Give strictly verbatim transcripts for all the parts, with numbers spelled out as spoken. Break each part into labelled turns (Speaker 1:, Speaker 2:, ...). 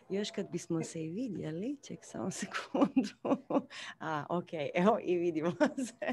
Speaker 1: Još kad bismo se i vidjeli, ček samo sekundu. A, ok, evo i vidimo se.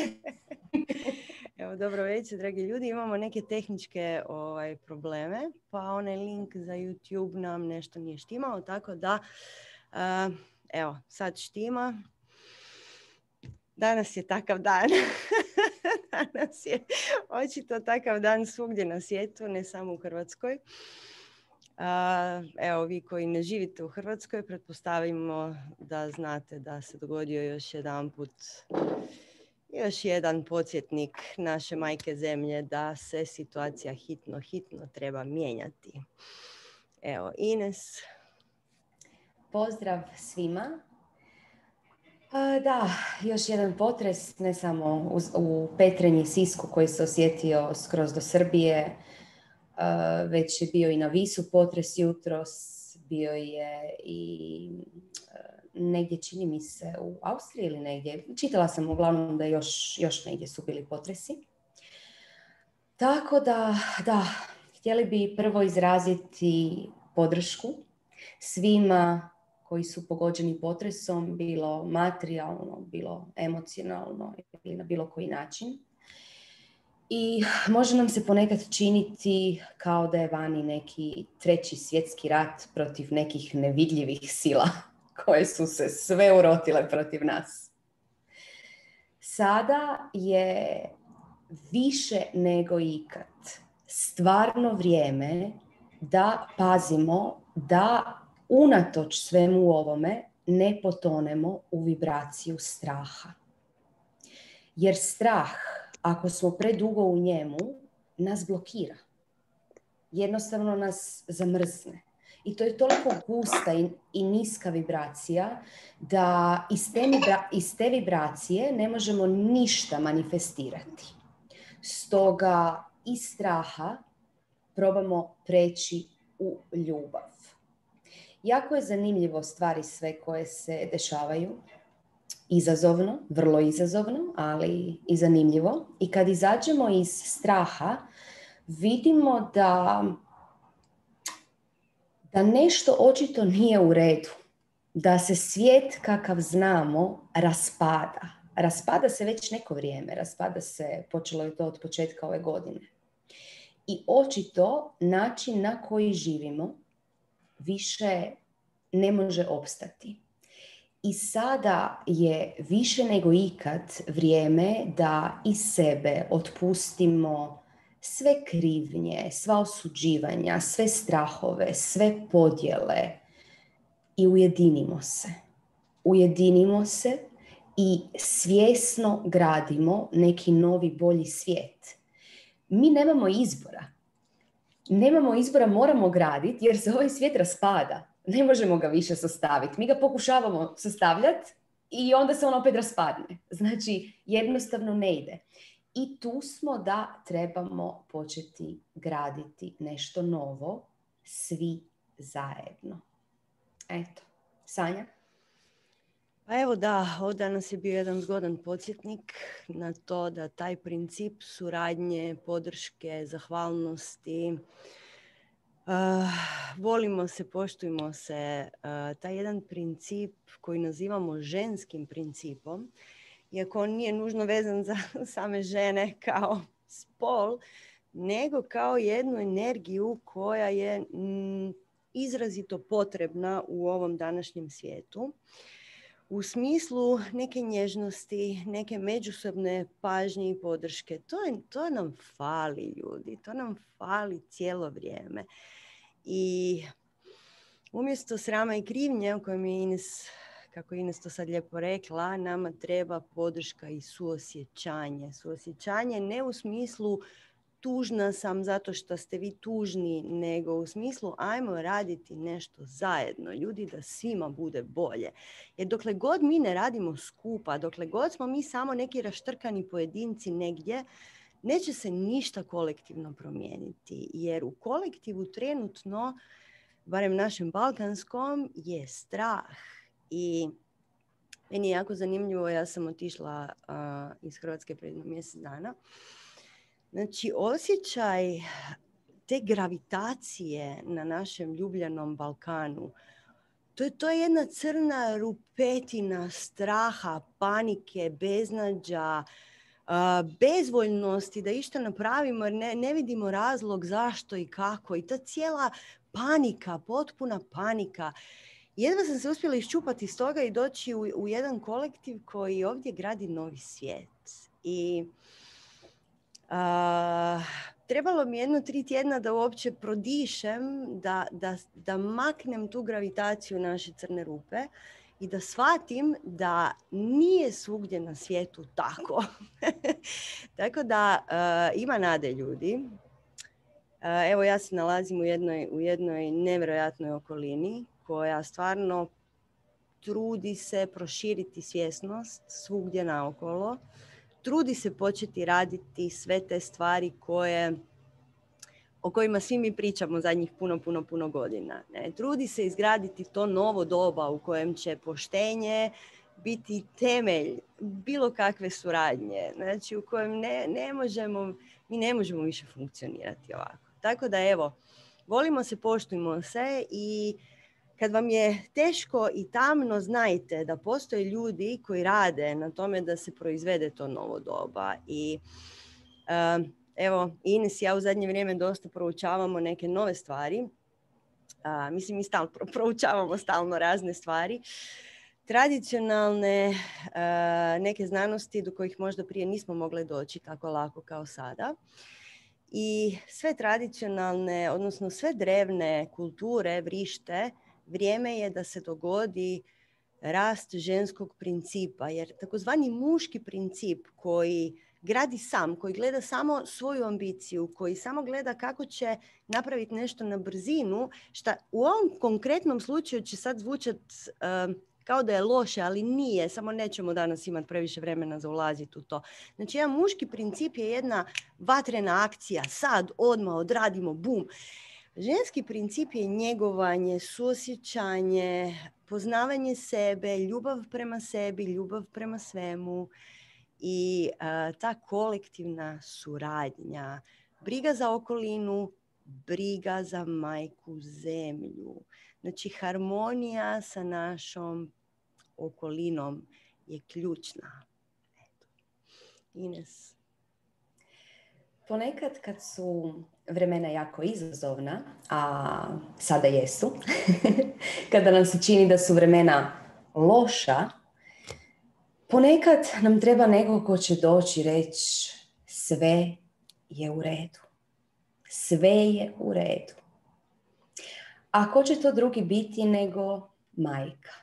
Speaker 1: Evo, dobro večer, dragi ljudi. Imamo neke tehničke ovaj, probleme, pa onaj link za YouTube nam nešto nije štimao, tako da, uh, evo, sad štima. Danas je takav dan. Danas je očito takav dan svugdje na svijetu, ne samo u Hrvatskoj. Uh, evo, vi koji ne živite u Hrvatskoj, pretpostavimo da znate da se dogodio još jedan put, još jedan podsjetnik naše majke zemlje da se situacija hitno, hitno treba mijenjati. Evo, Ines.
Speaker 2: Pozdrav svima. Uh, da, još jedan potres, ne samo u, u Petrinji, Sisku koji se osjetio skroz do Srbije, uh, već je bio i na Visu potres jutros, bio je i uh, negdje, čini mi se, u Austriji ili negdje. Čitala sam uglavnom da još, još negdje su bili potresi. Tako da, da, htjeli bi prvo izraziti podršku svima koji su pogođeni potresom, bilo materijalno, bilo emocionalno ili na bilo koji način. I može nam se ponekad činiti kao da je vani neki treći svjetski rat protiv nekih nevidljivih sila koje su se sve urotile protiv nas. Sada je više nego ikad stvarno vrijeme da pazimo da unatoč svemu ovome ne potonemo u vibraciju straha. Jer strah, ako smo predugo u njemu, nas blokira. Jednostavno nas zamrzne. I to je toliko gusta i, i niska vibracija da iz te, iz te vibracije ne možemo ništa manifestirati. Stoga iz straha probamo preći u ljubav. Jako je zanimljivo stvari sve koje se dešavaju. Izazovno, vrlo izazovno, ali i zanimljivo. I kad izađemo iz straha, vidimo da, da nešto očito nije u redu. Da se svijet kakav znamo raspada. Raspada se već neko vrijeme. Raspada se, počelo je to od početka ove godine. I očito način na koji živimo više ne može opstati. I sada je više nego ikad vrijeme da iz sebe otpustimo sve krivnje, sva osuđivanja, sve strahove, sve podjele i ujedinimo se. Ujedinimo se i svjesno gradimo neki novi, bolji svijet. Mi nemamo izbora. Nemamo izbora, moramo graditi jer se ovaj svijet raspada. Ne možemo ga više sastaviti. Mi ga pokušavamo sastavljati i onda se on opet raspadne. Znači, jednostavno ne ide. I tu smo da trebamo početi graditi nešto novo, svi zajedno. Eto, Sanja?
Speaker 1: Pa evo da, ovo danas je bio jedan zgodan podsjetnik na to da taj princip suradnje, podrške, zahvalnosti, uh, volimo se, poštujmo se, uh, taj jedan princip koji nazivamo ženskim principom, iako on nije nužno vezan za same žene kao spol, nego kao jednu energiju koja je mm, izrazito potrebna u ovom današnjem svijetu. U smislu neke nježnosti, neke međusobne pažnje i podrške. To, je, to nam fali, ljudi. To nam fali cijelo vrijeme. I umjesto srama i krivnje, o kojem je Ines, kako je Ines to sad lijepo rekla, nama treba podrška i suosjećanje. Suosjećanje ne u smislu tužna sam zato što ste vi tužni, nego u smislu ajmo raditi nešto zajedno, ljudi, da svima bude bolje. Jer dokle god mi ne radimo skupa, dokle god smo mi samo neki raštrkani pojedinci negdje, neće se ništa kolektivno promijeniti. Jer u kolektivu trenutno, barem našem balkanskom, je strah. I meni je jako zanimljivo, ja sam otišla uh, iz Hrvatske pred mjesec dana. Znači, osjećaj te gravitacije na našem ljubljenom Balkanu To je, to je jedna crna rupetina straha, panike, beznađa, uh, bezvoljnosti da išta napravimo jer ne, ne vidimo razlog zašto i kako. I ta cijela panika, potpuna panika. Jedva sam se uspjela iščupati iz toga i doći u, u jedan kolektiv koji ovdje gradi novi svijet. I uh, trebalo mi jedno tri tjedna da uopće prodišem, da, da, da maknem tu gravitaciju naše crne rupe i da shvatim da nije svugdje na svijetu tako. Tako da uh, ima nade ljudi. Uh, evo ja se nalazim u jednoj, u jednoj nevjerojatnoj okolini koja stvarno trudi se proširiti svjesnost svugdje naokolo. Trudi se početi raditi sve te stvari koje, o kojima svi mi pričamo zadnjih puno, puno, puno godina. Ne? Trudi se izgraditi to novo doba u kojem će poštenje biti temelj bilo kakve suradnje. Znači u kojem ne, ne možemo, mi ne možemo više funkcionirati ovako. Tako da evo, volimo se, poštujmo se i kad vam je teško i tamno, znajte da postoje ljudi koji rade na tome da se proizvede to novo doba. I uh, evo, Ines i ja u zadnje vrijeme dosta proučavamo neke nove stvari. Uh, mislim, mi stalno proučavamo stalno razne stvari. Tradicionalne uh, neke znanosti do kojih možda prije nismo mogli doći tako lako kao sada. I sve tradicionalne, odnosno sve drevne kulture, vrište, vrijeme je da se dogodi rast ženskog principa, jer takozvani muški princip koji gradi sam, koji gleda samo svoju ambiciju, koji samo gleda kako će napraviti nešto na brzinu, što u ovom konkretnom slučaju će sad zvučati uh, kao da je loše, ali nije, samo nećemo danas imati previše vremena za ulaziti u to. Znači, jedan muški princip je jedna vatrena akcija, sad, odmah, odradimo, bum. Ženski princip je njegovanje, suosjećanje, poznavanje sebe, ljubav prema sebi, ljubav prema svemu i uh, ta kolektivna suradnja, briga za okolinu, briga za majku zemlju. Znači, harmonija sa našom okolinom je ključna. Eto. Ines.
Speaker 2: Ponekad kad su vremena jako izazovna, a sada jesu, kada nam se čini da su vremena loša, ponekad nam treba neko ko će doći i reći sve je u redu. Sve je u redu. A ko će to drugi biti nego majka?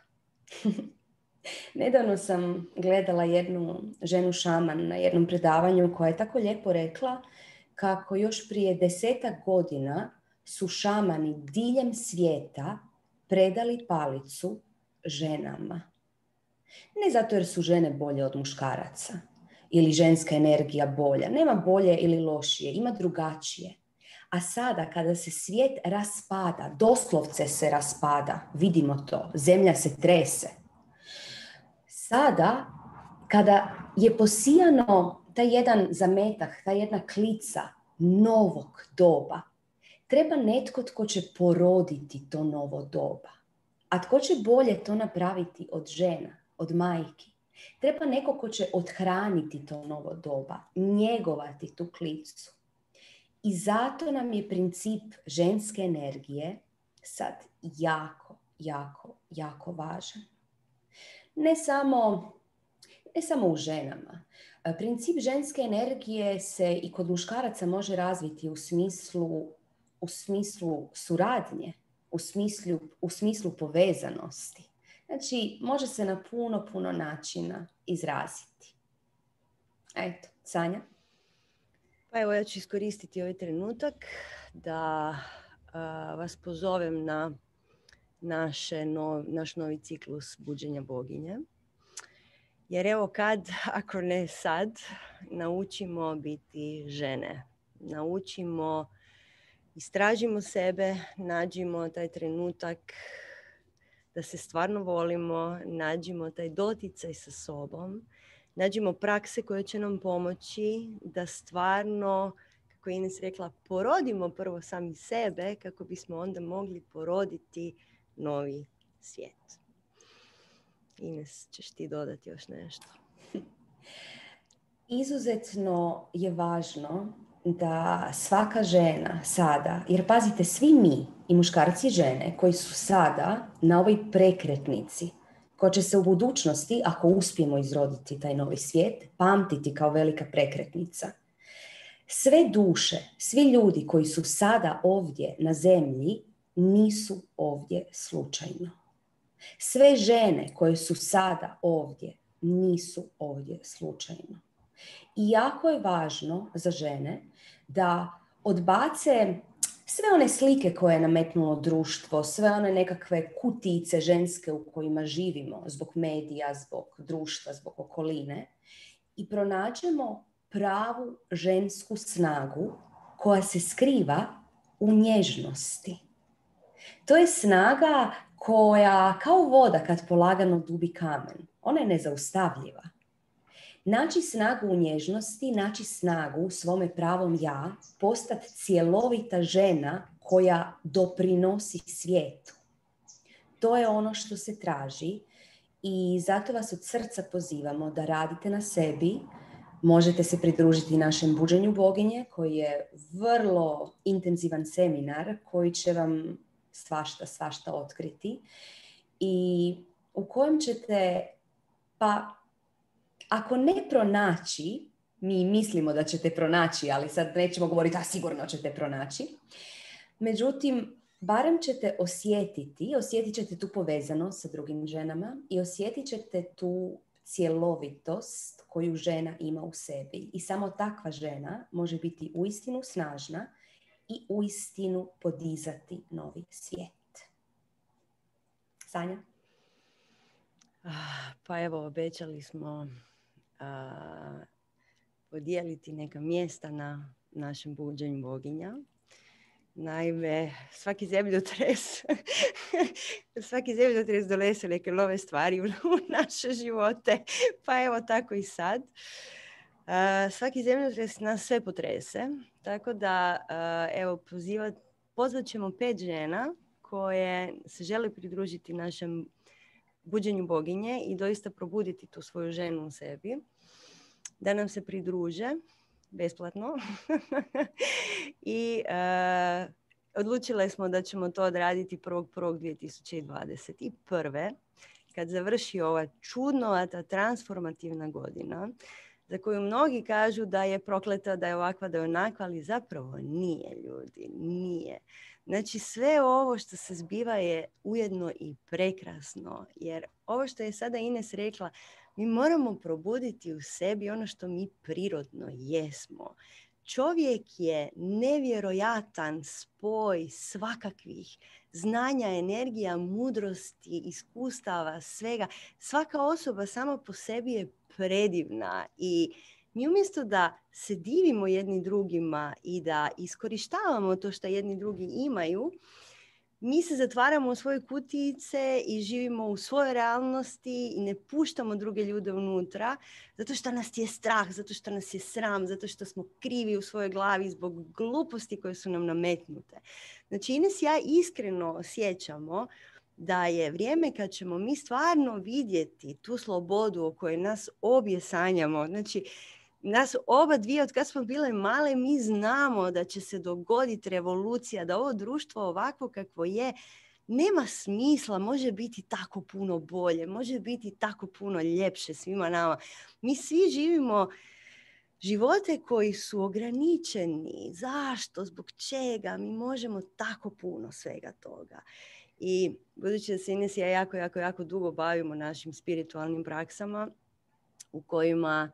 Speaker 2: Nedavno sam gledala jednu ženu šaman na jednom predavanju koja je tako lijepo rekla kako još prije desetak godina su šamani diljem svijeta predali palicu ženama. Ne zato jer su žene bolje od muškaraca ili ženska energija bolja. Nema bolje ili lošije, ima drugačije. A sada kada se svijet raspada, doslovce se raspada, vidimo to, zemlja se trese. Sada kada je posijano taj jedan zametak, ta jedna klica novog doba, treba netko tko će poroditi to novo doba. A tko će bolje to napraviti od žena, od majki? Treba neko ko će othraniti to novo doba, njegovati tu klicu. I zato nam je princip ženske energije sad jako, jako, jako važan. Ne samo, ne samo u ženama. Princip ženske energije se i kod muškaraca može razviti u smislu, u smislu suradnje, u smislu, u smislu povezanosti. Znači, može se na puno, puno načina izraziti. Eto, Sanja?
Speaker 1: Pa evo, ja ću iskoristiti ovaj trenutak da uh, vas pozovem na naše nov, naš novi ciklus buđenja boginje. Jer evo kad, ako ne sad, naučimo biti žene. Naučimo, istražimo sebe, nađimo taj trenutak da se stvarno volimo, nađimo taj doticaj sa sobom, nađimo prakse koje će nam pomoći da stvarno, kako je Ines rekla, porodimo prvo sami sebe kako bismo onda mogli poroditi novi svijet. Ines, ćeš ti dodati još nešto?
Speaker 2: Izuzetno je važno da svaka žena sada, jer pazite, svi mi, i muškarci i žene, koji su sada na ovoj prekretnici, koja će se u budućnosti, ako uspijemo izroditi taj novi svijet, pamtiti kao velika prekretnica. Sve duše, svi ljudi koji su sada ovdje na zemlji, nisu ovdje slučajno. Sve žene koje su sada ovdje, nisu ovdje slučajno. I jako je važno za žene da odbace sve one slike koje je nametnulo društvo, sve one nekakve kutice ženske u kojima živimo zbog medija, zbog društva, zbog okoline i pronađemo pravu žensku snagu koja se skriva u nježnosti. To je snaga koja kao voda kad polagano dubi kamen, ona je nezaustavljiva. Naći snagu u nježnosti, naći snagu u svome pravom ja, postati cjelovita žena koja doprinosi svijetu. To je ono što se traži i zato vas od srca pozivamo da radite na sebi. Možete se pridružiti našem buđenju boginje koji je vrlo intenzivan seminar koji će vam svašta, svašta otkriti i u kojem ćete, pa ako ne pronaći, mi mislimo da ćete pronaći, ali sad nećemo govoriti, a sigurno ćete pronaći. Međutim, barem ćete osjetiti, osjetit ćete tu povezanost sa drugim ženama i osjetit ćete tu cjelovitost koju žena ima u sebi. I samo takva žena može biti uistinu snažna i uistinu podizati novi svijet. Sanja?
Speaker 1: Pa evo, obećali smo a, podijeliti neka mjesta na našem buđenju boginja. Naime, svaki zemljotres, svaki zemljotres donese neke nove stvari u naše živote, pa evo tako i sad. Uh, svaki zemljotres nas sve potrese, tako da uh, evo pozivat, pozvat ćemo pet žena koje se žele pridružiti našem buđenju boginje i doista probuditi tu svoju ženu u sebi, da nam se pridruže besplatno i uh, odlučile smo da ćemo to odraditi prvog prvog dvije tisuće dvadeset prve. kad završi ova čudnovata transformativna godina za koju mnogi kažu da je prokleta, da je ovakva, da je onakva, ali zapravo nije, ljudi, nije. Znači sve ovo što se zbiva je ujedno i prekrasno, jer ovo što je sada Ines rekla, mi moramo probuditi u sebi ono što mi prirodno jesmo. Čovjek je nevjerojatan spoj svakakvih znanja, energija, mudrosti, iskustava, svega. Svaka osoba sama po sebi je predivna i mi umjesto da se divimo jedni drugima i da iskorištavamo to što jedni drugi imaju, mi se zatvaramo u svoje kutijice i živimo u svojoj realnosti i ne puštamo druge ljude unutra zato što nas je strah, zato što nas je sram, zato što smo krivi u svojoj glavi zbog gluposti koje su nam nametnute. Znači, Ines i ja iskreno osjećamo da je vrijeme kad ćemo mi stvarno vidjeti tu slobodu o kojoj nas obje sanjamo. Znači, nas oba dvije, od kad smo bile male, mi znamo da će se dogoditi revolucija, da ovo društvo ovako kakvo je, nema smisla, može biti tako puno bolje, može biti tako puno ljepše svima nama. Mi svi živimo živote koji su ograničeni. Zašto? Zbog čega? Mi možemo tako puno svega toga. I budući da se Ines i ja jako, jako, jako dugo bavimo našim spiritualnim praksama u kojima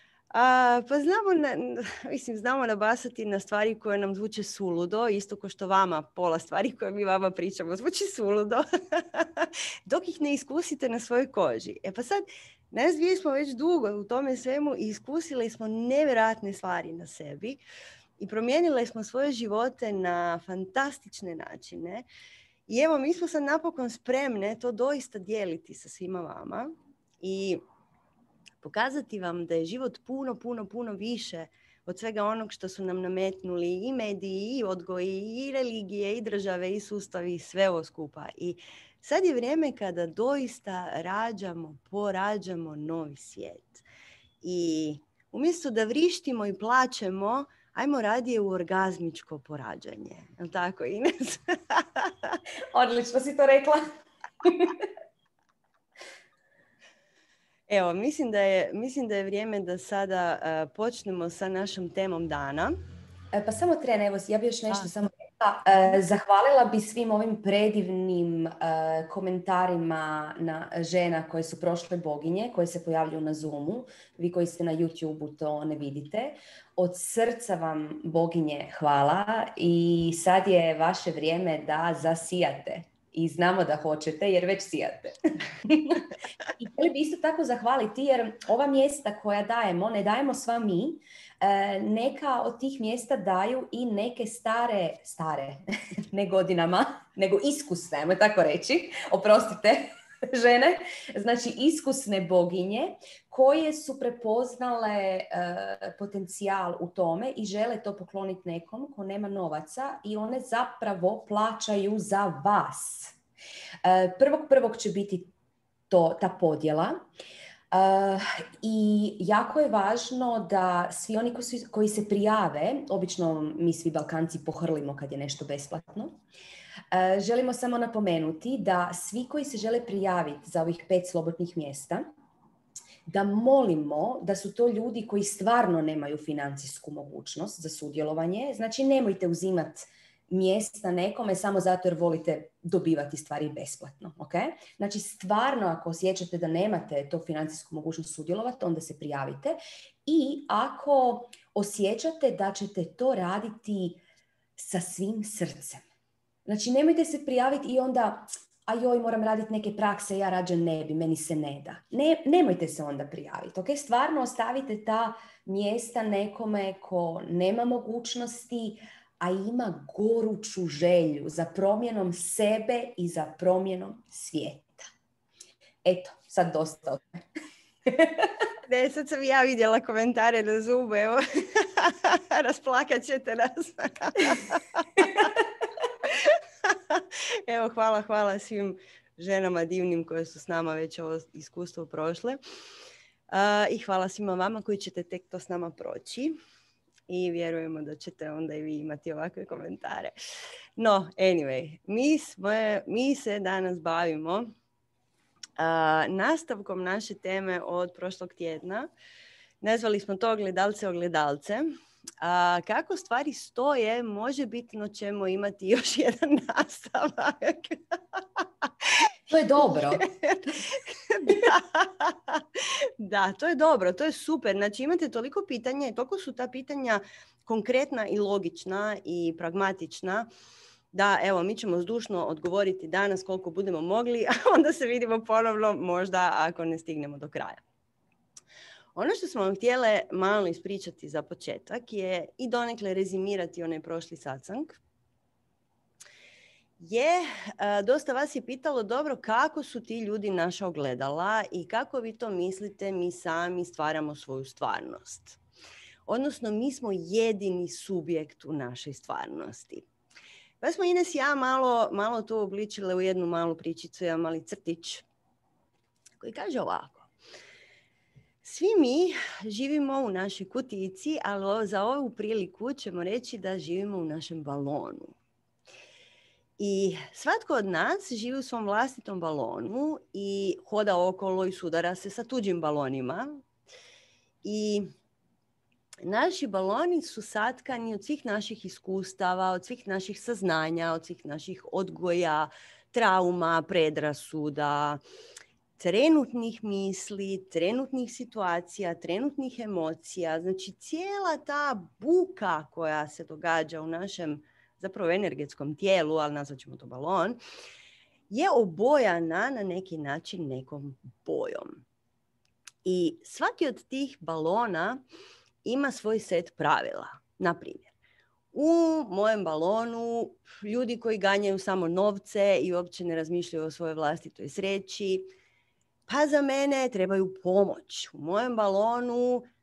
Speaker 1: A, pa znamo, na, mislim, znamo nabasati na stvari koje nam zvuče suludo, isto kao što vama pola stvari koje mi vama pričamo zvuči suludo, dok ih ne iskusite na svojoj koži. E pa sad, nas dvije smo već dugo u tome svemu i iskusili smo nevjerojatne stvari na sebi i promijenile smo svoje živote na fantastične načine. I evo, mi smo sad napokon spremne to doista dijeliti sa svima vama i pokazati vam da je život puno, puno, puno više od svega onog što su nam nametnuli i mediji, i odgoji, i religije, i države, i sustavi, i sve ovo skupa. I sad je vrijeme kada doista rađamo, porađamo novi svijet. I umjesto da vrištimo i plačemo, ajmo radije u orgazmičko porađanje. Je li tako, Ines?
Speaker 2: Odlično si to rekla.
Speaker 1: Evo, mislim da je, mislim da je vrijeme da sada uh, počnemo sa našom temom dana.
Speaker 2: E, pa samo tren, evo, ja bi još nešto
Speaker 1: A.
Speaker 2: samo rekla. E, zahvalila bi svim ovim predivnim e, komentarima na žena koje su prošle boginje, koje se pojavljuju na Zoomu. Vi koji ste na YouTubeu to ne vidite. Od srca vam, boginje, hvala i sad je vaše vrijeme da zasijate. I znamo da hoćete jer već sijate. I htjeli bi isto tako zahvaliti jer ova mjesta koja dajemo, ne dajemo sva mi, neka od tih mjesta daju i neke stare, stare, ne godinama, nego iskusne, ajmo tako reći, oprostite žene, znači iskusne boginje koje su prepoznale uh, potencijal u tome i žele to pokloniti nekom ko nema novaca i one zapravo plaćaju za vas. Uh, prvog prvog će biti to, ta podjela. Uh, I jako je važno da svi oni koji, su, koji se prijave, obično mi svi Balkanci pohrlimo kad je nešto besplatno, uh, želimo samo napomenuti da svi koji se žele prijaviti za ovih pet slobodnih mjesta, da molimo da su to ljudi koji stvarno nemaju financijsku mogućnost za sudjelovanje. Znači nemojte uzimati mjesta nekome samo zato jer volite dobivati stvari besplatno. Okay? Znači stvarno ako osjećate da nemate to financijsku mogućnost sudjelovati, onda se prijavite. I ako osjećate da ćete to raditi sa svim srcem. Znači nemojte se prijaviti i onda a joj, moram raditi neke prakse, ja rađe ne bi, meni se ne da. Ne, nemojte se onda prijaviti. Okay? Stvarno ostavite ta mjesta nekome ko nema mogućnosti, a ima goruću želju za promjenom sebe i za promjenom svijeta. Eto, sad dosta od me.
Speaker 1: Ne, sad sam ja vidjela komentare na Zoomu, evo, rasplakat ćete nas. Evo, hvala, hvala svim ženama divnim koje su s nama već ovo iskustvo prošle. Uh, I hvala svima vama koji ćete tek to s nama proći. I vjerujemo da ćete onda i vi imati ovakve komentare. No, anyway, mi, smo, mi se danas bavimo uh, nastavkom naše teme od prošlog tjedna. Nazvali smo to Gledalce ogledalce. A kako stvari stoje, može bitno ćemo imati još jedan nastavak.
Speaker 2: To je dobro.
Speaker 1: da, da, to je dobro, to je super. Znači imate toliko pitanja i toliko su ta pitanja konkretna i logična i pragmatična da evo mi ćemo zdušno odgovoriti danas koliko budemo mogli, a onda se vidimo ponovno možda ako ne stignemo do kraja. Ono što smo vam htjele malo ispričati za početak je i donekle rezimirati onaj prošli satsang. Je, dosta vas je pitalo dobro kako su ti ljudi naša ogledala i kako vi to mislite mi sami stvaramo svoju stvarnost. Odnosno mi smo jedini subjekt u našoj stvarnosti. Pa smo Ines i ja malo, malo to obličile u jednu malu pričicu, jedan mali crtić koji kaže ovako. Svi mi živimo u našoj kutijici, ali za ovu priliku ćemo reći da živimo u našem balonu. I svatko od nas živi u svom vlastitom balonu i hoda okolo i sudara se sa tuđim balonima. I naši baloni su satkani od svih naših iskustava, od svih naših saznanja, od svih naših odgoja, trauma, predrasuda, trenutnih misli, trenutnih situacija, trenutnih emocija. Znači cijela ta buka koja se događa u našem zapravo energetskom tijelu, ali nazvat ćemo to balon, je obojana na neki način nekom bojom. I svaki od tih balona ima svoj set pravila. Na primjer, u mojem balonu ljudi koji ganjaju samo novce i uopće ne razmišljaju o svojoj vlastitoj sreći, pa za mene trebaju pomoć. U mojem balonu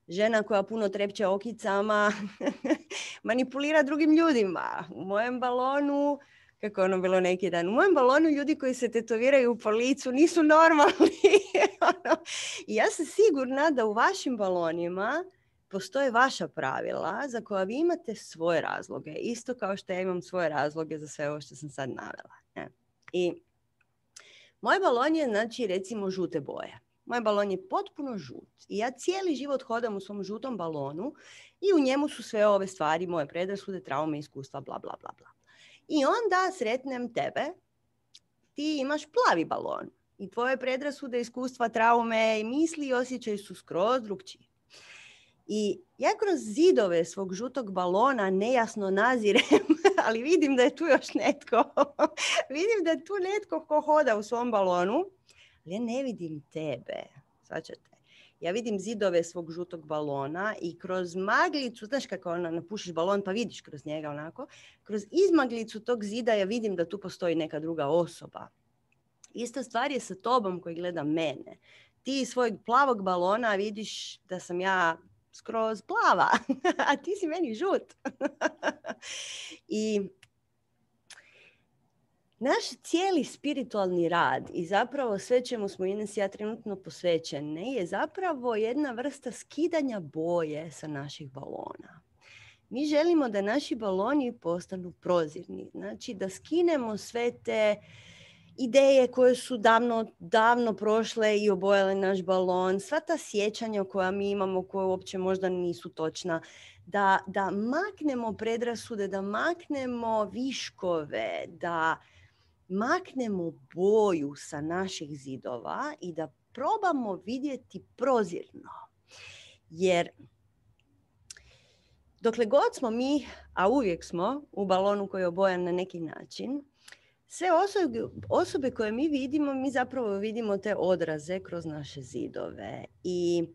Speaker 1: žena koja puno trepće okicama manipulira drugim ljudima. U mojem balonu, kako je ono bilo neki dan, u mojem balonu ljudi koji se tetoviraju po licu nisu normalni. I ja sam sigurna da u vašim balonima postoje vaša pravila za koja vi imate svoje razloge. Isto kao što ja imam svoje razloge za sve ovo što sam sad navela. Ne? I moj balon je, znači, recimo žute boje. Moj balon je potpuno žut. I ja cijeli život hodam u svom žutom balonu i u njemu su sve ove stvari, moje predrasude, traume, iskustva, bla, bla, bla, bla. I onda sretnem tebe, ti imaš plavi balon. I tvoje predrasude, iskustva, traume i misli i osjećaji su skroz drugčiji. I ja kroz zidove svog žutog balona nejasno nazirem, ali vidim da je tu još netko. Vidim da je tu netko ko hoda u svom balonu, ali ja ne vidim tebe. Svačate. Ja vidim zidove svog žutog balona i kroz maglicu, znaš kako ona, napušiš balon pa vidiš kroz njega onako, kroz izmaglicu tog zida ja vidim da tu postoji neka druga osoba. Ista stvar je sa tobom koji gleda mene. Ti iz svojeg plavog balona vidiš da sam ja skroz plava, a ti si meni žut. I naš cijeli spiritualni rad i zapravo sve čemu smo Ines i ja trenutno posvećene je zapravo jedna vrsta skidanja boje sa naših balona. Mi želimo da naši baloni postanu prozirni. Znači da skinemo sve te ideje koje su davno, davno prošle i obojale naš balon, sva ta sjećanja koja mi imamo, koje uopće možda nisu točna, da, da maknemo predrasude, da maknemo viškove, da maknemo boju sa naših zidova i da probamo vidjeti prozirno. Jer dokle god smo mi, a uvijek smo, u balonu koji je obojan na neki način, sve osobe, osobe koje mi vidimo, mi zapravo vidimo te odraze kroz naše zidove. I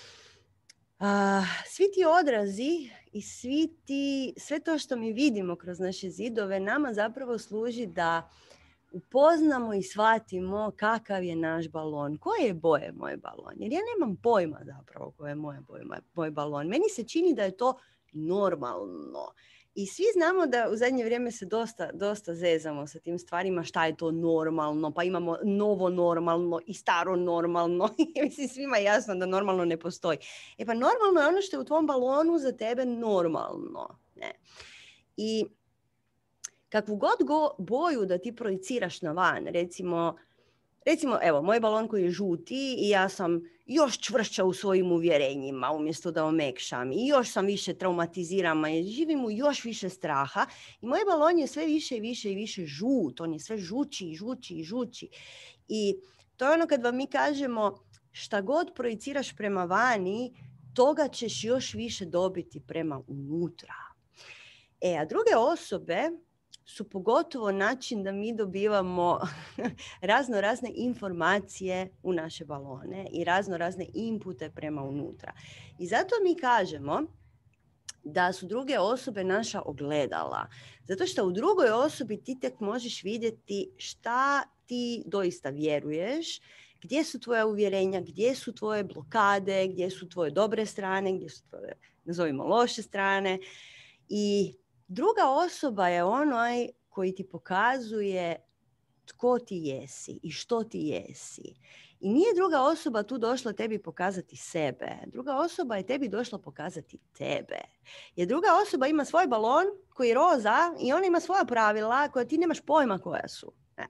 Speaker 1: a, svi ti odrazi i svi ti, sve to što mi vidimo kroz naše zidove nama zapravo služi da upoznamo i shvatimo kakav je naš balon. Koje je boje moj balon? Jer ja nemam pojma zapravo koje je moj, moj balon. Meni se čini da je to normalno. I svi znamo da u zadnje vrijeme se dosta, dosta zezamo sa tim stvarima, šta je to normalno, pa imamo novo normalno i staro normalno. Mislim, svima je jasno da normalno ne postoji. E pa normalno je ono što je u tvom balonu za tebe normalno. Ne? I kakvu god go, boju da ti projiciraš na van, recimo, recimo, evo, moj balon koji je žuti i ja sam još čvršća u svojim uvjerenjima umjesto da omekšam i još sam više traumatizirana i živim u još više straha i moj balon je sve više i više i više žut, on je sve žući i žući i žući. I to je ono kad vam mi kažemo šta god projiciraš prema vani, toga ćeš još više dobiti prema unutra. E, a druge osobe su pogotovo način da mi dobivamo razno razne informacije u naše balone i razno razne inpute prema unutra. I zato mi kažemo da su druge osobe naša ogledala. Zato što u drugoj osobi ti tek možeš vidjeti šta ti doista vjeruješ, gdje su tvoja uvjerenja, gdje su tvoje blokade, gdje su tvoje dobre strane, gdje su tvoje, nazovimo, loše strane. I druga osoba je onaj koji ti pokazuje tko ti jesi i što ti jesi. I nije druga osoba tu došla tebi pokazati sebe. Druga osoba je tebi došla pokazati tebe. Jer druga osoba ima svoj balon koji je roza i ona ima svoja pravila koja ti nemaš pojma koja su. Ne.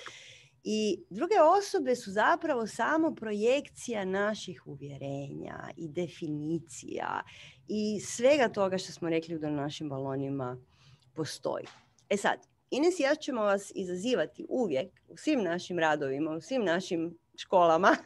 Speaker 1: I druge osobe su zapravo samo projekcija naših uvjerenja i definicija i svega toga što smo rekli da u našim balonima postoji. E sad, Ines i ja ćemo vas izazivati uvijek u svim našim radovima, u svim našim školama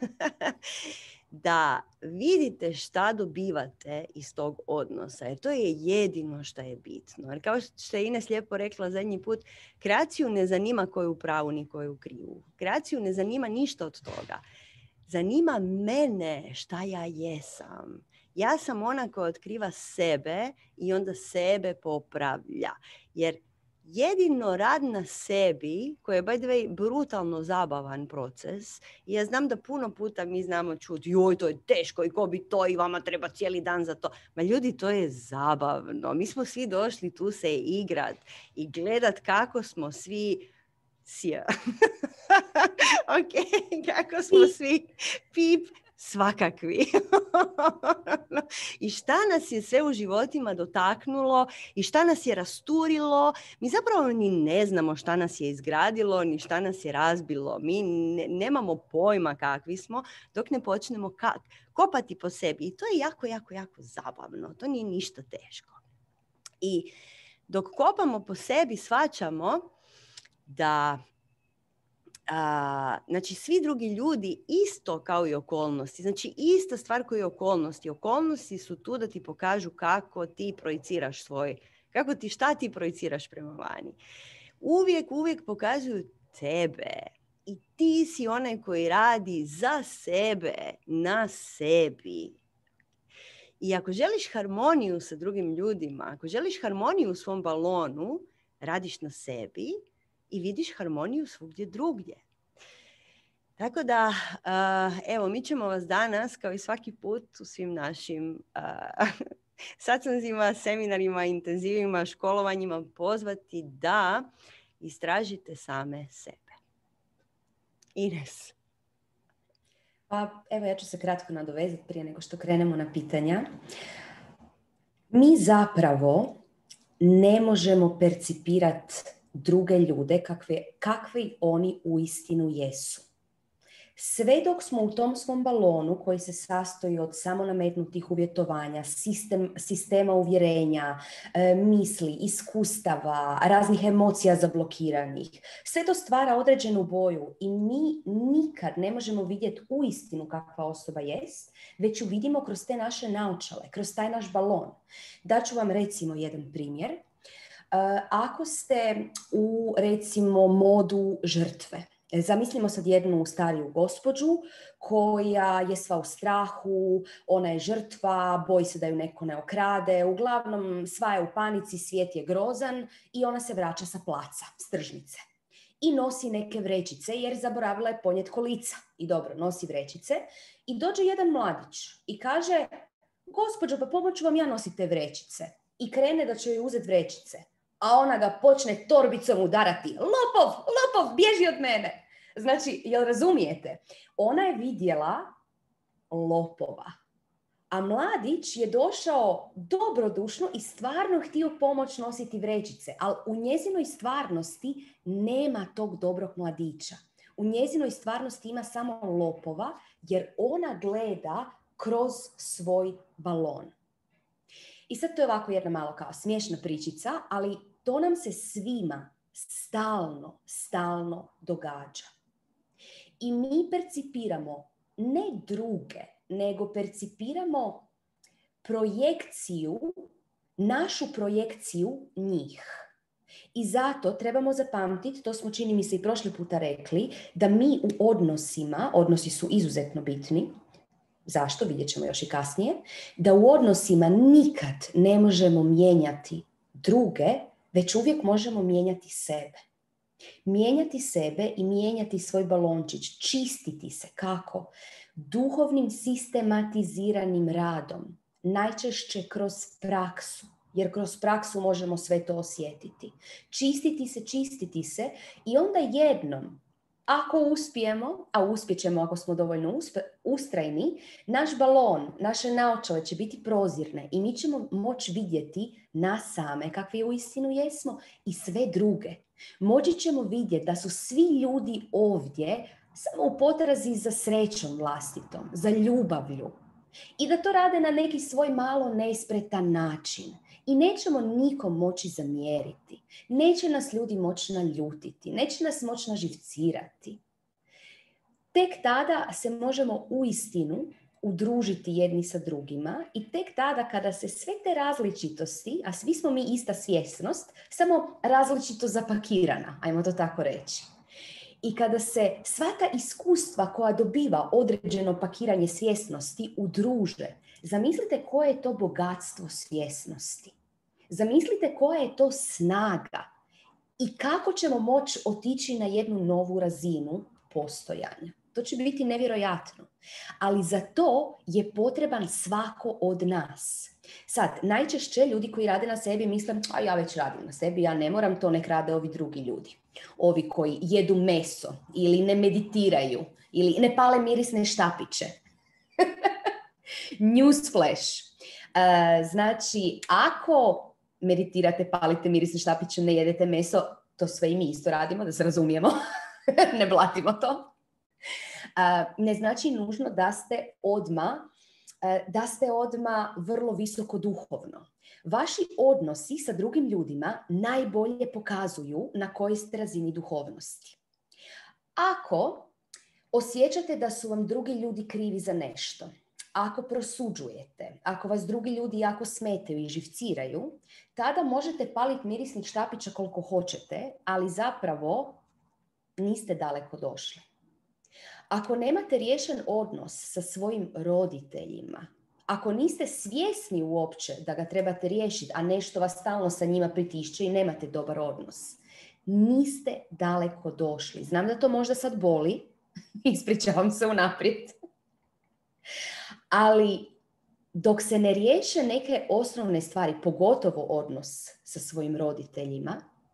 Speaker 1: da vidite šta dobivate iz tog odnosa. Jer to je jedino što je bitno. Jer kao što je Ines lijepo rekla zadnji put, kreaciju ne zanima ko je u pravu ni ko je u krivu. Kreaciju ne zanima ništa od toga. Zanima mene šta ja jesam. Ja sam ona koja otkriva sebe i onda sebe popravlja. Jer jedino rad na sebi, koji je by the way brutalno zabavan proces, i ja znam da puno puta mi znamo čuti, joj, to je teško i ko bi to i vama treba cijeli dan za to. Ma ljudi, to je zabavno. Mi smo svi došli tu se igrat i gledat kako smo svi sija. ok, kako smo svi pip svakakvi. I šta nas je sve u životima dotaknulo i šta nas je rasturilo. Mi zapravo ni ne znamo šta nas je izgradilo, ni šta nas je razbilo. Mi ne, nemamo pojma kakvi smo dok ne počnemo ka- kopati po sebi. I to je jako, jako, jako zabavno. To nije ništa teško. I dok kopamo po sebi, shvaćamo da A, znači, svi drugi ljudi isto kao i okolnosti. Znači, ista stvar kao i okolnosti. Okolnosti su tu da ti pokažu kako ti projiciraš svoj, kako ti, šta ti projiciraš prema vani. Uvijek, uvijek pokazuju tebe. I ti si onaj koji radi za sebe, na sebi. I ako želiš harmoniju sa drugim ljudima, ako želiš harmoniju u svom balonu, radiš na sebi i vidiš harmoniju svugdje drugdje. Tako da, uh, evo, mi ćemo vas danas, kao i svaki put u svim našim uh, sastancima, seminarima, intenzivima, školovanjima, pozvati da istražite same sebe. Ines.
Speaker 2: Pa evo, ja ću se kratko nadovezati prije nego što krenemo na pitanja. Mi zapravo ne možemo percipirati druge ljude kakve, kakvi oni uistinu jesu. Sve dok smo u tom svom balonu koji se sastoji od samonametnutih uvjetovanja, sistem, sistema uvjerenja, e, misli, iskustava, raznih emocija zablokiranih, sve to stvara određenu boju i mi nikad ne možemo vidjeti uistinu kakva osoba jest, već ju vidimo kroz te naše naočale, kroz taj naš balon. Daću vam recimo jedan primjer. Uh, ako ste u, recimo, modu žrtve, zamislimo sad jednu stariju gospođu koja je sva u strahu, ona je žrtva, boji se da ju neko ne okrade, uglavnom sva je u panici, svijet je grozan i ona se vraća sa placa, s tržnice. I nosi neke vrećice jer zaboravila je ponijeti kolica. I dobro, nosi vrećice i dođe jedan mladić i kaže, gospođo, pa pomoću vam ja nositi te vrećice. I krene da će joj uzeti vrećice. A ona ga počne torbicom udarati. Lopov, lopov, bježi od mene. Znači, jel razumijete? Ona je vidjela lopova. A mladić je došao dobrodušno i stvarno htio pomoć nositi vrećice. Ali u njezinoj stvarnosti nema tog dobrog mladića. U njezinoj stvarnosti ima samo lopova jer ona gleda kroz svoj balon. I sad to je ovako jedna malo kao smiješna pričica, ali to nam se svima stalno, stalno događa. I mi percipiramo ne druge, nego percipiramo projekciju, našu projekciju njih. I zato trebamo zapamtiti, to smo čini mi se i prošli puta rekli, da mi u odnosima, odnosi su izuzetno bitni, zašto, vidjet ćemo još i kasnije, da u odnosima nikad ne možemo mijenjati druge, već uvijek možemo mijenjati sebe. Mijenjati sebe i mijenjati svoj balončić, čistiti se. Kako? Duhovnim sistematiziranim radom, najčešće kroz praksu, jer kroz praksu možemo sve to osjetiti. Čistiti se, čistiti se i onda jednom, ako uspijemo, a uspjećemo ako smo dovoljno uspe, ustrajni, naš balon, naše naočale će biti prozirne i mi ćemo moći vidjeti nas same kakvi uistinu jesmo i sve druge. Moći ćemo vidjeti da su svi ljudi ovdje samo u potrazi za srećom vlastitom, za ljubavlju i da to rade na neki svoj malo nespretan način. I nećemo nikom moći zamjeriti. Neće nas ljudi moći naljutiti. Neće nas moći naživcirati. Tek tada se možemo uistinu udružiti jedni sa drugima i tek tada kada se sve te različitosti, a svi smo mi ista svjesnost, samo različito zapakirana, ajmo to tako reći. I kada se sva ta iskustva koja dobiva određeno pakiranje svjesnosti udruže, zamislite koje je to bogatstvo svjesnosti. Zamislite koja je to snaga. i kako ćemo moći otići na jednu novu razinu postojanja. To će biti nevjerojatno. Ali za to je potreban svako od nas. Sad, najčešće ljudi koji rade na sebi misle, a ja već radim na sebi, ja ne moram, to nek rade ovi drugi ljudi. Ovi koji jedu meso ili ne meditiraju ili ne pale mirisne štapiće. Newsflash. Uh, znači, ako meditirate, palite mirisne štapiće, ne jedete meso, to sve i mi isto radimo, da se razumijemo. Ne blatimo to. Uh, ne znači nužno da ste odma, uh, da ste odma vrlo visoko duhovno. Vaši odnosi sa drugim ljudima najbolje pokazuju na kojoj ste razini duhovnosti. Ako osjećate da su vam drugi ljudi krivi za nešto, ako prosuđujete, ako vas drugi ljudi jako smetaju i živciraju, tada možete paliti mirisnih štapića koliko hoćete, ali zapravo niste daleko došli. Ako nemate riješen odnos sa svojim roditeljima, ako niste svjesni uopće da ga trebate riješiti, a nešto vas stalno sa njima pritišće i nemate dobar odnos, niste daleko došli. Znam da to možda sad boli, ispričavam se unaprijed, ali dok se ne riješe neke osnovne stvari, pogotovo odnos sa svojim roditeljima,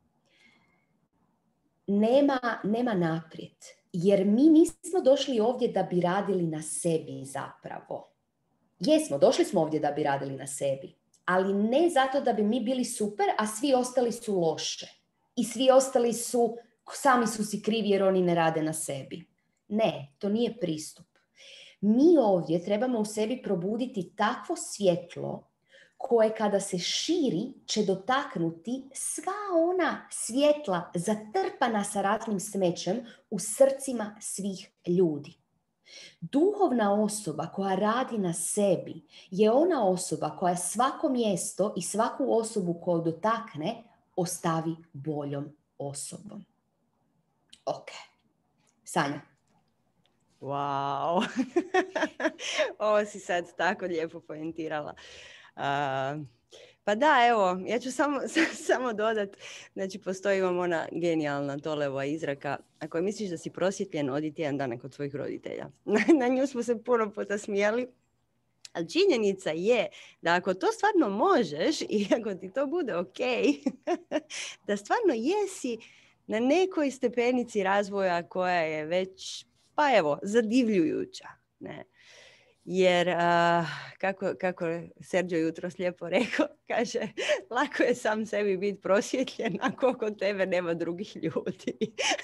Speaker 2: nema, nema naprijed. Jer mi nismo došli ovdje da bi radili na sebi zapravo. Jesmo, došli smo ovdje da bi radili na sebi, ali ne zato da bi mi bili super, a svi ostali su loše. I svi ostali su, sami su si krivi jer oni ne rade na sebi. Ne, to nije pristup. Mi ovdje trebamo u sebi probuditi takvo svjetlo koje kada se širi će dotaknuti sva ona svjetla zatrpana sa ratnim smećem u srcima svih ljudi. Duhovna osoba koja radi na sebi je ona osoba koja svako mjesto i svaku osobu koju dotakne ostavi boljom osobom. Ok. Sanja.
Speaker 1: Wow. Ovo si sad tako lijepo poentirala. Uh, pa da, evo, ja ću samo, samo dodat, znači postoji vam ona genijalna Toleva izraka, ako misliš da si prosvjetljen, odi tjedan dana kod svojih roditelja. Na, na nju smo se puno puta smijali, ali činjenica je da ako to stvarno možeš i ako ti to bude ok, da stvarno jesi na nekoj stepenici razvoja koja je već, pa evo, zadivljujuća, ne. Jer, uh, kako, kako je Sergio jutros lijepo rekao, kaže, lako je sam sebi biti prosvjetljen ako kod tebe nema drugih ljudi.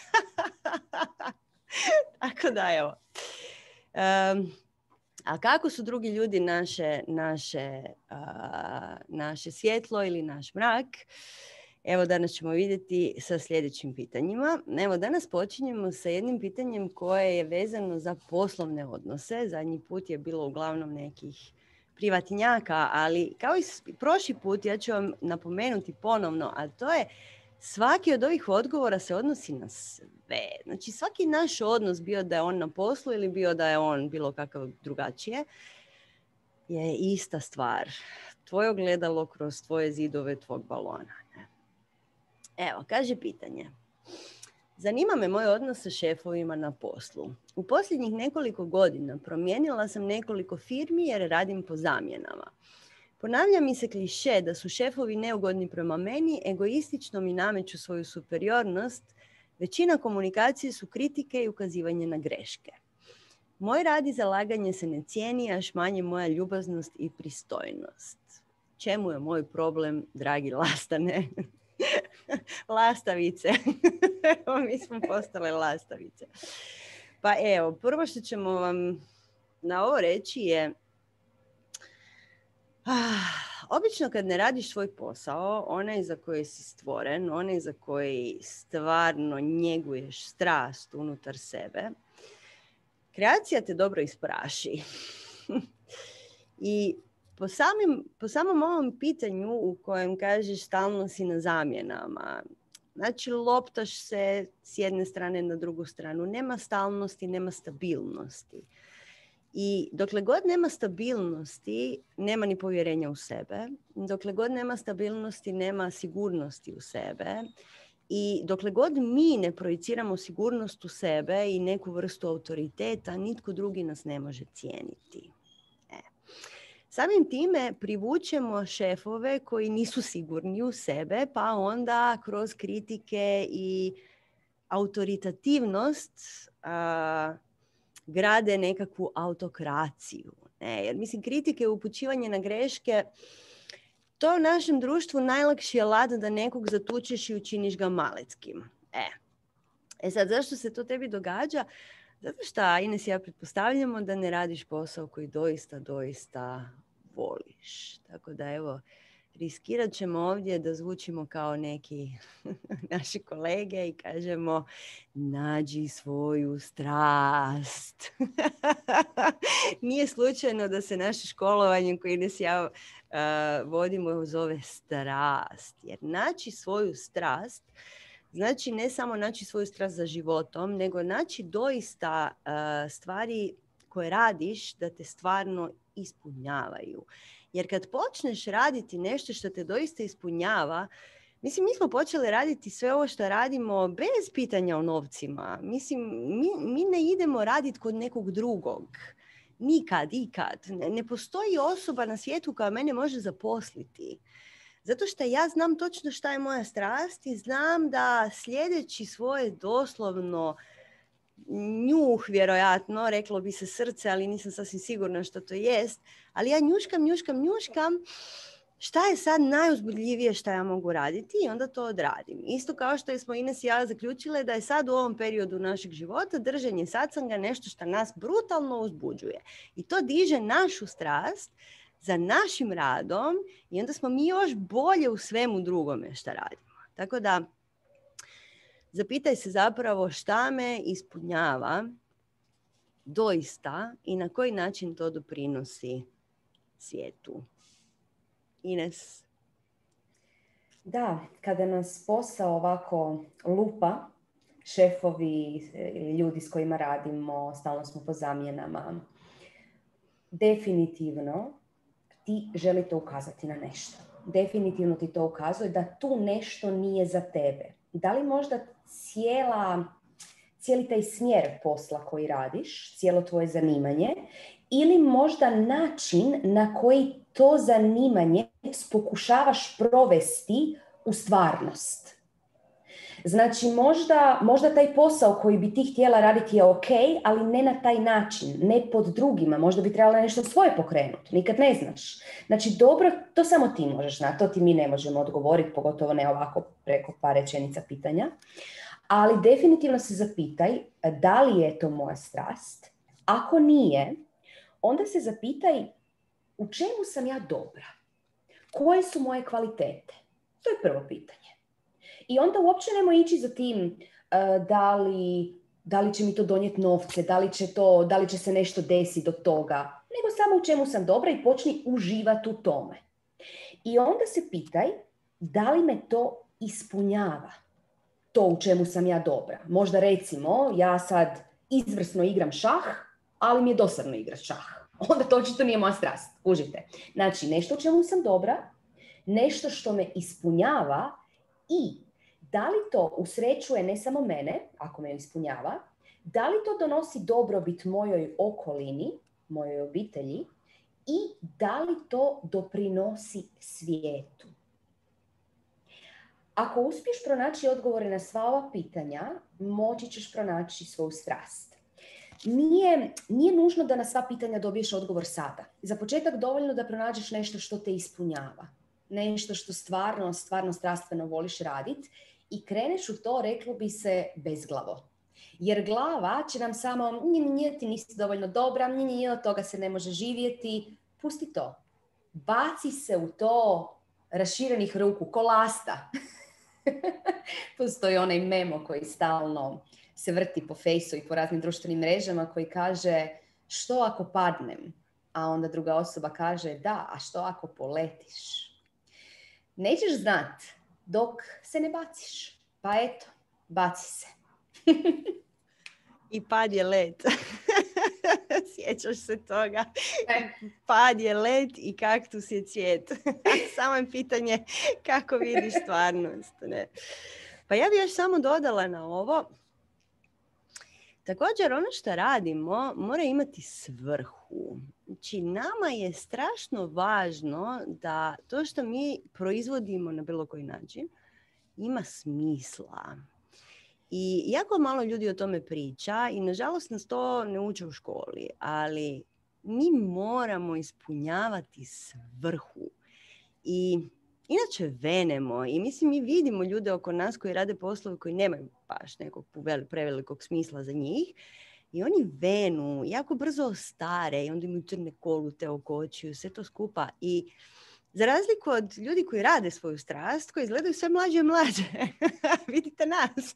Speaker 1: Tako da, evo. Um, a kako su drugi ljudi naše, naše, uh, naše svjetlo ili naš mrak? Evo, danas ćemo vidjeti sa sljedećim pitanjima. Evo, danas počinjemo sa jednim pitanjem koje je vezano za poslovne odnose. Zadnji put je bilo uglavnom nekih privatnjaka, ali kao i prošli put, ja ću vam napomenuti ponovno, a to je svaki od ovih odgovora se odnosi na sve. Znači, svaki naš odnos, bio da je on na poslu ili bio da je on bilo kakav drugačije, je ista stvar. Tvoje ogledalo kroz tvoje zidove tvog balona. Evo, kaže pitanje. Zanima me moj odnos sa šefovima na poslu. U posljednjih nekoliko godina promijenila sam nekoliko firmi jer radim po zamjenama. Ponavlja mi se kliše da su šefovi neugodni prema meni, egoistično mi nameću svoju superiornost, većina komunikacije su kritike i ukazivanje na greške. Moj rad i zalaganje se ne cijeni, a još manje moja ljubaznost i pristojnost. Čemu je moj problem, dragi lastane? Lastavice. Evo, mi smo postale lastavice. Pa evo, prvo što ćemo vam na ovo reći je ah, obično kad ne radiš svoj posao, onaj za koji si stvoren, onaj za koji stvarno njeguješ strast unutar sebe, kreacija te dobro ispraši. I Po, samim, po samom ovom pitanju u kojem kažeš stalno si na zamjenama, znači loptaš se s jedne strane na drugu stranu, nema stalnosti, nema stabilnosti. I dokle god nema stabilnosti, nema ni povjerenja u sebe. Dokle god nema stabilnosti, nema sigurnosti u sebe. I dokle god mi ne projiciramo sigurnost u sebe i neku vrstu autoriteta, nitko drugi nas ne može cijeniti. E. Samim time privučemo šefove koji nisu sigurni u sebe, pa onda kroz kritike i autoritativnost a, grade nekakvu autokraciju. Ne? Jer mislim, kritike i upućivanje na greške, to u našem društvu najlakši je alat da nekog zatučeš i učiniš ga maleckim. E. e sad, zašto se to tebi događa? Zato što, Ines, ja pretpostavljamo da ne radiš posao koji doista, doista voliš. Tako da, evo, riskirat ćemo ovdje da zvučimo kao neki naši kolege i kažemo nađi svoju strast. Nije slučajno da se naše školovanje koje Ines i ja uh, vodimo zove strast. Jer naći svoju strast znači ne samo naći svoju strast za životom, nego naći doista uh, stvari koje radiš da te stvarno ispunjavaju. Jer kad počneš raditi nešto što te doista ispunjava, mislim, mi smo počeli raditi sve ovo što radimo bez pitanja o novcima. Mislim, mi, mi ne idemo raditi kod nekog drugog. Nikad, ikad. Ne, ne postoji osoba na svijetu koja mene može zaposliti. Zato što ja znam točno šta je moja strast i znam da sljedeći svoje doslovno njuh, vjerojatno, reklo bi se srce, ali nisam sasvim sigurna što to jest, ali ja njuškam, njuškam, njuškam šta je sad najuzbudljivije šta ja mogu raditi i onda to odradim. Isto kao što smo Ines i ja zaključile da je sad u ovom periodu našeg života držanje satsanga nešto što nas brutalno uzbuđuje. I to diže našu strast za našim radom i onda smo mi još bolje u svemu drugome šta radimo. Tako da, zapitaj se zapravo šta me ispunjava doista i na koji način to doprinosi svijetu. Ines?
Speaker 2: Da, kada nas posao ovako lupa, šefovi ili ljudi s kojima radimo, stalno smo po zamjenama, definitivno ti želite ukazati na nešto. Definitivno ti to ukazuje da tu nešto nije za tebe. Da li možda cijela, cijeli taj smjer posla koji radiš, cijelo tvoje zanimanje, ili možda način na koji to zanimanje pokušavaš provesti u stvarnost. Znači, možda, možda taj posao koji bi ti htjela raditi je ok, ali ne na taj način, ne pod drugima. Možda bi trebala nešto svoje pokrenuti, nikad ne znaš. Znači, dobro, to samo ti možeš znati, to ti mi ne možemo odgovoriti, pogotovo ne ovako preko par rečenica pitanja. Ali definitivno se zapitaj da li je to moja strast. Ako nije, onda se zapitaj u čemu sam ja dobra? Koje su moje kvalitete? To je prvo pitanje. I onda uopće nemoj ići za tim uh, da, li, da li će mi to donijeti novce, da li će, to, da li će se nešto desiti do toga, nego samo u čemu sam dobra i počni uživati u tome. I onda se pitaj da li me to ispunjava, to u čemu sam ja dobra. Možda recimo ja sad izvrsno igram šah, ali mi je dosadno igrati šah. Onda to očito nije moja strast, užite. Znači, nešto u čemu sam dobra, nešto što me ispunjava i da li to usrećuje ne samo mene, ako me ispunjava, da li to donosi dobrobit mojoj okolini, mojoj obitelji i da li to doprinosi svijetu. Ako uspiješ pronaći odgovore na sva ova pitanja, moći ćeš pronaći svoju strast. Nije, nije nužno da na sva pitanja dobiješ odgovor sada. Za početak dovoljno da pronađeš nešto što te ispunjava. Nešto što stvarno, stvarno strastveno voliš raditi i kreneš u to, reklo bi se, bezglavo. Jer glava će nam samo, nije, nije, ti nisi dovoljno dobra, nije, nije, od toga se ne može živjeti. Pusti to. Baci se u to raširenih ruku, ko lasta. Postoji onaj memo koji stalno se vrti po fejsu i po raznim društvenim mrežama koji kaže što ako padnem? A onda druga osoba kaže da, a što ako poletiš? Nećeš znat dok se ne baciš. Pa eto, baci se.
Speaker 1: I pad je let. Sjećaš se toga. Pad je let i kaktus je cvijet. Samo je pitanje kako vidiš stvarnost. Ne? Pa ja bih još samo dodala na ovo. Također, ono što radimo mora imati svrhu. Znači, nama je strašno važno da to što mi proizvodimo na bilo koji način ima smisla. I jako malo ljudi o tome priča i nažalost nas to ne uče u školi, ali mi moramo ispunjavati svrhu. I inače venemo i mislim mi vidimo ljude oko nas koji rade poslove koji nemaju baš nekog prevelikog smisla za njih i oni venu, jako brzo stare i onda imaju crne kolute oko očiju, sve to skupa. I za razliku od ljudi koji rade svoju strast, koji izgledaju sve mlađe i mlađe, vidite nas.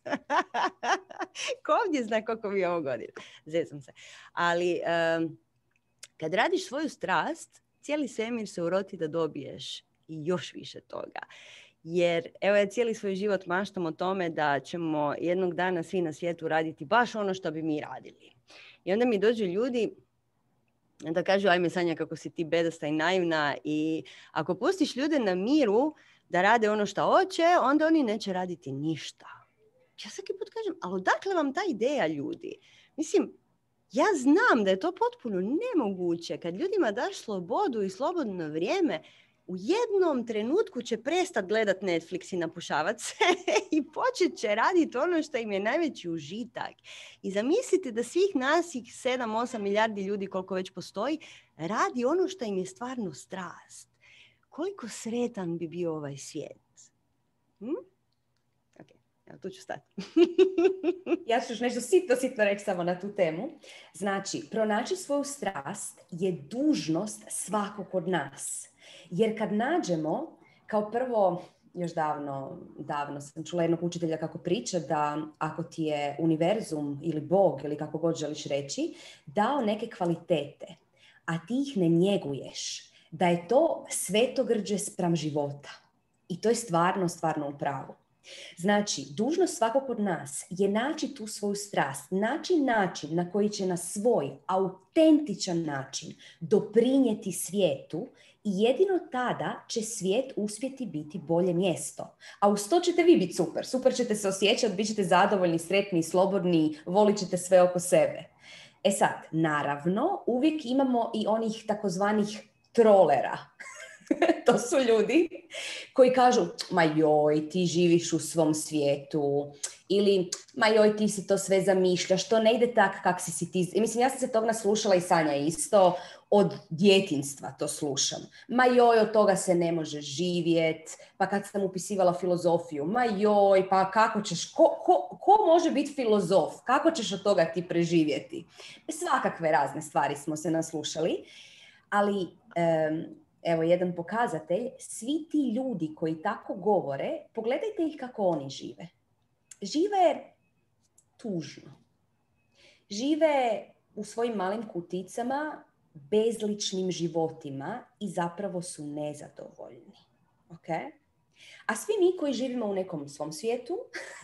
Speaker 1: Ko ovdje zna koliko vi ovo godina? Zezam se. Ali um, kad radiš svoju strast, cijeli svemir se uroti da dobiješ i još više toga. Jer evo ja cijeli svoj život maštam o tome da ćemo jednog dana svi na svijetu raditi baš ono što bi mi radili. I onda mi dođu ljudi da kažu ajme Sanja kako si ti bedasta i naivna i ako pustiš ljude na miru da rade ono što hoće, onda oni neće raditi ništa. Ja svaki put kažem, ali odakle vam ta ideja ljudi? Mislim, ja znam da je to potpuno nemoguće. Kad ljudima daš slobodu i slobodno vrijeme, u jednom trenutku će prestati gledat Netflix i napušavat se i počet će raditi ono što im je najveći užitak. I zamislite da svih nas, ih sedam osam milijardi ljudi koliko već postoji, radi ono što im je stvarno strast. Koliko sretan bi bio ovaj svijet? Hm? Ok, evo tu ću stati.
Speaker 2: Ja ću nešto sitno, sitno reći samo na tu temu. Znači, pronaći svoju strast je dužnost svakog od nas. Jer kad nađemo, kao prvo, još davno, davno sam čula jednog učitelja kako priča da ako ti je univerzum ili Bog ili kako god želiš reći, dao neke kvalitete, a ti ih ne njeguješ, da je to svetogrđe spram života. I to je stvarno, stvarno u pravu. Znači, dužnost svakog od nas je naći tu svoju strast, naći način na koji će na svoj autentičan način doprinijeti svijetu i jedino tada će svijet uspjeti biti bolje mjesto. A uz to ćete vi biti super. Super ćete se osjećati, bit ćete zadovoljni, sretni, slobodni, volit ćete sve oko sebe. E sad, naravno, uvijek imamo i onih takozvanih trolera. To su ljudi koji kažu, ma joj, ti živiš u svom svijetu, ili ma joj, ti si to sve zamišljaš, to ne ide tak kak si si ti. I mislim, ja sam se tog naslušala i Sanja isto, od djetinjstva to slušam. Ma joj, od toga se ne može živjeti, pa kad sam upisivala filozofiju, ma joj, pa kako ćeš, ko, ko, ko može biti filozof, kako ćeš od toga ti preživjeti? Svakakve razne stvari smo se naslušali, ali... Um, Evo, jedan pokazatelj, svi ti ljudi koji tako govore, pogledajte ih kako oni žive. Žive tužno. Žive u svojim malim kuticama, bezličnim životima i zapravo su nezadovoljni. Okay? A svi mi koji živimo u nekom svom svijetu,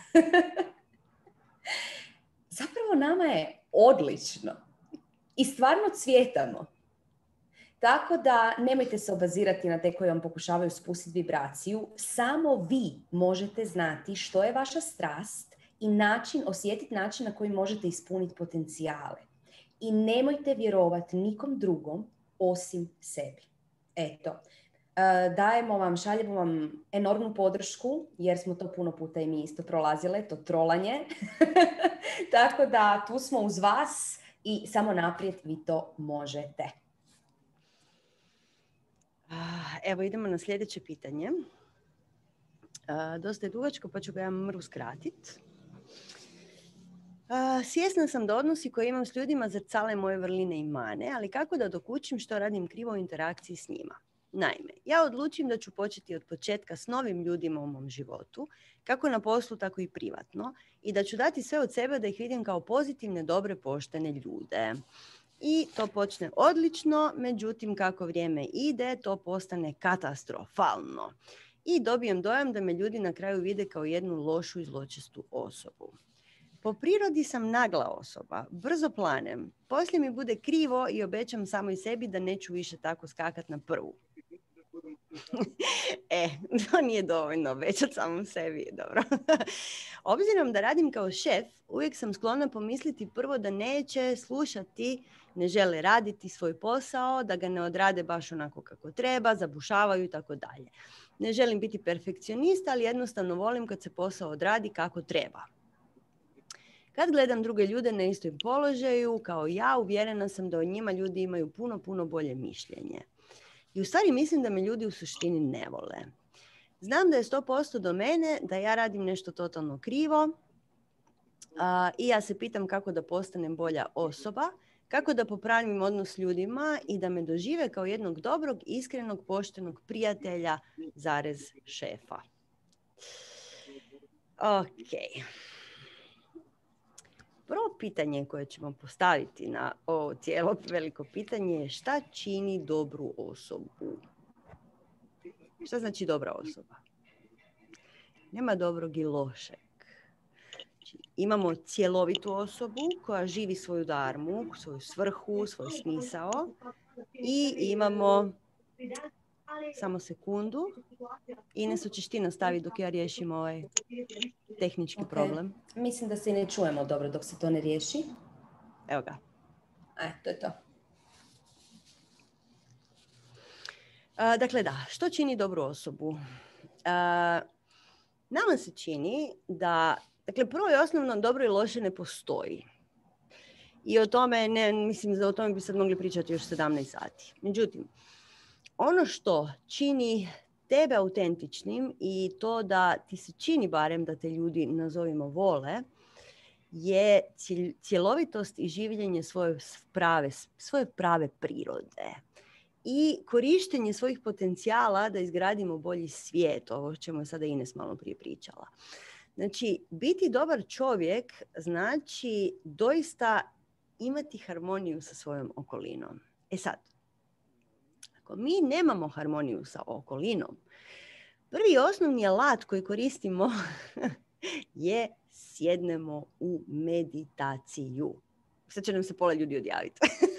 Speaker 2: zapravo nama je odlično. I stvarno cvjetamo. Tako da nemojte se obazirati na te koji vam pokušavaju spustiti vibraciju. Samo vi možete znati što je vaša strast i način, osjetiti način na koji možete ispuniti potencijale. I nemojte vjerovati nikom drugom osim sebi. Eto, dajemo vam, šaljemo vam enormnu podršku jer smo to puno puta i mi isto prolazile, to trolanje. Tako da tu smo uz vas i samo naprijed vi to možete.
Speaker 1: Evo idemo na sljedeće pitanje. Dosta je dugačko pa ću ga ja mrvu skratiti. Svjesna sam da odnosi koje imam s ljudima zrcale moje vrline i mane, ali kako da dokučim što radim krivo u interakciji s njima? Naime, ja odlučim da ću početi od početka s novim ljudima u mom životu, kako na poslu, tako i privatno, i da ću dati sve od sebe da ih vidim kao pozitivne, dobre, poštene ljude. I to počne odlično, međutim kako vrijeme ide, to postane katastrofalno. I dobijem dojam da me ljudi na kraju vide kao jednu lošu i zločestu osobu. Po prirodi sam nagla osoba, brzo planem, poslije mi bude krivo i obećam samoj sebi da neću više tako skakat na prvu. E, to nije dovoljno obećati samom sebi, dobro. Obzirom da radim kao šef, uvijek sam sklona pomisliti prvo da neće slušati, ne žele raditi svoj posao, da ga ne odrade baš onako kako treba, zabušavaju i tako dalje. Ne želim biti perfekcionista, ali jednostavno volim kad se posao odradi kako treba. Kad gledam druge ljude na istom položaju, kao ja, uvjerena sam da o njima ljudi imaju puno, puno bolje mišljenje. I u stvari mislim da me ljudi u suštini ne vole. Znam da je sto posto do mene, da ja radim nešto totalno krivo a, i ja se pitam kako da postanem bolja osoba, kako da popravim odnos s ljudima i da me dožive kao jednog dobrog, iskrenog, poštenog prijatelja, zarez šefa. Ok. Prvo pitanje koje ćemo postaviti na ovo cijelo veliko pitanje je šta čini dobru osobu? Šta znači dobra osoba? Nema dobrog i lošeg. Znači, imamo cjelovitu osobu koja živi svoju darmu, svoju svrhu, svoj smisao i imamo samo sekundu. Ines, hoćeš ti nastaviti dok ja riješim ovaj tehnički okay. problem?
Speaker 2: Mislim da se i ne čujemo dobro dok se to ne riješi.
Speaker 1: Evo ga.
Speaker 2: E, to je to.
Speaker 1: A, dakle, da. Što čini dobru osobu? A, nama se čini da, dakle, prvo i osnovno dobro i loše ne postoji. I o tome, ne, mislim da o tome bi sad mogli pričati još sedamnaest sati. Međutim, ono što čini tebe autentičnim i to da ti se čini barem da te ljudi, nazovimo, vole, je cjelovitost i življenje svoje prave, svoje prave prirode. I korištenje svojih potencijala da izgradimo bolji svijet, ovo o čemu je sada Ines malo prije pričala. Znači, biti dobar čovjek znači doista imati harmoniju sa svojom okolinom. E sad, ako mi nemamo harmoniju sa okolinom, prvi i osnovni alat koji koristimo je sjednemo u meditaciju. Sad će nam se pola ljudi odjaviti.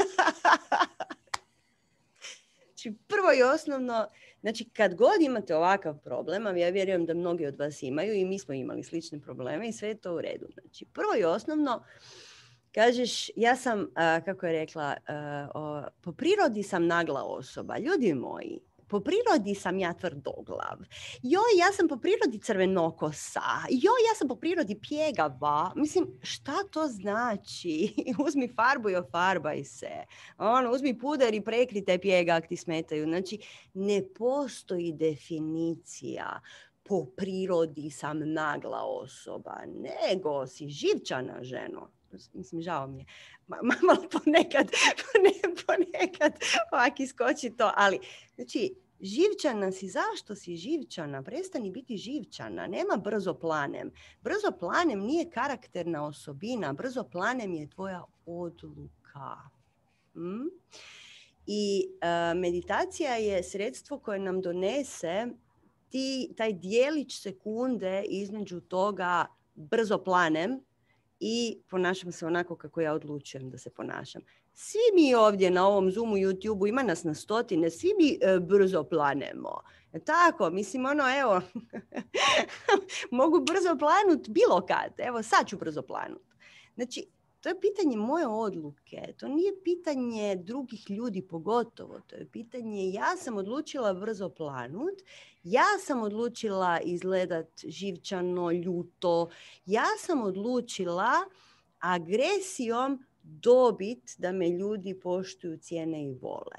Speaker 1: Znači, prvo i osnovno, znači kad god imate ovakav problem, a ja vjerujem da mnogi od vas imaju i mi smo imali slične probleme i sve je to u redu. Znači, prvo i osnovno, kažeš, ja sam, a, kako je rekla, a, o, po prirodi sam nagla osoba. Ljudi moji, po prirodi sam ja tvrdoglav. Joj, ja sam po prirodi crvenokosa. Joj, ja sam po prirodi pjegava. Mislim, šta to znači? Uzmi farbu i ofarbaj se. Ono, uzmi puder i prekri taj pjega ako ti smetaju. Znači, ne postoji definicija po prirodi sam nagla osoba, nego si živčana ženo. Mislim, žao mi je. Malo ponekad, ponekad ovak iskoči to, ali znači, živčana si. Zašto si živčana? Prestani biti živčana. Nema brzo planem. Brzo planem nije karakterna osobina. Brzo planem je tvoja odluka. Hmm? I uh, meditacija je sredstvo koje nam donese ti, taj dijelić sekunde između toga brzo planem i ponašam se onako kako ja odlučujem da se ponašam. Svi mi ovdje na ovom Zoomu, YouTubeu, ima nas na stotine, svi mi e, brzo planemo. E, tako, mislim, ono, evo, mogu brzo planut bilo kad. Evo, sad ću brzo planut. Znači, to je pitanje moje odluke. To nije pitanje drugih ljudi pogotovo. To je pitanje, ja sam odlučila brzo planut, ja sam odlučila izgledat živčano, ljuto, ja sam odlučila agresijom dobit da me ljudi poštuju, cijene i vole.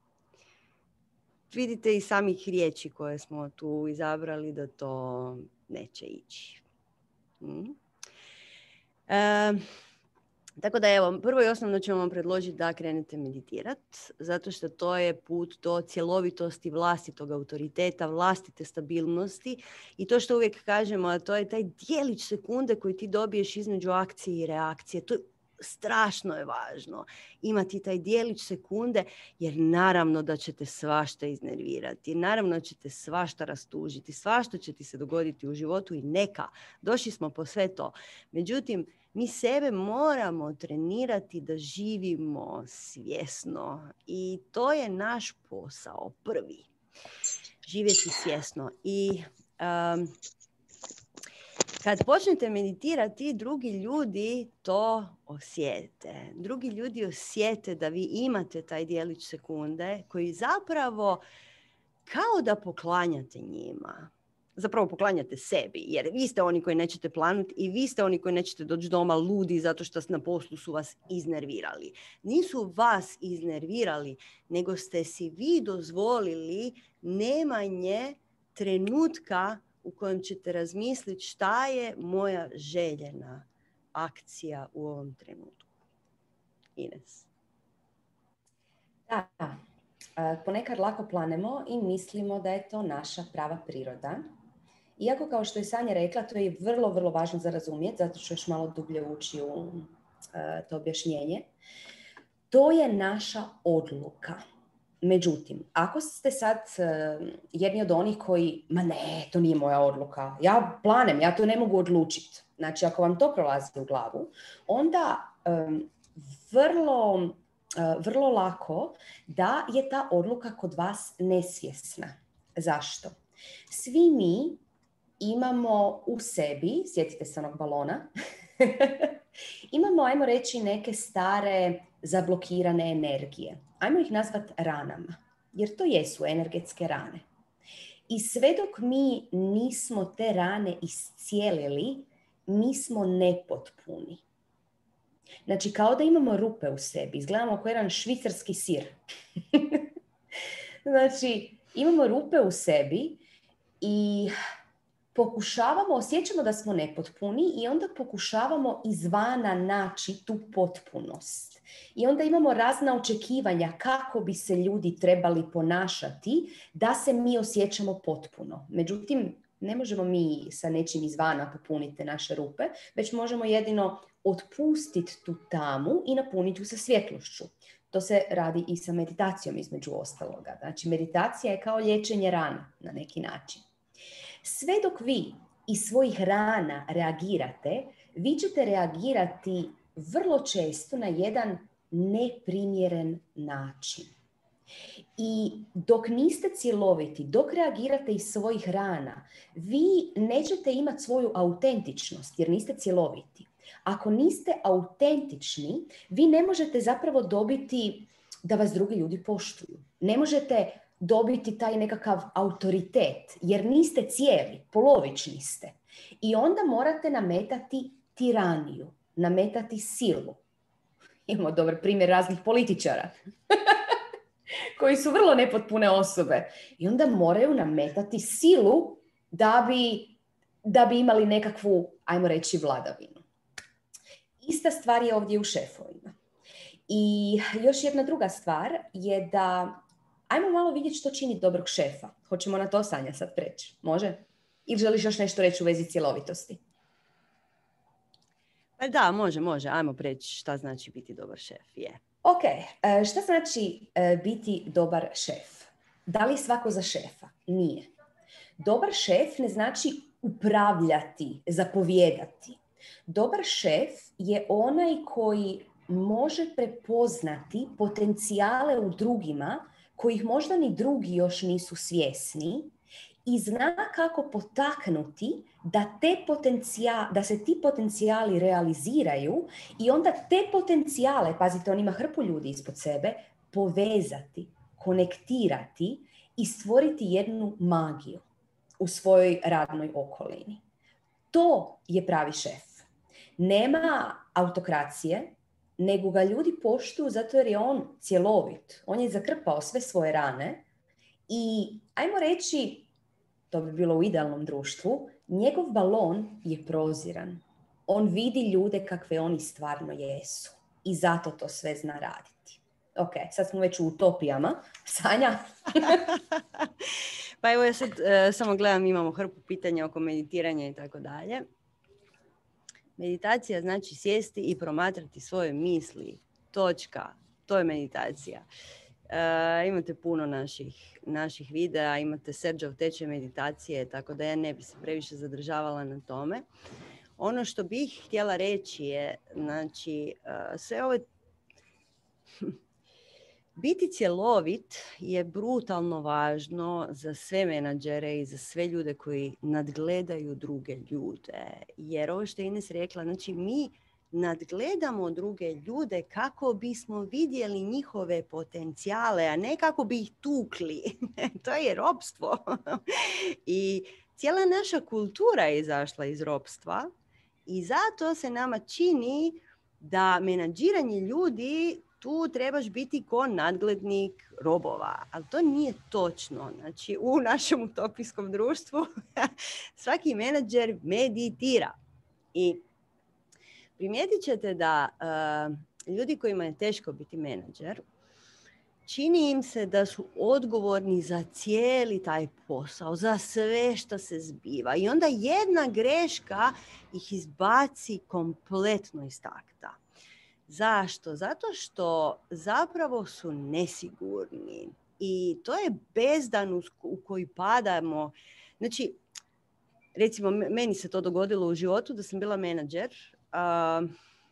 Speaker 1: Vidite i samih riječi koje smo tu izabrali da to neće ići. Hmm. E, Tako da evo, prvo i osnovno ćemo vam predložiti da krenete meditirati, zato što to je put do cjelovitosti vlastitog autoriteta, vlastite stabilnosti i to što uvijek kažemo, a to je taj dijelić sekunde koji ti dobiješ između akcije i reakcije. To je strašno je važno imati taj dijelić sekunde, jer naravno da ćete svašta iznervirati, naravno da ćete svašta rastužiti, svašta će ti se dogoditi u životu i neka, došli smo po sve to. Međutim, mi sebe moramo trenirati da živimo svjesno i to je naš posao prvi. živjeti svjesno. I um, kad počnete meditirati, drugi ljudi to osjete. Drugi ljudi osjete da vi imate taj dijelić sekunde koji zapravo kao da poklanjate njima. Zapravo poklanjate sebi, jer vi ste oni koji nećete planuti i vi ste oni koji nećete doći doma ludi zato što na poslu su vas iznervirali. Nisu vas iznervirali, nego ste si vi dozvolili nemanje trenutka u kojem ćete razmisliti šta je moja željena akcija u ovom trenutku. Ines.
Speaker 2: Da, ponekad lako planemo i mislimo da je to naša prava priroda. Iako, kao što je Sanja rekla, to je vrlo, vrlo važno za razumjeti, zato ću još malo dublje ući u uh, to objašnjenje. To je naša odluka. Međutim, ako ste sad uh, jedni od onih koji, ma ne, to nije moja odluka, ja planem, ja to ne mogu odlučiti. Znači, ako vam to prolazi u glavu, onda um, vrlo, uh, vrlo lako da je ta odluka kod vas nesvjesna. Zašto? Svi mi imamo u sebi, sjetite se onog balona, imamo, ajmo reći, neke stare zablokirane energije. Ajmo ih nazvati ranama, jer to jesu energetske rane. I sve dok mi nismo te rane iscijelili, mi smo nepotpuni. Znači, kao da imamo rupe u sebi, izgledamo kao jedan švicarski sir. Znači, imamo rupe u sebi i pokušavamo, osjećamo da smo nepotpuni i onda pokušavamo izvana naći tu potpunost. I onda imamo razna očekivanja kako bi se ljudi trebali ponašati da se mi osjećamo potpuno. Međutim, ne možemo mi sa nečim izvana popuniti naše rupe, već možemo jedino otpustiti tu tamu i napuniti ju sa svjetlošću. To se radi i sa meditacijom između ostaloga. Znači, meditacija je kao liječenje rana na neki način. Sve dok vi iz svojih rana reagirate, vi ćete reagirati vrlo često na jedan neprimjeren način. I dok niste cjeloviti, dok reagirate iz svojih rana, vi nećete imati svoju autentičnost jer niste cjeloviti. Ako niste autentični, vi ne možete zapravo dobiti da vas drugi ljudi poštuju. Ne možete dobiti taj nekakav autoritet, jer niste cijeli, polovični ste. I onda morate nametati tiraniju, nametati silu. Imamo dobar primjer raznih političara koji su vrlo nepotpune osobe. I onda moraju nametati silu da bi, da bi imali nekakvu, ajmo reći, vladavinu. Ista stvar je ovdje u šefovima. I još jedna druga stvar je da ajmo malo vidjeti što čini dobrog šefa. Hoćemo na to, Sanja, sad preći. Može? Ili želiš još nešto reći u vezi cjelovitosti?
Speaker 1: Pa da, može, može. Ajmo preći šta znači biti dobar šef. Je.
Speaker 2: Ok, šta znači biti dobar šef? Da li svako za šefa? Nije. Dobar šef ne znači upravljati, zapovijedati. Dobar šef je onaj koji može prepoznati potencijale u drugima kojih možda ni drugi još nisu svjesni i zna kako potaknuti da, te potencija, da se ti potencijali realiziraju i onda te potencijale, pazite, on ima hrpu ljudi ispod sebe, povezati, konektirati i stvoriti jednu magiju u svojoj radnoj okolini. To je pravi šef. Nema autokracije, nego ga ljudi poštuju zato jer je on cjelovit. On je zakrpao sve svoje rane i, ajmo reći, to bi bilo u idealnom društvu, njegov balon je proziran. On vidi ljude kakve oni stvarno jesu. I zato to sve zna raditi. Ok, sad smo već u utopijama. Sanja?
Speaker 1: Pa evo ja sad uh, samo gledam, imamo hrpu pitanja oko meditiranja i tako dalje. Meditacija znači sjesti i promatrati svoje misli. Točka. To je meditacija. Uh, imate puno naših, naših videa, imate Serđov tečaj meditacije, tako da ja ne bi se previše zadržavala na tome. Ono što bih htjela reći je, znači, uh, sve ove... Biti cjelovit je brutalno važno za sve menadžere i za sve ljude koji nadgledaju druge ljude. Jer ovo što je Ines rekla, znači mi nadgledamo druge ljude kako bismo vidjeli njihove potencijale, a ne kako bi ih tukli. To je ropstvo. I cijela naša kultura je izašla iz ropstva i zato se nama čini da menadžiranje ljudi tu trebaš biti ko nadglednik robova, ali to nije točno. Znači, u našem utopijskom društvu svaki menadžer meditira. I primijetit ćete da uh, ljudi kojima je teško biti menadžer, čini im se da su odgovorni za cijeli taj posao, za sve što se zbiva. I onda jedna greška ih izbaci kompletno iz takta. Zašto? Zato što zapravo su nesigurni. I to je bezdan u koji padamo. Znači, recimo, meni se to dogodilo u životu da sam bila menadžer. Uh,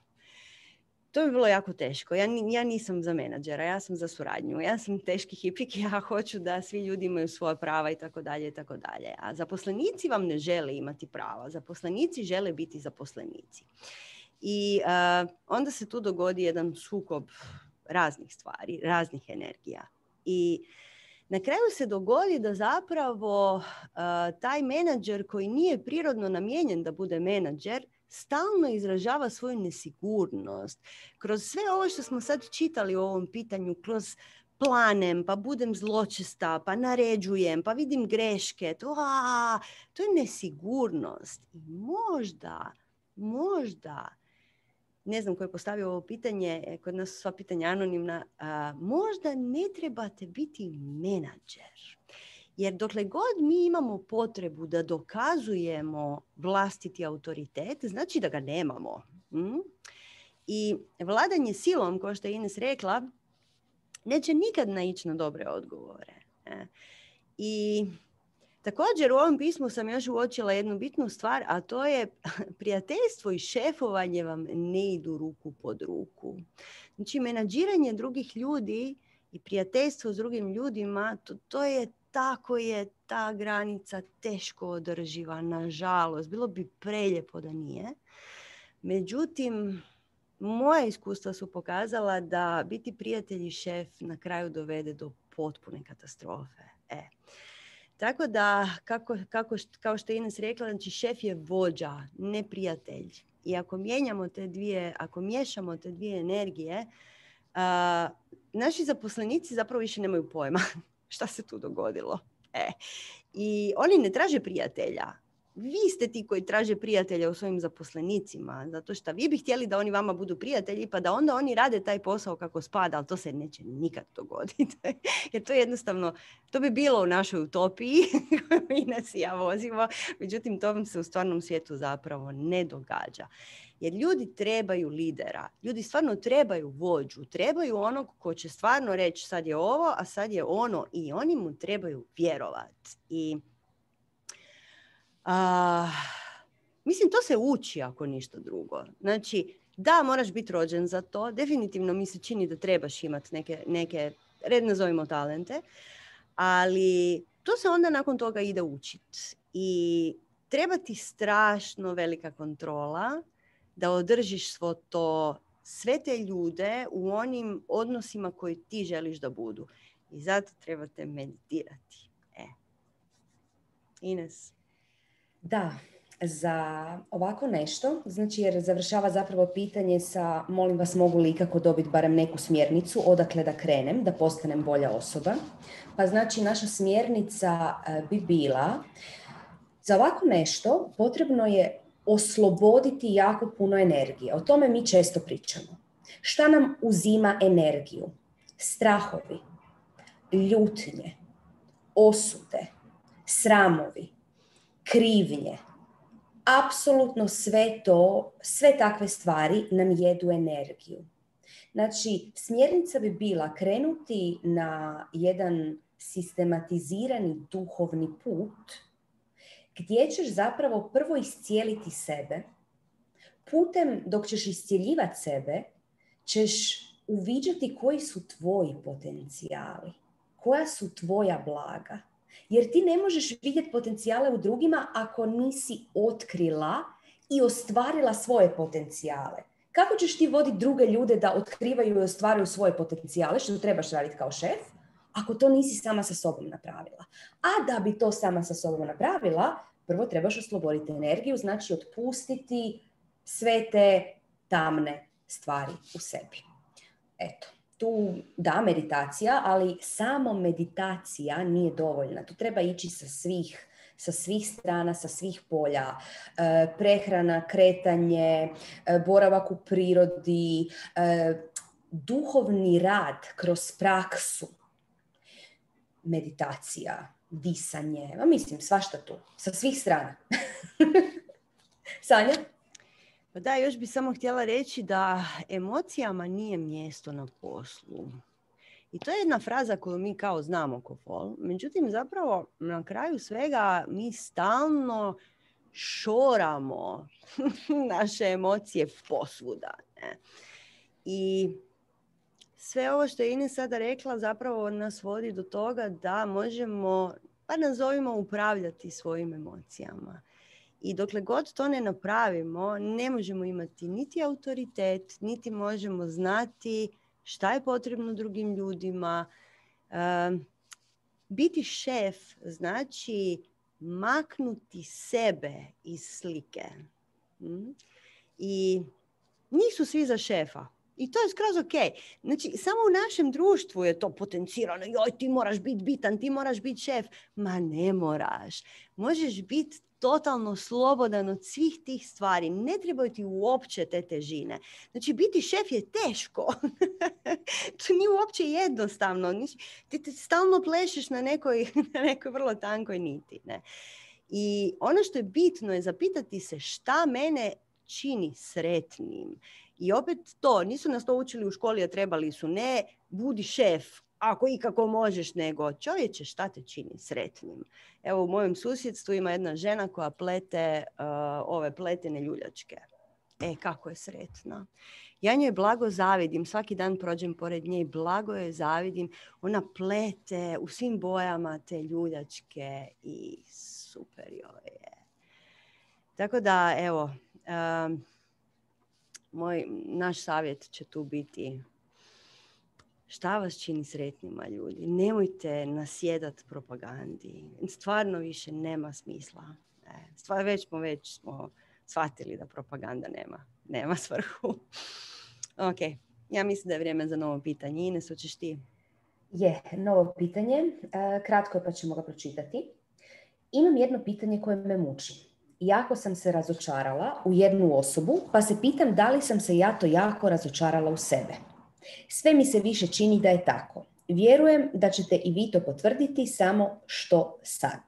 Speaker 1: to bi bilo jako teško. Ja, ja nisam za menadžera, ja sam za suradnju. Ja sam teški hipik, ja hoću da svi ljudi imaju svoja prava i tako dalje i tako dalje. A zaposlenici vam ne žele imati prava. Zaposlenici žele biti zaposlenici. I uh, onda se tu dogodi jedan sukob raznih stvari, raznih energija. I na kraju se dogodi da zapravo uh, taj menadžer koji nije prirodno namijenjen da bude menadžer, stalno izražava svoju nesigurnost. Kroz sve ovo što smo sad čitali u ovom pitanju, kroz planem, pa budem zločesta, pa naređujem, pa vidim greške, to, a, to je nesigurnost. I možda, možda, ne znam ko je postavio ovo pitanje, kod nas su sva pitanja anonimna, a, možda ne trebate biti menadžer. Jer dokle god mi imamo potrebu da dokazujemo vlastiti autoritet, znači da ga nemamo. Mm? I vladanje silom, kao što je Ines rekla, neće nikad naići na dobre odgovore. E. I također u ovom pismu sam još uočila jednu bitnu stvar, a to je prijateljstvo i šefovanje vam ne idu ruku pod ruku. Znači, menadžiranje drugih ljudi i prijateljstvo s drugim ljudima, to, to je tako je ta granica teško održiva, nažalost. Bilo bi prelijepo da nije. Međutim, moja iskustva su pokazala da biti prijatelj i šef na kraju dovede do potpune katastrofe. E. Tako da, kako, kako, kao što je Ines rekla, znači šef je vođa, ne prijatelj. I ako mijenjamo te dvije, ako miješamo te dvije energije, a, naši zaposlenici zapravo više nemaju pojma šta se tu dogodilo. E. I oni ne traže prijatelja. Vi ste ti koji traže prijatelja u svojim zaposlenicima, zato što vi bi htjeli da oni vama budu prijatelji, pa da onda oni rade taj posao kako spada, ali to se neće nikad dogoditi. Jer to je jednostavno, to bi bilo u našoj utopiji, mi nas i ja vozimo, međutim to vam se u stvarnom svijetu zapravo ne događa. Jer ljudi trebaju lidera, ljudi stvarno trebaju vođu, trebaju onog ko će stvarno reći sad je ovo, a sad je ono, i oni mu trebaju vjerovati. I Uh, mislim, to se uči ako ništa drugo. Znači, da, moraš biti rođen za to. Definitivno mi se čini da trebaš imati neke, neke red nazovimo talente, ali to se onda nakon toga ide učiti. I treba ti strašno velika kontrola da održiš svo to, sve te ljude u onim odnosima koji ti želiš da budu. I zato trebate meditirati. E. Ines?
Speaker 2: Da, za ovako nešto, znači jer završava zapravo pitanje sa molim vas mogu li ikako dobiti barem neku smjernicu odakle da krenem, da postanem bolja osoba. Pa znači naša smjernica bi bila za ovako nešto potrebno je osloboditi jako puno energije. O tome mi često pričamo. Šta nam uzima energiju? Strahovi, ljutnje, osude, sramovi, krivnje. Apsolutno sve to, sve takve stvari nam jedu energiju. Znači, smjernica bi bila krenuti na jedan sistematizirani duhovni put gdje ćeš zapravo prvo iscijeliti sebe. Putem dok ćeš iscijeljivati sebe, ćeš uviđati koji su tvoji potencijali, koja su tvoja blaga. Jer ti ne možeš vidjeti potencijale u drugima ako nisi otkrila i ostvarila svoje potencijale. Kako ćeš ti voditi druge ljude da otkrivaju i ostvaruju svoje potencijale, što trebaš raditi kao šef, ako to nisi sama sa sobom napravila? A da bi to sama sa sobom napravila, prvo trebaš osloboditi energiju, znači otpustiti sve te tamne stvari u sebi. Eto, tu da, meditacija, ali samo meditacija nije dovoljna. Tu treba ići sa svih, sa svih strana, sa svih polja. E, prehrana, kretanje, e, boravak u prirodi, e, duhovni rad kroz praksu, meditacija, disanje, a mislim svašta tu, sa svih strana. Sanja?
Speaker 1: Pa da, još bih samo htjela reći da emocijama nije mjesto na poslu. I to je jedna fraza koju mi kao znamo ko fol. Međutim, zapravo na kraju svega mi stalno šoramo naše emocije posvuda. Ne? I sve ovo što je Ines sada rekla zapravo nas vodi do toga da možemo, pa nazovimo, upravljati svojim emocijama. I dokle god to ne napravimo, ne možemo imati niti autoritet, niti možemo znati šta je potrebno drugim ljudima. Um, biti šef znači maknuti sebe iz slike. Mm? I nisu svi za šefa. I to je skroz ok. Znači, samo u našem društvu je to potencirano. Joj, ti moraš biti bitan, ti moraš biti šef. Ma ne moraš. Možeš biti totalno slobodan od svih tih stvari. Ne trebaju ti uopće te težine. Znači, biti šef je teško. To nije uopće jednostavno. Ti te stalno plešeš na nekoj, na nekoj vrlo tankoj niti. Ne? I ono što je bitno je zapitati se šta mene čini sretnim. I opet to, nisu nas to učili u školi, a trebali su ne budi šef, ako ikako možeš, nego čovječe, šta te čini sretnim. Evo, u mojem susjedstvu ima jedna žena koja plete uh, ove pletene ljuljačke. E, kako je sretna. Ja njoj blago zavidim, svaki dan prođem pored nje i blago je zavidim. Ona plete u svim bojama te ljuljačke i super joj je. Tako da, evo, um, moj, naš savjet će tu biti: šta vas čini sretnima, ljudi? Nemojte nasjedat propagandi. Stvarno više nema smisla. Stvar, već smo već smo shvatili da propaganda nema, nema svrhu. Ok, ja mislim da je vrijeme za novo pitanje. Ines, hoćeš ti?
Speaker 2: Je, novo pitanje. Kratko je pa ćemo ga pročitati. Imam jedno pitanje koje me muči. Jako sam se razočarala u jednu osobu, pa se pitam da li sam se ja to jako razočarala u sebe. Sve mi se više čini da je tako. Vjerujem da ćete i vi to potvrditi, samo što sad.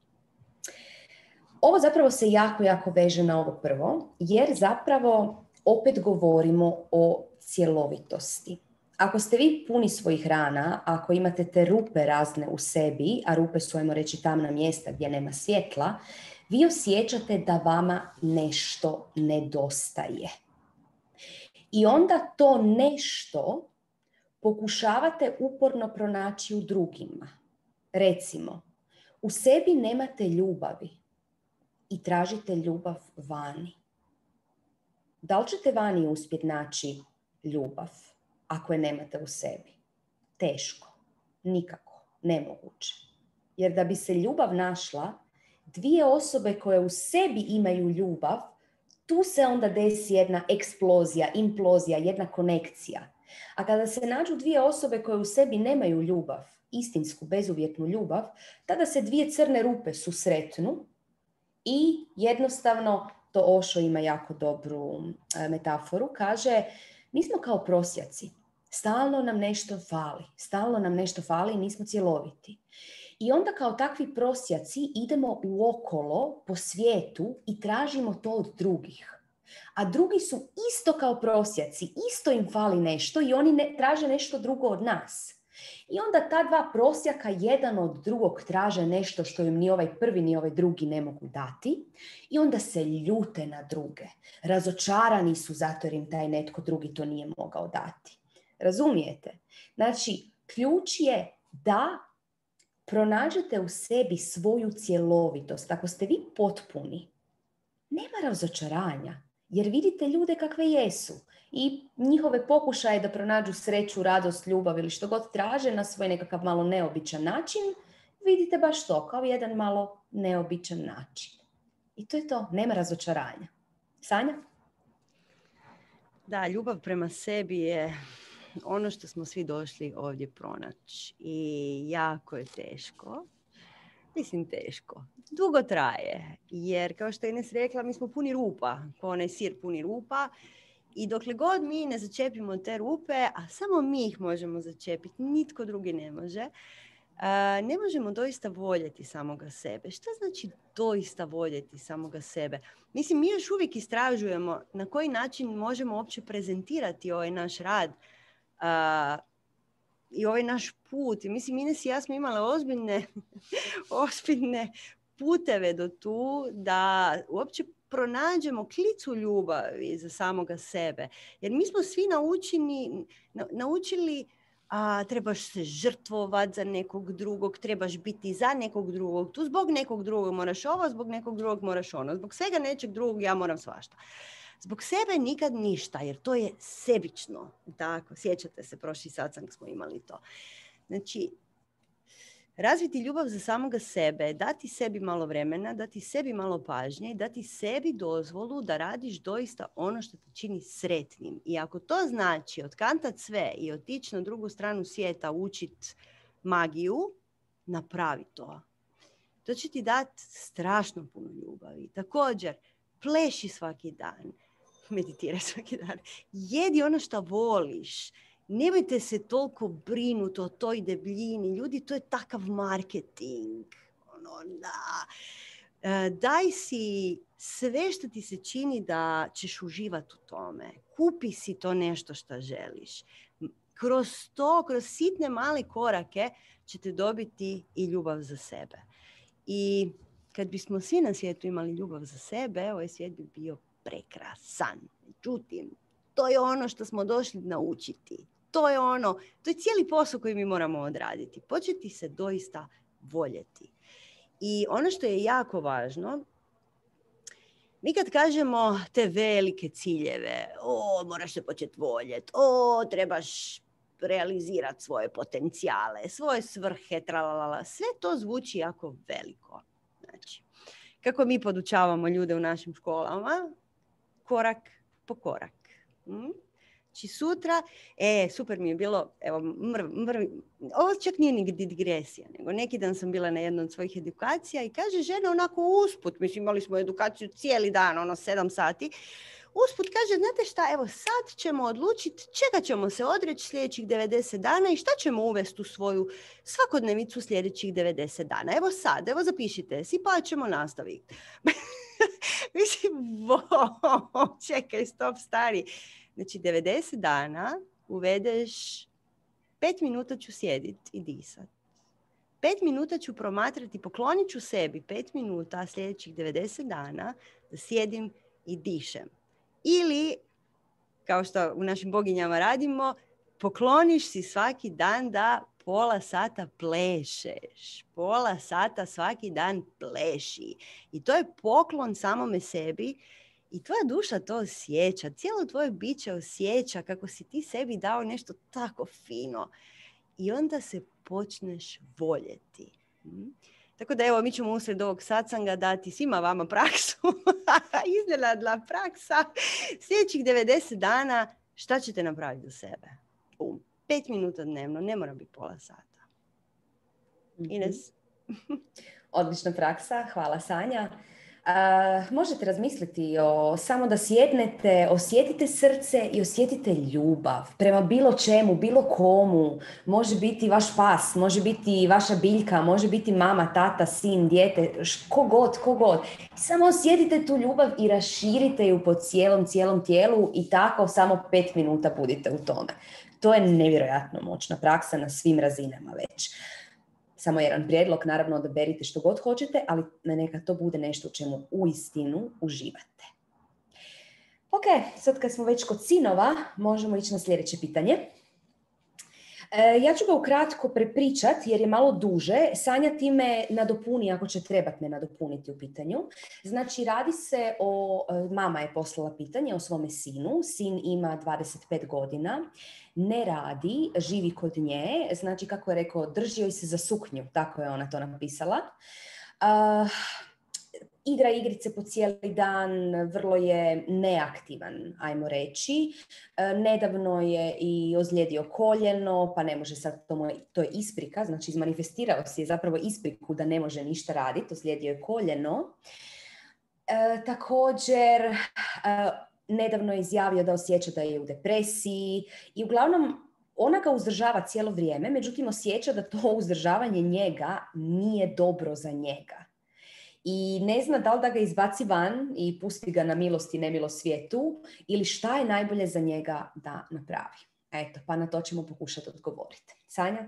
Speaker 2: Ovo zapravo se jako, jako veže na ovo prvo, jer zapravo opet govorimo o cjelovitosti. Ako ste vi puni svojih rana, ako imate te rupe razne u sebi, a rupe su, ajmo reći, tamna mjesta gdje nema svjetla, vi osjećate da vama nešto nedostaje. I onda to nešto pokušavate uporno pronaći u drugima. Recimo, u sebi nemate ljubavi i tražite ljubav vani. Da li ćete vani uspjeti naći ljubav ako je nemate u sebi? Teško, nikako, nemoguće. Jer da bi se ljubav našla, dvije osobe koje u sebi imaju ljubav, tu se onda desi jedna eksplozija, implozija, jedna konekcija. A kada se nađu dvije osobe koje u sebi nemaju ljubav, istinsku, bezuvjetnu ljubav, tada se dvije crne rupe susretnu i jednostavno, to Osho ima jako dobru metaforu, kaže, mi smo kao prosjaci, stalno nam nešto fali, stalno nam nešto fali i nismo cjeloviti. I onda kao takvi prosjaci idemo uokolo po svijetu i tražimo to od drugih. A drugi su isto kao prosjaci, isto im fali nešto i oni ne, traže nešto drugo od nas. I onda ta dva prosjaka jedan od drugog traže nešto što im ni ovaj prvi ni ovaj drugi ne mogu dati i onda se ljute na druge. Razočarani su zato jer im taj netko drugi to nije mogao dati. Razumijete? Znači, ključ je da pronađete u sebi svoju cjelovitost. Ako ste vi potpuni, nema razočaranja, jer vidite ljude kakve jesu i njihove pokušaje da pronađu sreću, radost, ljubav ili što god traže na svoj nekakav malo neobičan način, vidite baš to, kao jedan malo neobičan način. I to je to, nema razočaranja. Sanja?
Speaker 1: Da, ljubav prema sebi je ono što smo svi došli ovdje pronaći. I jako je teško. Mislim teško. Dugo traje. Jer kao što je Ines rekla, mi smo puni rupa. Kao onaj sir puni rupa. I dokle god mi ne začepimo te rupe, a samo mi ih možemo začepiti, nitko drugi ne može, ne možemo doista voljeti samoga sebe. Šta znači doista voljeti samoga sebe? Mislim, mi još uvijek istražujemo na koji način možemo uopće prezentirati ovaj naš rad uh, i ovaj naš put. I mislim, Ines i ja smo imale ozbiljne, ozbiljne puteve do tu da uopće pronađemo klicu ljubavi za samoga sebe. Jer mi smo svi naučeni, na, naučili a trebaš se žrtvovati za nekog drugog, trebaš biti za nekog drugog, tu zbog nekog drugog moraš ovo, zbog nekog drugog moraš ono, zbog svega nečeg drugog ja moram svašta. Zbog sebe nikad ništa, jer to je sebično. Tako, sjećate se, prošli satsang smo imali to. Znači, razviti ljubav za samoga sebe, dati sebi malo vremena, dati sebi malo pažnje i dati sebi dozvolu da radiš doista ono što te čini sretnim. I ako to znači otkantat sve i otići na drugu stranu svijeta učit magiju, napravi to. To će ti dati strašno puno ljubavi. Također, pleši svaki dan, meditiraj svaki dan, jedi ono što voliš. Nemojte se toliko brinuti o toj debljini. Ljudi, to je takav marketing. Ono, da. E, daj si sve što ti se čini da ćeš uživati u tome. Kupi si to nešto što želiš. Kroz to, kroz sitne male korake ćete dobiti i ljubav za sebe. I kad bismo svi na svijetu imali ljubav za sebe, ovaj svijet bi bio prekrasan. Međutim, to je ono što smo došli naučiti. To je ono, to je cijeli posao koji mi moramo odraditi. Početi se doista voljeti. I ono što je jako važno, mi kad kažemo te velike ciljeve, o, moraš se početi voljeti, o, trebaš realizirati svoje potencijale, svoje svrhe, tralalala, sve to zvuči jako veliko. Znači, kako mi podučavamo ljude u našim školama, korak po korak. Hm? Znači sutra, e, super mi je bilo, evo, mrv, mrv, ovo čak nije ni digresija, nego neki dan sam bila na jednoj od svojih edukacija i kaže žena onako usput, mislim imali smo edukaciju cijeli dan, ono sedam sati, usput kaže, znate šta, evo sad ćemo odlučiti čega ćemo se odreći sljedećih devedeset dana i šta ćemo uvesti u svoju svakodnevicu sljedećih devedeset dana. Evo sad, evo zapišite si pa ćemo nastaviti. Mislim, wow, čekaj, stop, stari. Znači, devedeset dana uvedeš, pet minuta ću sjediti i disati. Pet minuta ću promatrati, poklonit ću sebi pet minuta sljedećih devedeset dana da sjedim i dišem. Ili, kao što u našim boginjama radimo, pokloniš si svaki dan da pola sata plešeš. Pola sata svaki dan pleši. I to je poklon samome sebi. I tvoja duša to osjeća, cijelo tvoje biće osjeća kako si ti sebi dao nešto tako fino. I onda se počneš voljeti. Mm. Tako da evo, mi ćemo usred ovog satsanga dati svima vama praksu. Iznenadna praksa. Sljedećih devedeset dana šta ćete napraviti za sebe? Um, pet minuta dnevno, ne mora biti pola sata. Mm-hmm. Ines?
Speaker 2: Odlična praksa, hvala Sanja. Uh, možete razmisliti o samo da sjednete, osjetite srce i osjetite ljubav prema bilo čemu, bilo komu. Može biti vaš pas, može biti vaša biljka, može biti mama, tata, sin, dijete, kogod, kogod. Samo osjetite tu ljubav i raširite ju po cijelom, cijelom tijelu i tako samo pet minuta budite u tome. To je nevjerojatno moćna praksa na svim razinama već. Samo jedan prijedlog, naravno odaberite što god hoćete, ali neka to bude nešto u čemu uistinu uživate. Ok, sad kad smo već kod sinova, možemo ići na sljedeće pitanje. E, ja ću ga ukratko prepričati jer je malo duže. Sanja, ti me nadopuni ako će trebat me nadopuniti u pitanju. Znači, radi se o, mama je poslala pitanje o svome sinu. Sin ima dvadeset pet godina, ne radi, živi kod nje. Znači, kako je rekao, drži joj se za suknju, tako je ona to napisala. Uh, Igra igrice po cijeli dan, vrlo je neaktivan, ajmo reći. E, nedavno je i ozlijedio koljeno, pa ne može sad, to, je, to je isprika, znači izmanifestirao si je zapravo ispriku da ne može ništa raditi, ozlijedio je koljeno. E, također, e, nedavno je izjavio da osjeća da je u depresiji i uglavnom ona ga uzdržava cijelo vrijeme, međutim osjeća da to uzdržavanje njega nije dobro za njega. I ne zna da li da ga izbaci van i pusti ga na milost i nemilost svijetu ili šta je najbolje za njega da napravi. Eto, pa na to ćemo pokušati odgovoriti. Sanja?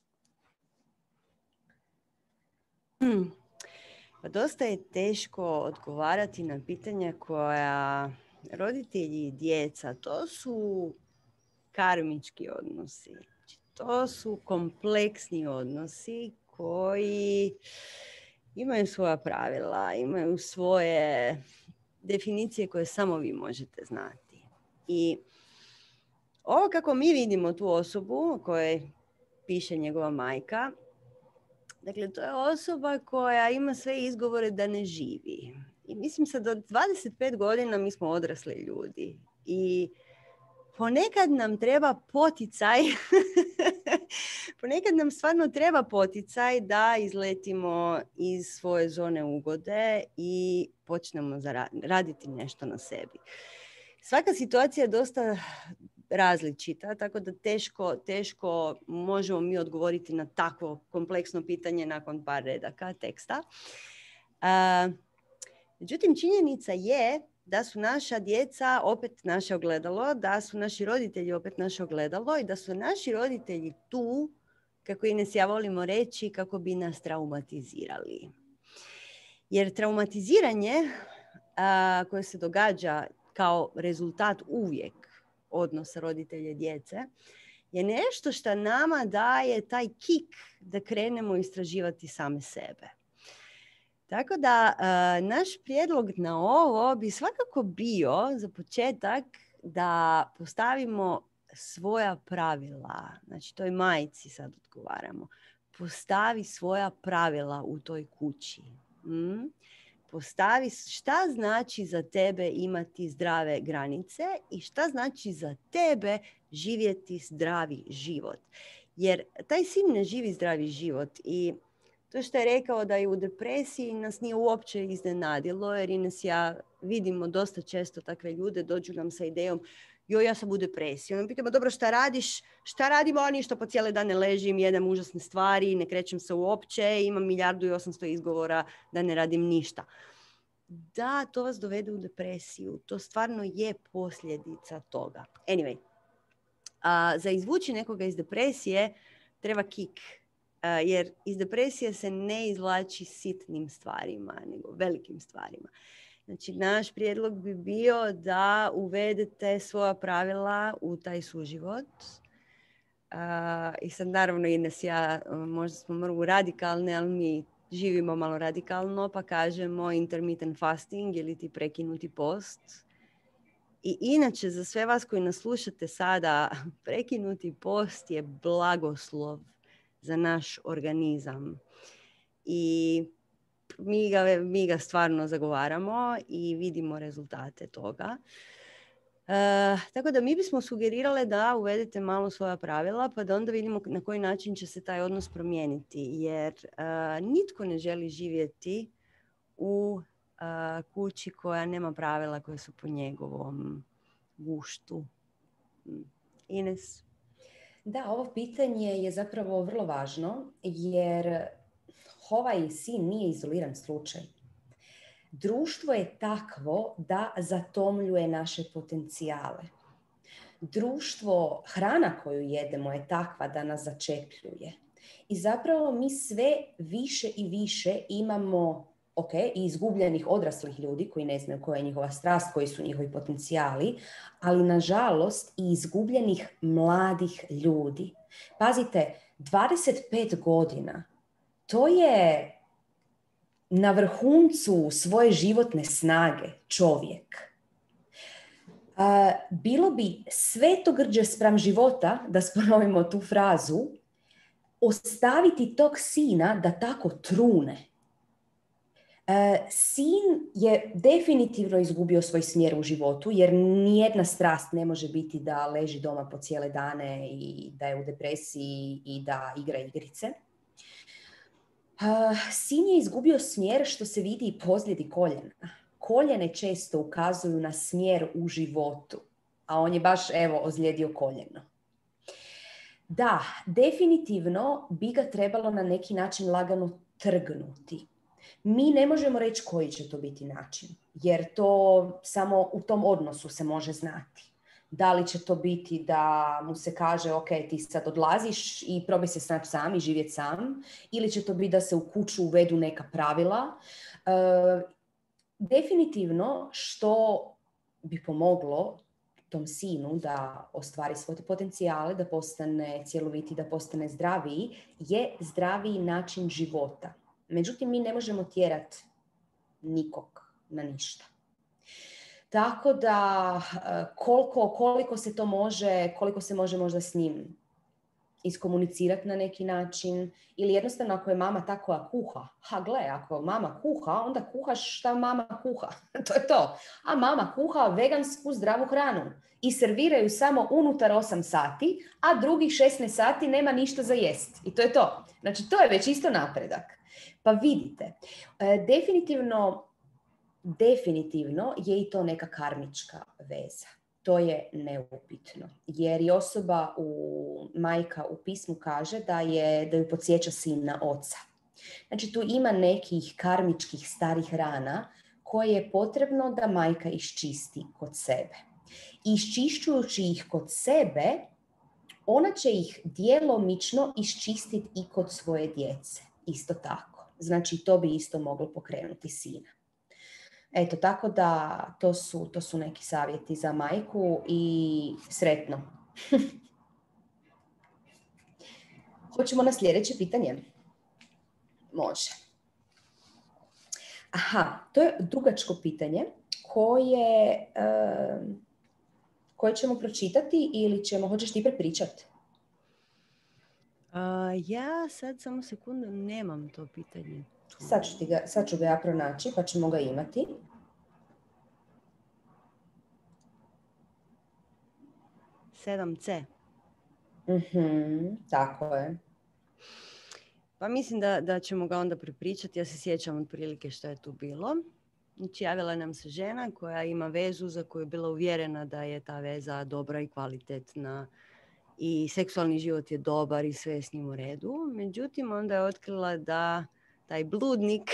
Speaker 1: Hmm. Pa dosta je teško odgovarati na pitanja koja roditelji i djeca, to su karmički odnosi. To su kompleksni odnosi koji imaju svoja pravila, imaju svoje definicije koje samo vi možete znati. I ovo kako mi vidimo tu osobu o kojoj piše njegova majka, dakle, to je osoba koja ima sve izgovore da ne živi. I mislim sad, do dvadeset pet godina mi smo odrasli ljudi. I ponekad nam treba poticaj, ponekad nam stvarno treba poticaj da izletimo iz svoje zone ugode i počnemo raditi nešto na sebi. Svaka situacija je dosta različita, tako da teško, teško možemo mi odgovoriti na takvo kompleksno pitanje nakon par redaka teksta. Uh, međutim, činjenica je da su naša djeca opet naše ogledalo, da su naši roditelji opet naše ogledalo i da su naši roditelji tu, kako Ines ja volimo reći, kako bi nas traumatizirali. Jer traumatiziranje a, koje se događa kao rezultat uvijek odnosa roditelja i djece je nešto što nama daje taj kik da krenemo istraživati same sebe. Tako da uh, naš prijedlog na ovo bi svakako bio za početak da postavimo svoja pravila. Znači, toj majci sad odgovaramo. Postavi svoja pravila u toj kući. Mm? Postavi šta znači za tebe imati zdrave granice i šta znači za tebe živjeti zdravi život. Jer taj sin ne živi zdravi život i to što je rekao da je u depresiji nas nije uopće iznenadilo, jer Ines ja vidimo dosta često takve ljude, dođu nam sa idejom joj, ja sam u depresiji. Onda pitamo, dobro, šta radiš? Šta radim? Oni što po cijele dane ležim, jedem užasne stvari, ne krećem se uopće, imam milijardu i osamsto izgovora da ne radim ništa. Da, to vas dovede u depresiju. To stvarno je posljedica toga. Anyway, a, za izvući nekoga iz depresije treba kik. Jer iz depresije se ne izvlači sitnim stvarima, nego velikim stvarima. Znači, naš prijedlog bi bio da uvedete svoja pravila u taj suživot. Uh, I sad, naravno, Ines ja, možda smo malo radikalne, ali mi živimo malo radikalno, pa kažemo intermittent fasting ili ti prekinuti post. I inače, za sve vas koji nas slušate sada, prekinuti post je blagoslov za naš organizam. I mi ga, mi ga stvarno zagovaramo i vidimo rezultate toga. E, tako da mi bismo sugerirale da uvedete malo svoja pravila, pa da onda vidimo na koji način će se taj odnos promijeniti. Jer e, nitko ne želi živjeti u e, kući koja nema pravila koje su po njegovom guštu. Ines?
Speaker 2: Da, ovo pitanje je zapravo vrlo važno jer ovaj sin nije izoliran slučaj. Društvo je takvo da zatomljuje naše potencijale. Društvo, hrana koju jedemo je takva da nas začepljuje. I zapravo mi sve više i više imamo ok, i izgubljenih odraslih ljudi koji ne znaju koja je njihova strast, koji su njihovi potencijali, ali nažalost i izgubljenih mladih ljudi. Pazite, dvadeset pet godina, to je na vrhuncu svoje životne snage čovjek. Uh, bilo bi svetogrđe spram života, da sponovimo tu frazu, ostaviti tog sina da tako trune. Uh, sin je definitivno izgubio svoj smjer u životu, jer nijedna strast ne može biti da leži doma po cijele dane i da je u depresiji i da igra igrice. Uh, sin je izgubio smjer, što se vidi i po ozljedi koljena. Koljene često ukazuju na smjer u životu, a on je baš, evo, ozlijedio koljeno. Da, definitivno bi ga trebalo na neki način lagano trgnuti. Mi ne možemo reći koji će to biti način, jer to samo u tom odnosu se može znati. Da li će to biti da mu se kaže, ok, ti sad odlaziš i probaj se snaći sam i živjeti sam, ili će to biti da se u kuću uvedu neka pravila. Uh, definitivno što bi pomoglo tom sinu da ostvari svoje potencijale, da postane cjeloviti, da postane zdraviji, je zdraviji način života. Međutim, mi ne možemo tjerati nikog na ništa. Tako da koliko, koliko se to može, koliko se može možda s njim iskomunicirati na neki način, ili jednostavno ako je mama ta koja kuha, ha gle, ako mama kuha, onda kuhaš šta mama kuha, to je to. A mama kuha vegansku zdravu hranu i serviraju samo unutar osam sati, a drugih šesnaest sati nema ništa za jest. I to je to. Znači, to je već isto napredak. Pa vidite, definitivno, definitivno je i to neka karmička veza. To je neupitno, jer i osoba, u, majka u pismu kaže da, je, da ju podsjeća sin na oca. Znači, tu ima nekih karmičkih starih rana koje je potrebno da majka iščisti kod sebe. Iščišćujući ih kod sebe, ona će ih djelomično iščistiti i kod svoje djece. Isto tako. Znači, to bi isto moglo pokrenuti sina. Eto, tako da to su, to su neki savjeti za majku i sretno. Hoćemo na sljedeće pitanje? Može. Aha, to je dugačko pitanje koje, uh, koje ćemo pročitati ili ćemo, hoćeš ti prepričati?
Speaker 1: Uh, ja sad samo sekundu nemam to pitanje.
Speaker 2: Sad ću, ti ga, sad ću ga ja pronaći, pa ćemo ga imati.
Speaker 1: sedam ce.
Speaker 2: Mm-hmm, tako je.
Speaker 1: Pa mislim da, da ćemo ga onda prepričati. Ja se sjećam otprilike što je tu bilo. Znači, javila nam se žena koja ima vezu za koju je bila uvjerena da je ta veza dobra i kvalitetna i seksualni život je dobar i sve je s njim u redu. Međutim, onda je otkrila da taj bludnik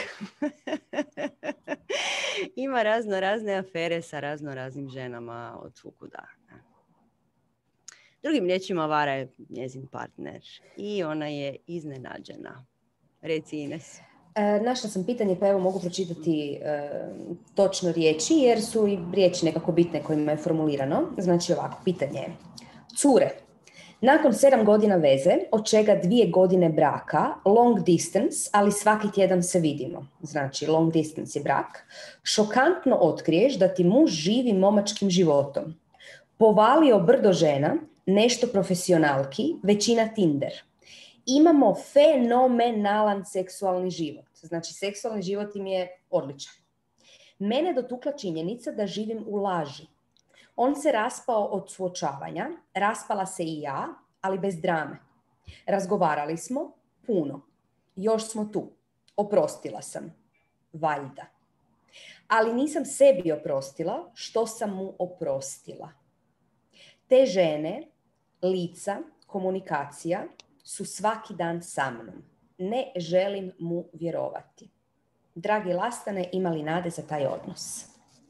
Speaker 1: ima razno razne afere sa razno raznim ženama od svukuda. Drugim riječima, vara je njezin partner i ona je iznenađena. Reci, Ines.
Speaker 2: E, našla sam pitanje, pa evo mogu pročitati e, točno riječi, jer su i riječi nekako bitne kojima je formulirano. Znači ovako, pitanje je: cure, nakon sedam godina veze, od čega dvije godine braka, long distance, ali svaki tjedan se vidimo, znači long distance je brak, šokantno otkriješ da ti muž živi momačkim životom. Povalio brdo žena, nešto profesionalki, većina Tinder. Imamo fenomenalan seksualni život. Znači, seksualni život im je odličan. Mene dotukla činjenica da živim u laži. On se raspao od suočavanja, raspala se i ja, ali bez drame. Razgovarali smo puno. Još smo tu. Oprostila sam. Valjda. Ali nisam sebi oprostila što sam mu oprostila. Te žene, lica, komunikacija su svaki dan sa mnom. Ne želim mu vjerovati. Dragi Lastane, ima li nade za taj odnos?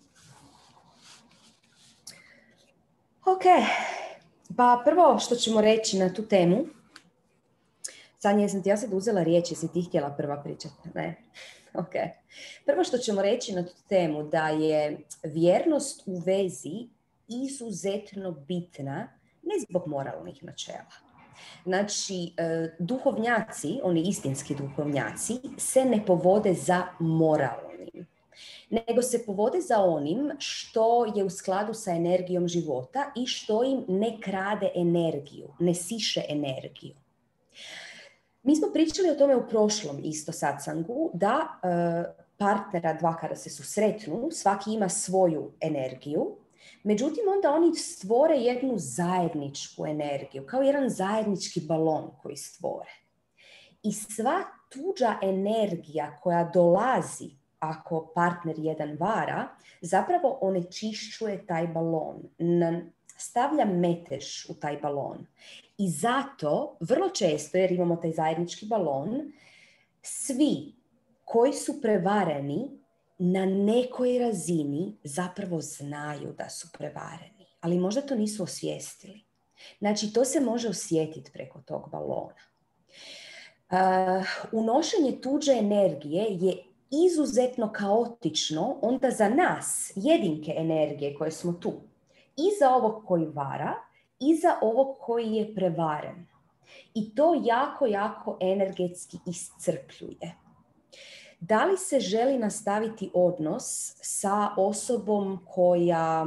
Speaker 2: Ok, pa prvo što ćemo reći na tu temu, Sanja, jesam ti ja sad uzela riječ, jesi ti htjela prva pričati? Ne? Ok. Prvo što ćemo reći na tu temu, da je vjernost u vezi izuzetno bitna, ne zbog moralnih načela, Znači, duhovnjaci, oni istinski duhovnjaci, se ne povode za moralnim, nego se povode za onim što je u skladu sa energijom života i što im ne krade energiju, ne siše energiju. Mi smo pričali o tome u prošlom isto satsangu, da e, partnera dva kada se susretnu, svaki ima svoju energiju, međutim onda oni stvore jednu zajedničku energiju, kao jedan zajednički balon koji stvore. I sva tuđa energija koja dolazi ako partner jedan vara, zapravo onečišćuje taj balon, stavlja metež u taj balon. I zato, vrlo često, jer imamo taj zajednički balon, svi koji su prevareni na nekoj razini zapravo znaju da su prevareni, ali možda to nisu osvijestili. Znači, to se može osjetiti preko tog balona. Uh, unošenje tuđe energije je izuzetno kaotično onda za nas, jedinke energije koje smo tu. I za ovog koji vara, i za ovog koji je prevaren. I to jako, jako energetski iscrpljuje. Da li se želi nastaviti odnos sa osobom koja,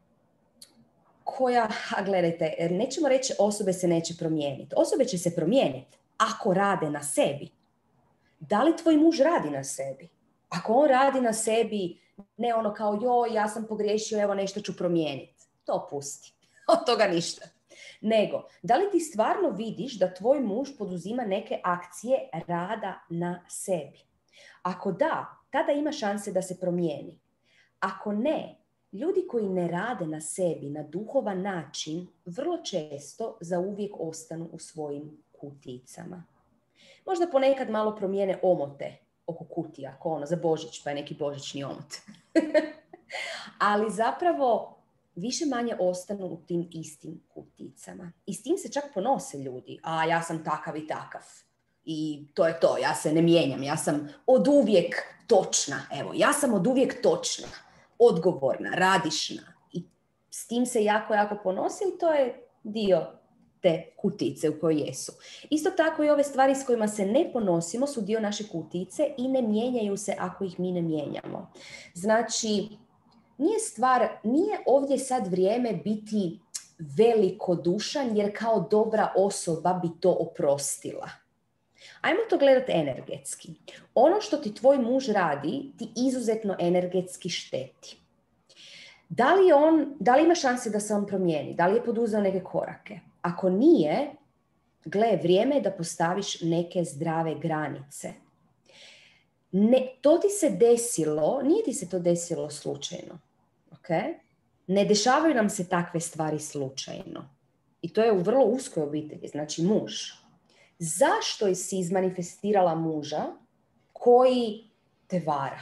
Speaker 2: koja, a gledajte, nećemo reći osobe se neće promijeniti. Osobe će se promijeniti ako rade na sebi. Da li tvoj muž radi na sebi? Ako on radi na sebi, ne ono kao joj, ja sam pogriješio, evo nešto ću promijeniti. To pusti. Od toga ništa. Nego, da li ti stvarno vidiš da tvoj muž poduzima neke akcije rada na sebi? Ako da, tada ima šanse da se promijeni. Ako ne, ljudi koji ne rade na sebi na duhovan način, vrlo često zauvijek ostanu u svojim kuticama. Možda ponekad malo promijene omote oko kutija, ako ono za Božić, pa je neki božićni omot. Ali zapravo više manje ostanu u tim istim kuticama. I s tim se čak ponose ljudi. A ja sam takav i takav. I to je to, ja se ne mijenjam, ja sam oduvijek točna. Evo, ja sam oduvijek točna, odgovorna, radišna. I s tim se jako, jako ponosi i to je dio te kutice u kojoj jesu. Isto tako i ove stvari s kojima se ne ponosimo su dio naše kutice i ne mijenjaju se ako ih mi ne mijenjamo. Znači, nije stvar, nije ovdje sad vrijeme biti velikodušan jer kao dobra osoba bi to oprostila. Ajmo to gledati energetski. Ono što ti tvoj muž radi ti izuzetno energetski šteti. Da li, on, da li ima šanse da se on promijeni? Da li je poduzeo neke korake? Ako nije, gle, vrijeme je da postaviš neke zdrave granice. Ne, to ti se desilo, nije ti se to desilo slučajno. Okay? Ne dešavaju nam se takve stvari slučajno. I to je u vrlo uskoj obitelji, znači muž. Zašto si izmanifestirala muža koji te vara?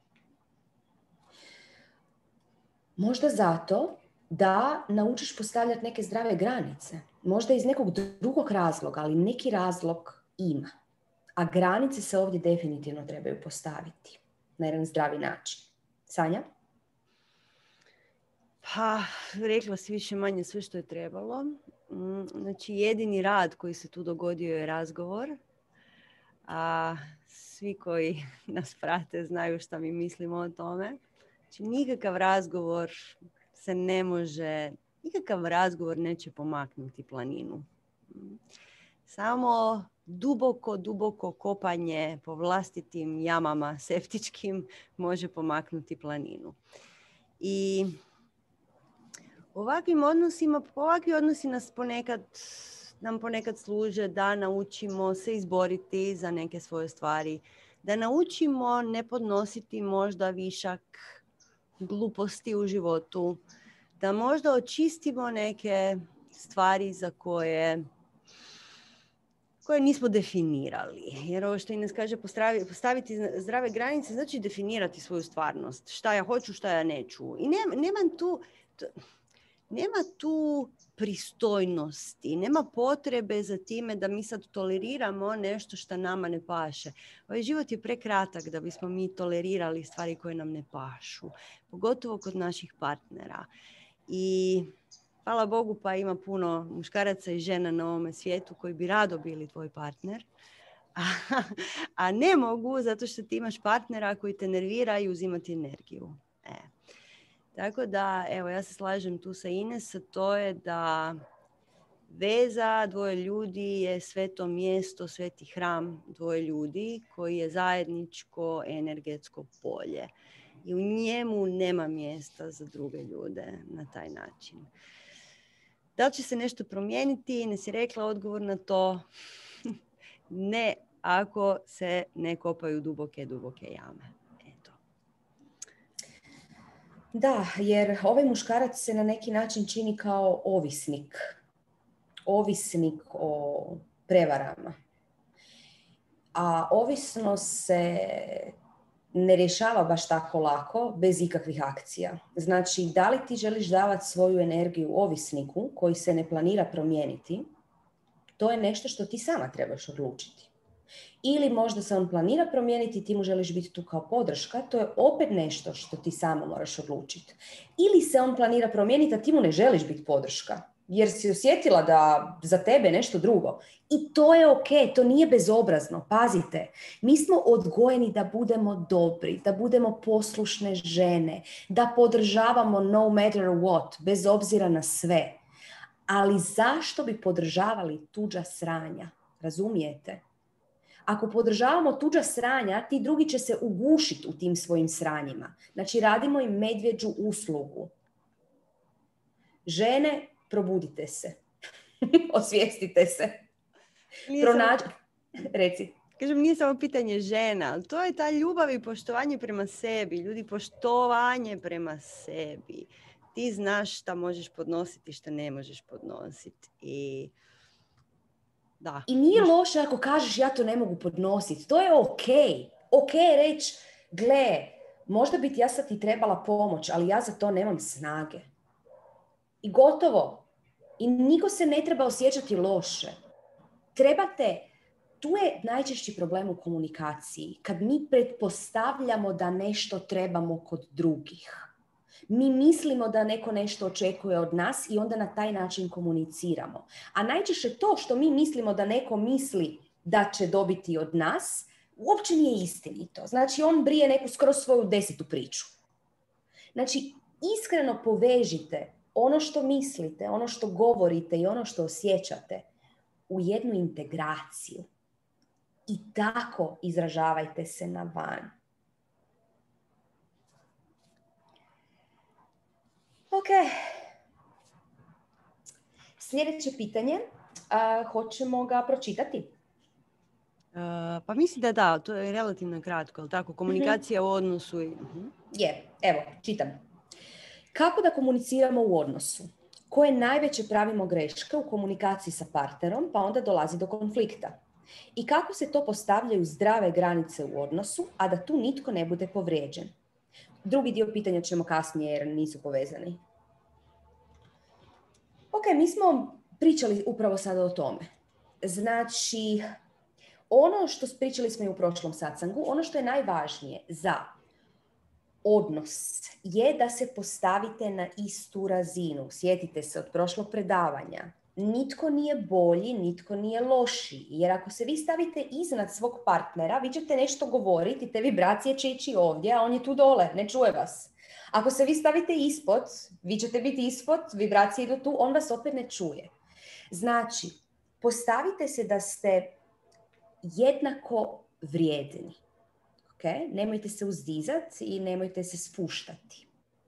Speaker 2: Možda zato da naučiš postavljati neke zdrave granice. Možda iz nekog drugog razloga, ali neki razlog ima. A granice se ovdje definitivno trebaju postaviti na jedan zdravi način. Sanja?
Speaker 1: Pa, rekla si više manje sve što je trebalo. Znači, jedini rad koji se tu dogodio je razgovor. A svi koji nas prate znaju šta mi mislimo o tome. Znači, nikakav razgovor se ne može, nikakav razgovor neće pomaknuti planinu. Samo duboko, duboko kopanje po vlastitim jamama septičkim može pomaknuti planinu. I ovakvim odnosima, ovakvi odnosi nas ponekad, nam ponekad služe da naučimo se izboriti za neke svoje stvari, da naučimo ne podnositi možda višak gluposti u životu, da možda očistimo neke stvari za koje, koje nismo definirali. Jer ovo što Ines kaže, postaviti zdrave granice znači definirati svoju stvarnost. Šta ja hoću, šta ja neću. I nema, nema tu... To, Nema tu pristojnosti, nema potrebe za time da mi sad toleriramo nešto što nama ne paše. Ovaj život je prekratak da bismo mi tolerirali stvari koje nam ne pašu, pogotovo kod naših partnera. I hvala Bogu pa ima puno muškaraca i žena na ovome svijetu koji bi rado bili tvoj partner. A, a ne mogu zato što ti imaš partnera koji te nervira i uzima ti energiju. E. Tako da, evo, ja se slažem tu sa Ines, to je da veza dvoje ljudi je sveto mjesto, sveti hram dvoje ljudi koji je zajedničko energetsko polje. I u njemu nema mjesta za druge ljude na taj način. Da li će se nešto promijeniti? Ne si rekla odgovor na to. Ne, ako se ne kopaju duboke, duboke jame. Eto.
Speaker 2: Da, jer ovaj muškarac se na neki način čini kao ovisnik. Ovisnik o prevarama. A ovisnost se ne rješava baš tako lako, bez ikakvih akcija. Znači, da li ti želiš davati svoju energiju ovisniku koji se ne planira promijeniti, to je nešto što ti sama trebaš odlučiti. Ili možda se on planira promijeniti, ti mu želiš biti tu kao podrška, to je opet nešto što ti sama moraš odlučiti. Ili se on planira promijeniti, a ti mu ne želiš biti podrška, jer si osjetila da za tebe nešto drugo. I to je ok, to nije bezobrazno. Pazite, mi smo odgojeni da budemo dobri, da budemo poslušne žene, da podržavamo no matter what, bez obzira na sve. Ali zašto bi podržavali tuđa sranja? Razumijete? Ako podržavamo tuđa sranja, ti drugi će se ugušiti u tim svojim sranjima. Znači, radimo im medvjeđu uslugu. Žene, probudite se. Osvijestite se. Pronađi... Samo... Reci.
Speaker 1: Kažem, nije samo pitanje žena, ali to je ta ljubav i poštovanje prema sebi. Ljudi, poštovanje prema sebi. Ti znaš šta možeš podnositi, šta ne možeš podnositi. I... Da.
Speaker 2: I nije loše ako kažeš ja to ne mogu podnositi. To je ok. Ok je reći, gle, možda bi ti ja sad ti trebala pomoć, ali ja za to nemam snage. I gotovo. I niko se ne treba osjećati loše. Trebate, tu je najčešći problem u komunikaciji. Kad mi pretpostavljamo da nešto trebamo kod drugih. Mi mislimo da neko nešto očekuje od nas i onda na taj način komuniciramo. A najčešće to što mi mislimo da neko misli da će dobiti od nas, uopće nije istinito. Znači, on brije neku skroz svoju desetu priču. Znači, iskreno povežite ono što mislite, ono što govorite i ono što osjećate u jednu integraciju. I tako izražavajte se na van. Ok. Sljedeće pitanje. A, hoćemo ga pročitati?
Speaker 1: Uh, pa mislim da da, to je relativno kratko, ali tako, komunikacija uh-huh. u odnosu. I... Uh-huh.
Speaker 2: Je, evo, čitam. Kako da komuniciramo u odnosu? Koje najveće pravimo greške u komunikaciji sa partnerom, pa onda dolazi do konflikta? I kako se to postavljaju zdrave granice u odnosu, a da tu nitko ne bude povrijeđen? Drugi dio pitanja ćemo kasnije jer nisu povezani. Ok, mi smo pričali upravo sada o tome. Znači, ono što pričali smo i u prošlom satsangu, ono što je najvažnije za odnos je da se postavite na istu razinu. Sjetite se od prošlog predavanja. Nitko nije bolji, nitko nije lošiji. Jer ako se vi stavite iznad svog partnera, vi ćete nešto govoriti, te vibracije će ići ovdje, a on je tu dole, ne čuje vas. Ako se vi stavite ispod, vi ćete biti ispod, vibracije idu tu, on vas opet ne čuje. Znači, postavite se da ste jednako vrijedni. Okay? Nemojte se uzdizati i nemojte se spuštati.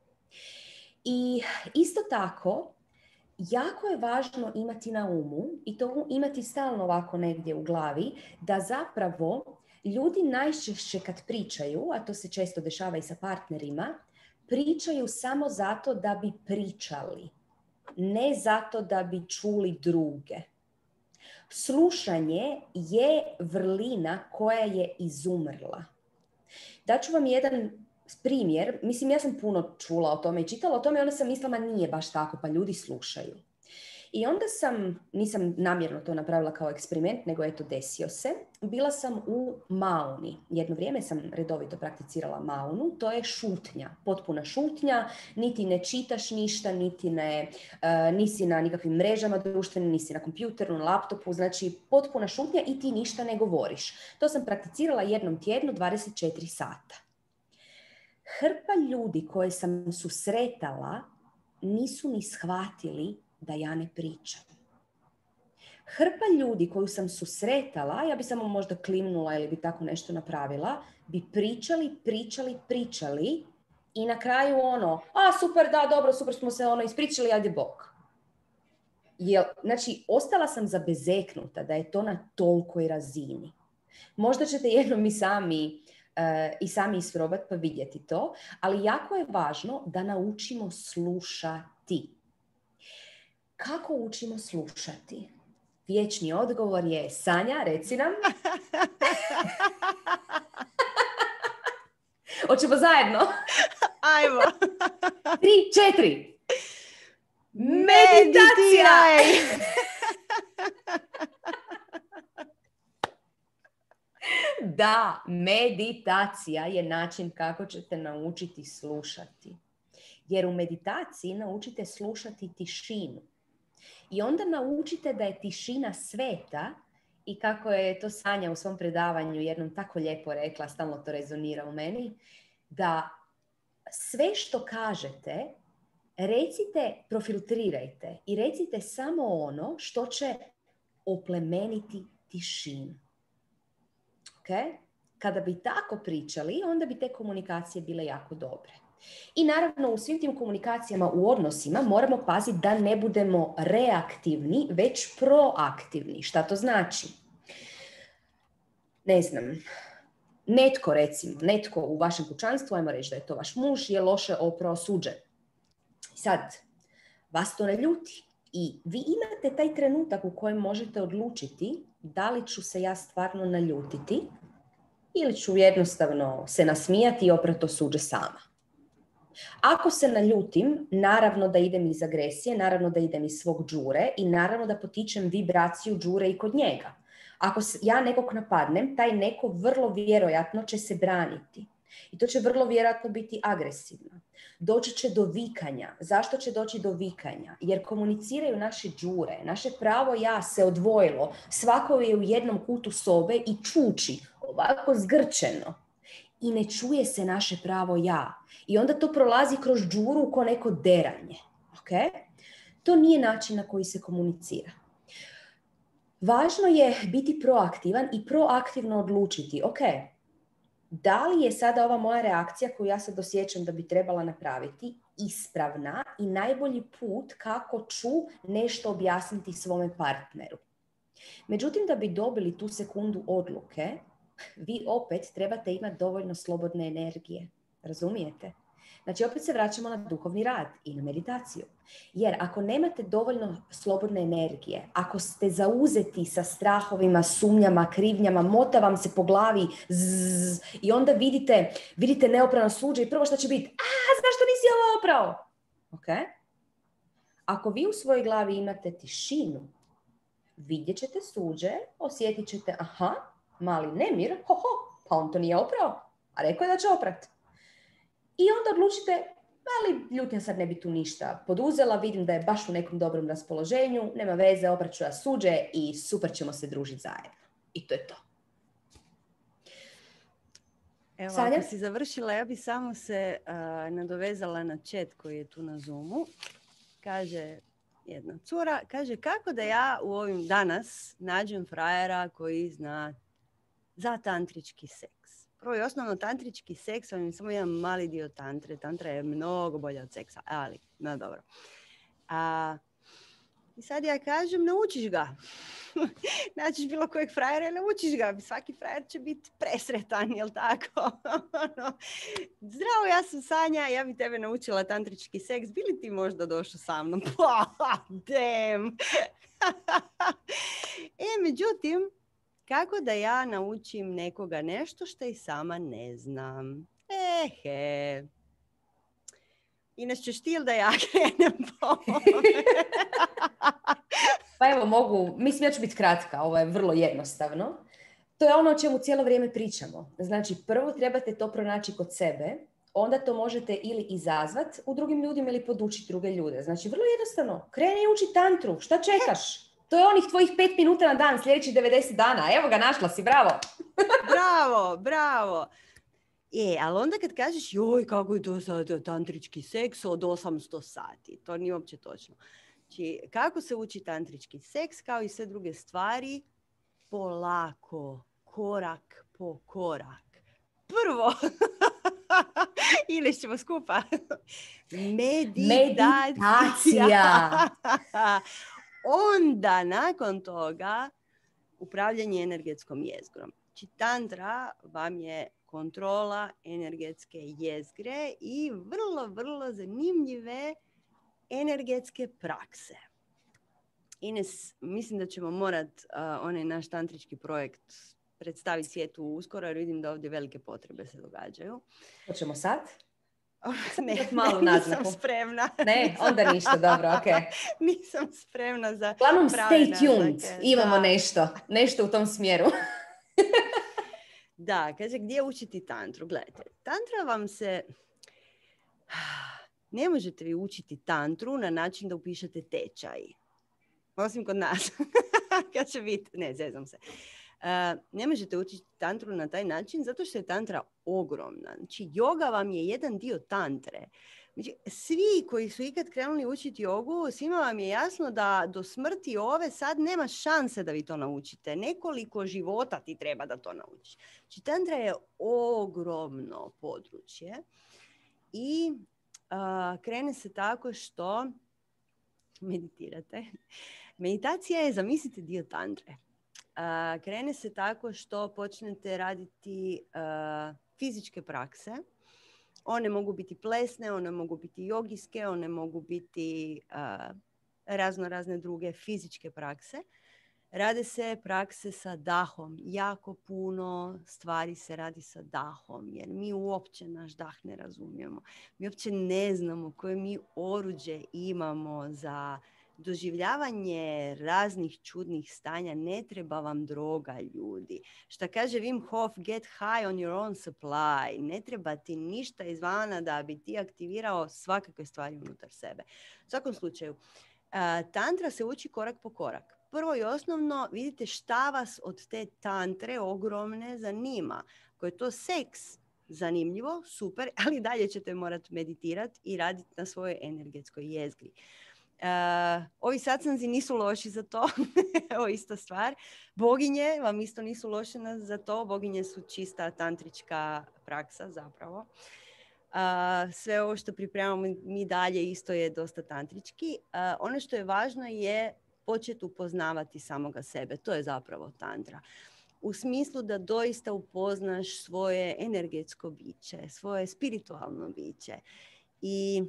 Speaker 2: I isto tako, jako je važno imati na umu, i to imati stalno ovako negdje u glavi, da zapravo ljudi najčešće kad pričaju, a to se često dešava i sa partnerima, pričaju samo zato da bi pričali, ne zato da bi čuli druge. Slušanje je vrlina koja je izumrla. Daću vam jedan primjer, mislim ja sam puno čula o tome i čitala o tome, onda sam mislila, ma nije baš tako, pa ljudi slušaju. I onda sam, nisam namjerno to napravila kao eksperiment, nego eto desio se. Bila sam u mauni. Jedno vrijeme sam redovito prakticirala maunu. To je šutnja, potpuna šutnja. Niti ne čitaš ništa, niti ne, uh, nisi na nikakvim mrežama društvenim, nisi na kompjuteru, na laptopu. Znači potpuna šutnja i ti ništa ne govoriš. To sam prakticirala jednom tjednu dvadeset četiri sata. Hrpa ljudi koje sam susretala nisu ni shvatili da ja ne pričam. Hrpa ljudi koju sam susretala, ja bi samo možda klimnula ili bi tako nešto napravila, bi pričali, pričali, pričali i na kraju ono, a super, da, dobro, super smo se ono ispričali, ajde bok. Jel, znači, ostala sam zabezeknuta da je to na tolikoj razini. Možda ćete jednom i sami Uh, i sami isprobati pa vidjeti to, ali jako je važno da naučimo slušati. Kako učimo slušati? Vječni odgovor je, Sanja, reci nam. Hoćemo zajedno?
Speaker 1: Ajmo.
Speaker 2: Tri, četiri. Meditacija! Da, meditacija je način kako ćete naučiti slušati. Jer u meditaciji naučite slušati tišinu. I onda naučite da je tišina sveta i kako je to Sanja u svom predavanju jednom tako lijepo rekla, stalno to rezonira u meni, da sve što kažete, recite, profiltrirajte i recite samo ono što će oplemeniti tišinu. Okay? Kada bi tako pričali, onda bi te komunikacije bile jako dobre. I naravno u svim tim komunikacijama u odnosima moramo paziti da ne budemo reaktivni, već proaktivni. Šta to znači? Ne znam, netko recimo, netko u vašem kućanstvu, ajmo reći da je to vaš muž, je loše oprao suđe. Sad, vas to ne ljuti. I vi imate taj trenutak u kojem možete odlučiti da li ću se ja stvarno naljutiti ili ću jednostavno se nasmijati i oprati to suđe sama. Ako se naljutim, naravno da idem iz agresije, naravno da idem iz svog džure i naravno da potičem vibraciju džure i kod njega. Ako ja nekog napadnem, taj neko vrlo vjerojatno će se braniti. I to će vrlo vjerojatno biti agresivno. Doći će do vikanja. Zašto će doći do vikanja? Jer komuniciraju naše džure. Naše pravo ja se odvojilo. Svako je u jednom kutu sobe i čuči ovako zgrčeno. I ne čuje se naše pravo ja. I onda to prolazi kroz džuru ko neko deranje. Okay? To nije način na koji se komunicira. Važno je biti proaktivan i proaktivno odlučiti. Ok, da li je sada ova moja reakcija koju ja sad osjećam da bi trebala napraviti ispravna i najbolji put kako ću nešto objasniti svome partneru. Međutim, da bi dobili tu sekundu odluke, vi opet trebate imati dovoljno slobodne energije. Razumijete? Znači, opet se vraćamo na duhovni rad i na meditaciju. Jer ako nemate dovoljno slobodne energije, ako ste zauzeti sa strahovima, sumnjama, krivnjama, mota vam se po glavi zzz, i onda vidite, vidite neoprano suđe i prvo što će biti, a, zašto nisi ovo oprao? Okay? Ako vi u svojoj glavi imate tišinu, vidjet ćete suđe, osjetit ćete, aha, mali nemir, ho, ho, pa on to nije oprao, a rekao je da će oprati. I onda odlučite, ali ljutnja sad ne bi tu ništa poduzela, vidim da je baš u nekom dobrom raspoloženju, nema veze, opraću ja suđe i super ćemo se družiti zajedno. I to je to.
Speaker 1: Evo,
Speaker 2: Sanja?
Speaker 1: ako si završila, ja bi samo se uh, nadovezala na chat koji je tu na Zoomu. Kaže jedna cura, kaže kako da ja u ovim danas nađem frajera koji zna za tantrički seks. Prvo i osnovno, tantrički seks, on je samo jedan mali dio tantre. Tantra je mnogo bolja od seksa, ali, no dobro. A, I sad ja kažem, naučiš ga. Naćiš bilo kojeg frajera i naučiš ga. Svaki frajer će biti presretan, jel tako? Zdravo, ja sam Sanja, ja bi tebe naučila tantrički seks. Bi li ti možda došao sa mnom? Damn! E, međutim, kako da ja naučim nekoga nešto što i sama ne znam? Ehe. Ines, ćeš ti ili da ja krenem po
Speaker 2: Pa evo mogu, mislim ja ću biti kratka, ovo je vrlo jednostavno. To je ono o čemu cijelo vrijeme pričamo. Znači, prvo trebate to pronaći kod sebe, onda to možete ili izazvati u drugim ljudima ili podučiti druge ljude. Znači, vrlo jednostavno, kreni uči tantru, šta čekaš? To je onih tvojih pet minuta na dan, sljedećih devedeset dana. Evo ga, našla si, bravo!
Speaker 1: Bravo, bravo! E, ali onda kad kažeš, joj, kako je to sad tantrički seks od osamsto sati, to nije uopće točno. Znači, kako se uči tantrički seks, kao i sve druge stvari, polako, korak po korak. Prvo, ili ćemo skupa, meditacija.
Speaker 2: Meditacija.
Speaker 1: Onda, nakon toga, upravljanje energetskom jezgrom. Znači, tantra vam je kontrola energetske jezgre i vrlo, vrlo zanimljive energetske prakse. Ines, mislim da ćemo morat uh, onaj naš tantrički projekt predstaviti svijetu uskoro, jer vidim da ovdje velike potrebe se događaju.
Speaker 2: Hoćemo sad?
Speaker 1: Oh, ne,
Speaker 2: malu
Speaker 1: ne,
Speaker 2: naznaku.
Speaker 1: nisam spremna.
Speaker 2: Ne,
Speaker 1: nisam,
Speaker 2: onda ništa, dobro, ok.
Speaker 1: Nisam spremna za
Speaker 2: Uglavnom,
Speaker 1: prave
Speaker 2: stay tuned.
Speaker 1: naznake.
Speaker 2: Imamo
Speaker 1: Da.
Speaker 2: nešto, nešto u tom smjeru.
Speaker 1: Da, kaže, gdje učiti tantru? Gledajte, tantra vam se... Ne možete vi učiti tantru na način da upišete tečaj. Osim kod nas. Kad će biti... Ne, zezam se. Uh, ne možete učiti tantru na taj način zato što je tantra ogromna. Znači, joga vam je jedan dio tantre. Znači, svi koji su ikad krenuli učiti jogu, svima vam je jasno da do smrti ove sad nema šanse da vi to naučite. Nekoliko života ti treba da to naučiš. Znači, tantra je ogromno područje i uh, krene se tako što meditirate. Meditacija je, zamislite, dio tantre. Uh, krene se tako što počnete raditi uh, fizičke prakse. One mogu biti plesne, one mogu biti jogijske, one mogu biti uh, razno razne druge fizičke prakse. Rade se prakse sa dahom. Jako puno stvari se radi sa dahom, jer mi uopće naš dah ne razumijemo. Mi uopće ne znamo koje mi oruđe imamo za doživljavanje raznih čudnih stanja. Ne treba vam droga, ljudi. Šta kaže Wim Hof, get high on your own supply. Ne treba ti ništa izvana da bi ti aktivirao svakakve stvari unutar sebe. U svakom slučaju, tantra se uči korak po korak. Prvo i osnovno, vidite šta vas od te tantre ogromne zanima. Ako je to seks, zanimljivo, super, ali dalje ćete morati meditirati i raditi na svojoj energetskoj jezgri. Uh, ovi satsanzi nisu loši za to. Evo ista stvar. Boginje vam isto nisu loše za to. Boginje su čista tantrička praksa zapravo. Uh, sve ovo što pripremamo mi dalje isto je dosta tantrički. Uh, ono što je važno je početi upoznavati samoga sebe. To je zapravo tantra. U smislu da doista upoznaš svoje energetsko biće, svoje spiritualno biće. I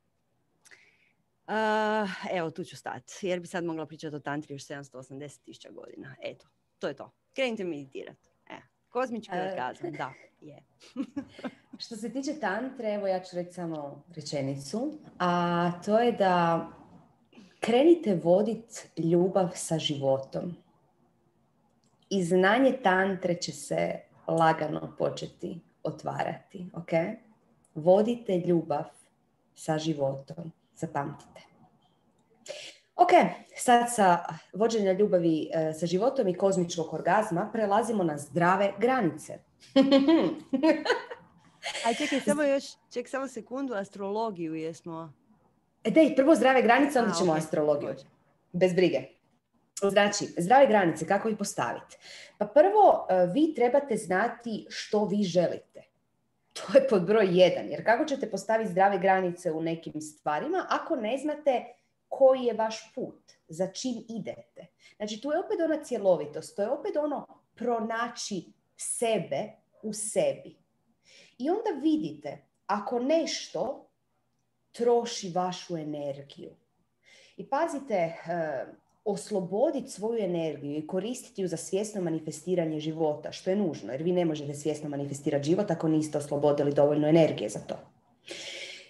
Speaker 1: Uh, evo, tu ću stati, jer bi sad mogla pričati o tantri još sedamsto osamdeset tisuća godina. Eto, to je to. Krenite meditirati. E, kozmički orgazam, da, je.
Speaker 2: Što se tiče tantre, evo ja ću reći samo rečenicu, a to je da krenite voditi ljubav sa životom. I znanje tantre će se lagano početi otvarati, ok? Vodite ljubav sa životom. Zapamtite. Ok, sad sa vođenja ljubavi e, sa životom i kozmičkog orgazma prelazimo na zdrave granice.
Speaker 1: A čekaj, samo još, ček samo sekundu, astrologiju jesmo...
Speaker 2: E dej, prvo zdrave granice, onda
Speaker 1: A,
Speaker 2: ćemo
Speaker 1: okay.
Speaker 2: astrologiju.
Speaker 1: Može.
Speaker 2: Bez brige. Znači, zdrave granice, kako ih postaviti? Pa prvo, e, vi trebate znati što vi želite. To je pod broj jedan, jer kako ćete postaviti zdrave granice u nekim stvarima ako ne znate koji je vaš put, za čim idete. Znači, tu je opet ona cjelovitost, to je opet ono pronaći sebe u sebi. I onda vidite, ako nešto troši vašu energiju. I pazite, uh, osloboditi svoju energiju i koristiti ju za svjesno manifestiranje života, što je nužno, jer vi ne možete svjesno manifestirati život ako niste oslobodili dovoljno energije za to.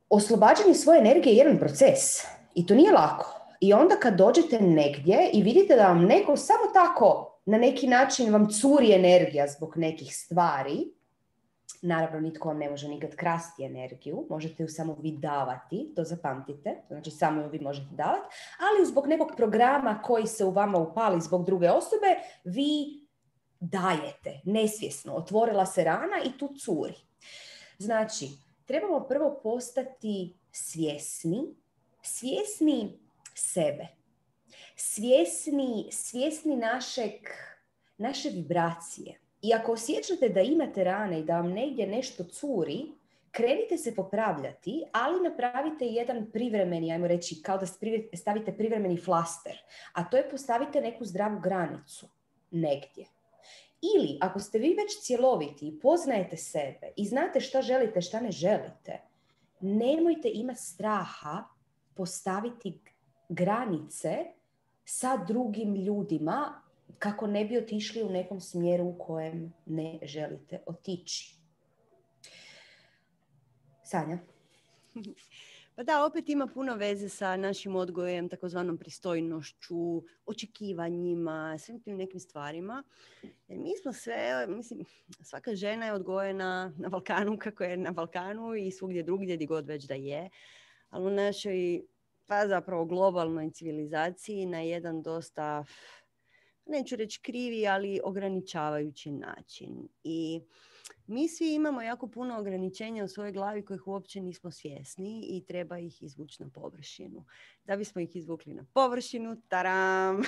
Speaker 2: oslobađanje svoje energije je jedan proces i to nije lako. I onda kad dođete negdje i vidite da vam neko samo tako na neki način vam curi energija zbog nekih stvari, naravno nitko vam ne može nikad krasti energiju, možete ju samo vi davati, to zapamtite, znači samo ju vi možete davati, ali zbog nekog programa koji se u vama upali zbog druge osobe, vi dajete, nesvjesno, otvorila se rana i tu curi. Znači, trebamo prvo postati svjesni, svjesni sebe, svjesni, svjesni našeg, naše vibracije. I ako osjećate da imate rane i da vam negdje nešto curi, krenite se popravljati, ali napravite jedan privremeni, ajmo reći, kao da stavite privremeni flaster, a to je postavite neku zdravu granicu negdje. Ili ako ste vi već cjeloviti i poznajete sebe i znate šta želite, šta ne želite, nemojte imati straha postaviti granice sa drugim ljudima kako ne bi otišli u nekom smjeru u kojem ne želite otići. Sanja?
Speaker 1: Pa da, opet ima puno veze sa našim odgojem, takozvanom pristojnošću, očekivanjima, svim tim nekim stvarima. Jer mi smo sve, mislim, svaka žena je odgojena na Balkanu kako je na Balkanu i svugdje drugdje gdje god već da je. Ali u našoj, pa zapravo globalnoj civilizaciji na jedan dosta, neću reći krivi, ali ograničavajući način. I mi svi imamo jako puno ograničenja u svojoj glavi kojih uopće nismo svjesni i treba ih izvući na površinu. Da bismo ih izvukli na površinu, taram!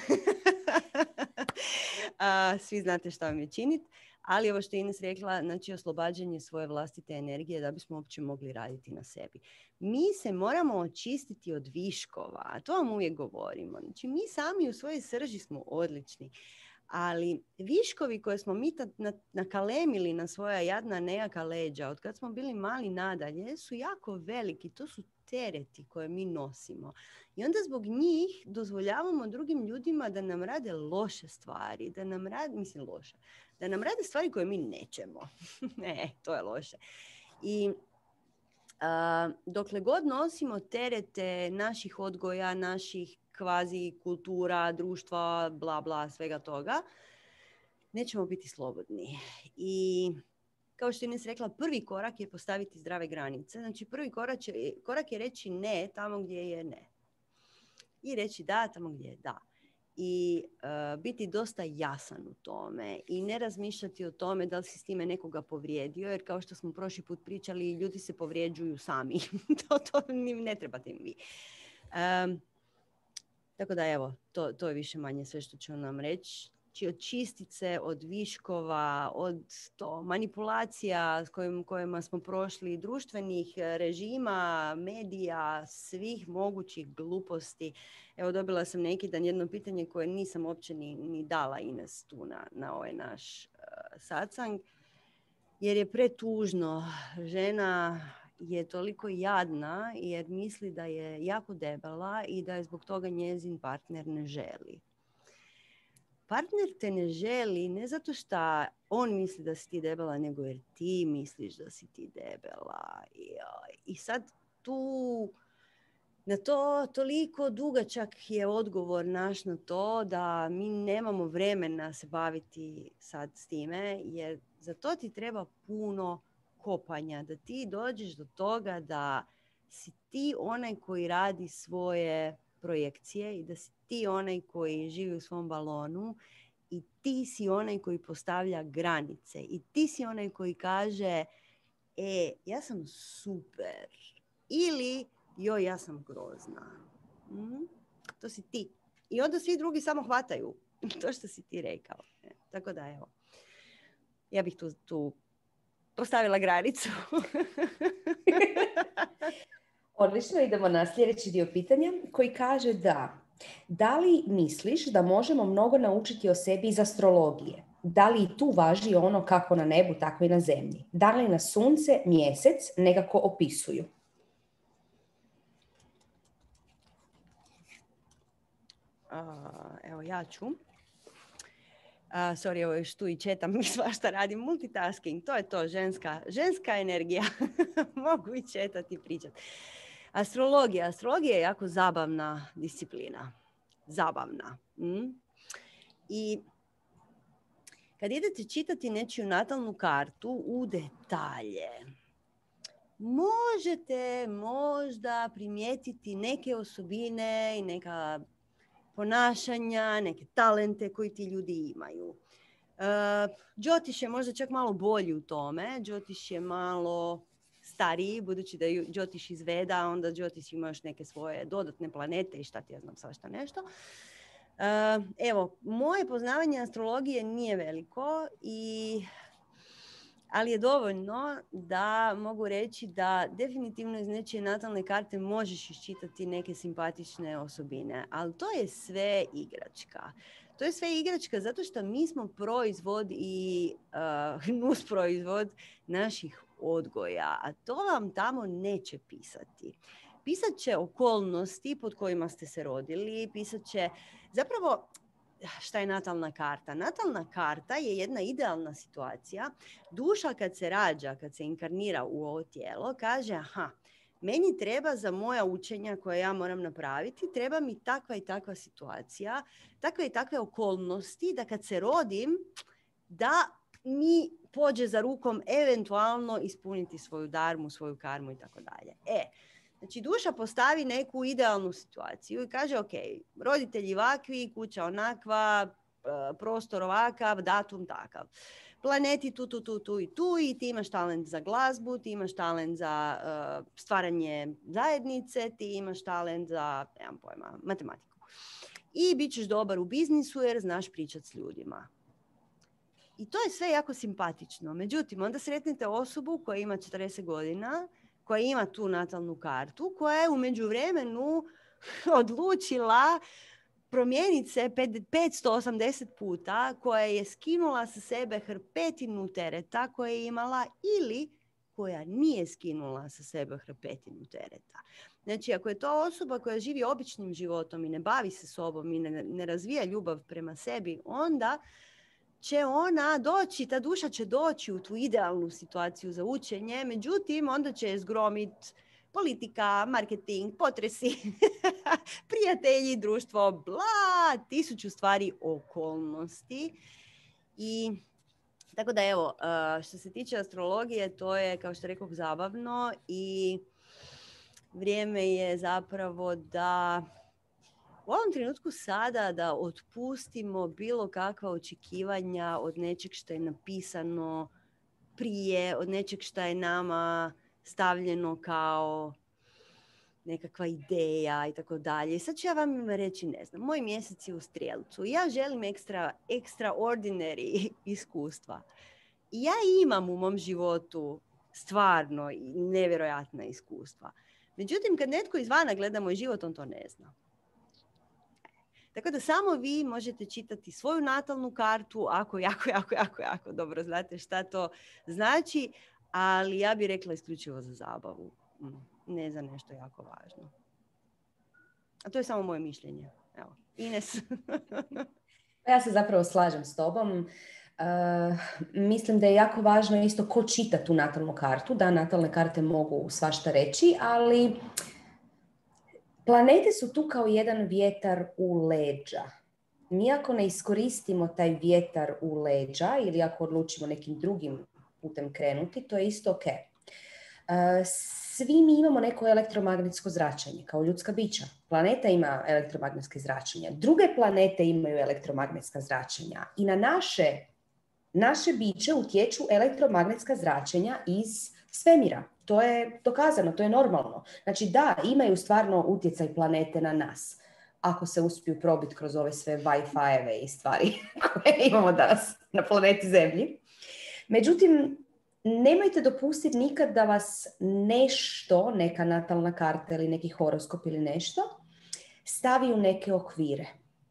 Speaker 1: A, svi znate šta vam je činiti. Ali ovo što je Ines rekla, znači oslobađanje svoje vlastite energije da bismo uopće mogli raditi na sebi. Mi se moramo očistiti od viškova, a to vam uvijek govorimo. Znači mi sami u svojoj srži smo odlični. Ali viškovi koje smo mi nakalemili na svoja jadna nejaka leđa, od kad smo bili mali nadalje, su jako veliki. To su tereti koje mi nosimo. I onda zbog njih dozvoljavamo drugim ljudima da nam rade loše stvari, da nam rade, mislim loše, da nam rade stvari koje mi nećemo. Ne, to je loše. I a, dokle god nosimo terete naših odgoja, naših kvazi kultura, društva, bla bla, svega toga, nećemo biti slobodni. I kao što je Ines rekla, prvi korak je postaviti zdrave granice. Znači prvi korak, će, korak je reći ne tamo gdje je ne. I reći da tamo gdje je da. I uh, biti dosta jasan u tome i ne razmišljati o tome da li si s time nekoga povrijedio, jer kao što smo prošli put pričali, ljudi se povrijeđuju sami. to, to ne trebate im vi. Um, Tako da evo, to, to je više manje sve što ću nam reći. Znači od čistice, od viškova, od to, manipulacija s kojim, kojima smo prošli, društvenih režima, medija, svih mogućih gluposti. Evo dobila sam neki dan jedno pitanje koje nisam uopće ni, ni dala Ines tu na, na ovaj naš uh, satsang. Jer je pretužno. Žena je toliko jadna jer misli da je jako debela i da je zbog toga njezin partner ne želi. Partner te ne želi ne zato što on misli da si ti debela, nego jer ti misliš da si ti debela. I, i sad tu na to toliko dugačak je odgovor naš na to da mi nemamo vremena se baviti sad s time, jer za to ti treba puno kopanja, da ti dođeš do toga da si ti onaj koji radi svoje projekcije i da si ti onaj koji živi u svom balonu i ti si onaj koji postavlja granice i ti si onaj koji kaže e, ja sam super ili joj, ja sam grozna. Mm? To si ti. I onda svi drugi samo hvataju to što si ti rekao. E, tako da evo, ja bih tu, tu postavila granicu.
Speaker 2: Odlično, idemo na sljedeći dio pitanja koji kaže da da li misliš da možemo mnogo naučiti o sebi iz astrologije? Da li i tu važi ono kako na nebu, tako i na zemlji? Da li nas sunce, mjesec nekako opisuju?
Speaker 1: Uh, evo ja ću. Uh, sorry, evo još tu i četam i svašta radim. Multitasking, to je to, ženska, ženska energija. Mogu i četati i pričati. Astrologija. Astrologija je jako zabavna disciplina. Zabavna. Mm? I kad idete čitati nečiju natalnu kartu u detalje, možete možda primijetiti neke osobine i neka ponašanja, neke talente koji ti ljudi imaju. Uh, Džotiš je možda čak malo bolji u tome. Džotiš je malo stariji, budući da je Džotiš iz Veda, onda Džotiš ima još neke svoje dodatne planete i šta ti ja znam svašta nešto. Uh, evo, moje poznavanje astrologije nije veliko, i, ali je dovoljno da mogu reći da definitivno iz nečije natalne karte možeš iščitati neke simpatične osobine, ali to je sve igračka. To je sve igračka zato što mi smo proizvod i uh, nus proizvod naših odgoja, a to vam tamo neće pisati. Pisat će okolnosti pod kojima ste se rodili, pisat će zapravo šta je natalna karta. Natalna karta je jedna idealna situacija. Duša kad se rađa, kad se inkarnira u ovo tijelo, kaže aha, meni treba za moja učenja koje ja moram napraviti, treba mi takva i takva situacija, takve i takve okolnosti da kad se rodim, da mi pođe za rukom eventualno ispuniti svoju darmu, svoju karmu i tako dalje. E, znači duša postavi neku idealnu situaciju i kaže ok, roditelji ovakvi, kuća onakva, prostor ovakav, datum takav. Planeti tu, tu, tu, tu i tu, i ti imaš talent za glazbu, ti imaš talent za uh, stvaranje zajednice, ti imaš talent za, nemam pojma, matematiku. I bit ćeš dobar u biznisu jer znaš pričati s ljudima. I to je sve jako simpatično. Međutim, onda sretnete osobu koja ima četrdeset godina, koja ima tu natalnu kartu, koja je u međuvremenu odlučila promijeniti se petsto osamdeset puta, koja je skinula sa sebe hrpetinu tereta koje je imala ili koja nije skinula sa sebe hrpetinu tereta. Znači, ako je to osoba koja živi običnim životom i ne bavi se sobom i ne, ne razvija ljubav prema sebi, onda će ona doći, ta duša će doći u tu idealnu situaciju za učenje, međutim, onda će je zgromiti politika, marketing, potresi, prijatelji, društvo, bla, tisuću stvari, okolnosti. I tako da evo, što se tiče astrologije, to je, kao što rekao, zabavno i vrijeme je zapravo da u ovom trenutku sada da otpustimo bilo kakva očekivanja od nečeg što je napisano prije, od nečeg što je nama stavljeno kao nekakva ideja i tako dalje. I sad ću ja vam reći, ne znam, moj mjesec je u Strijelcu. Ja želim ekstra, extraordinary iskustva. I ja imam u mom životu stvarno nevjerojatna iskustva. Međutim, kad netko izvana gleda moj život, on to ne zna. Tako da samo vi možete čitati svoju natalnu kartu ako jako, jako, jako, jako dobro znate šta to znači, ali ja bih rekla isključivo za zabavu, ne za nešto jako važno. A to je samo moje mišljenje. Evo, Ines.
Speaker 2: Ja se zapravo slažem s tobom. Uh, mislim da je jako važno isto ko čita tu natalnu kartu. Da, natalne karte mogu svašta reći, ali planete su tu kao jedan vjetar u leđa. Mi ako ne iskoristimo taj vjetar u leđa ili ako odlučimo nekim drugim putem krenuti, to je isto ok. Uh, svi mi imamo neko elektromagnetsko zračenje, kao ljudska bića. Planeta ima elektromagnetske zračenja. Druge planete imaju elektromagnetska zračenja. I na naše, naše biće utječu elektromagnetska zračenja iz svemira. To je dokazano, to je normalno. Znači da, imaju stvarno utjecaj planete na nas. Ako se uspiju probiti kroz ove sve Wi-Fi-eve i stvari koje imamo danas na planeti Zemlji. Međutim, nemojte dopustiti nikad da vas nešto, neka natalna karta ili neki horoskop ili nešto, stavi u neke okvire.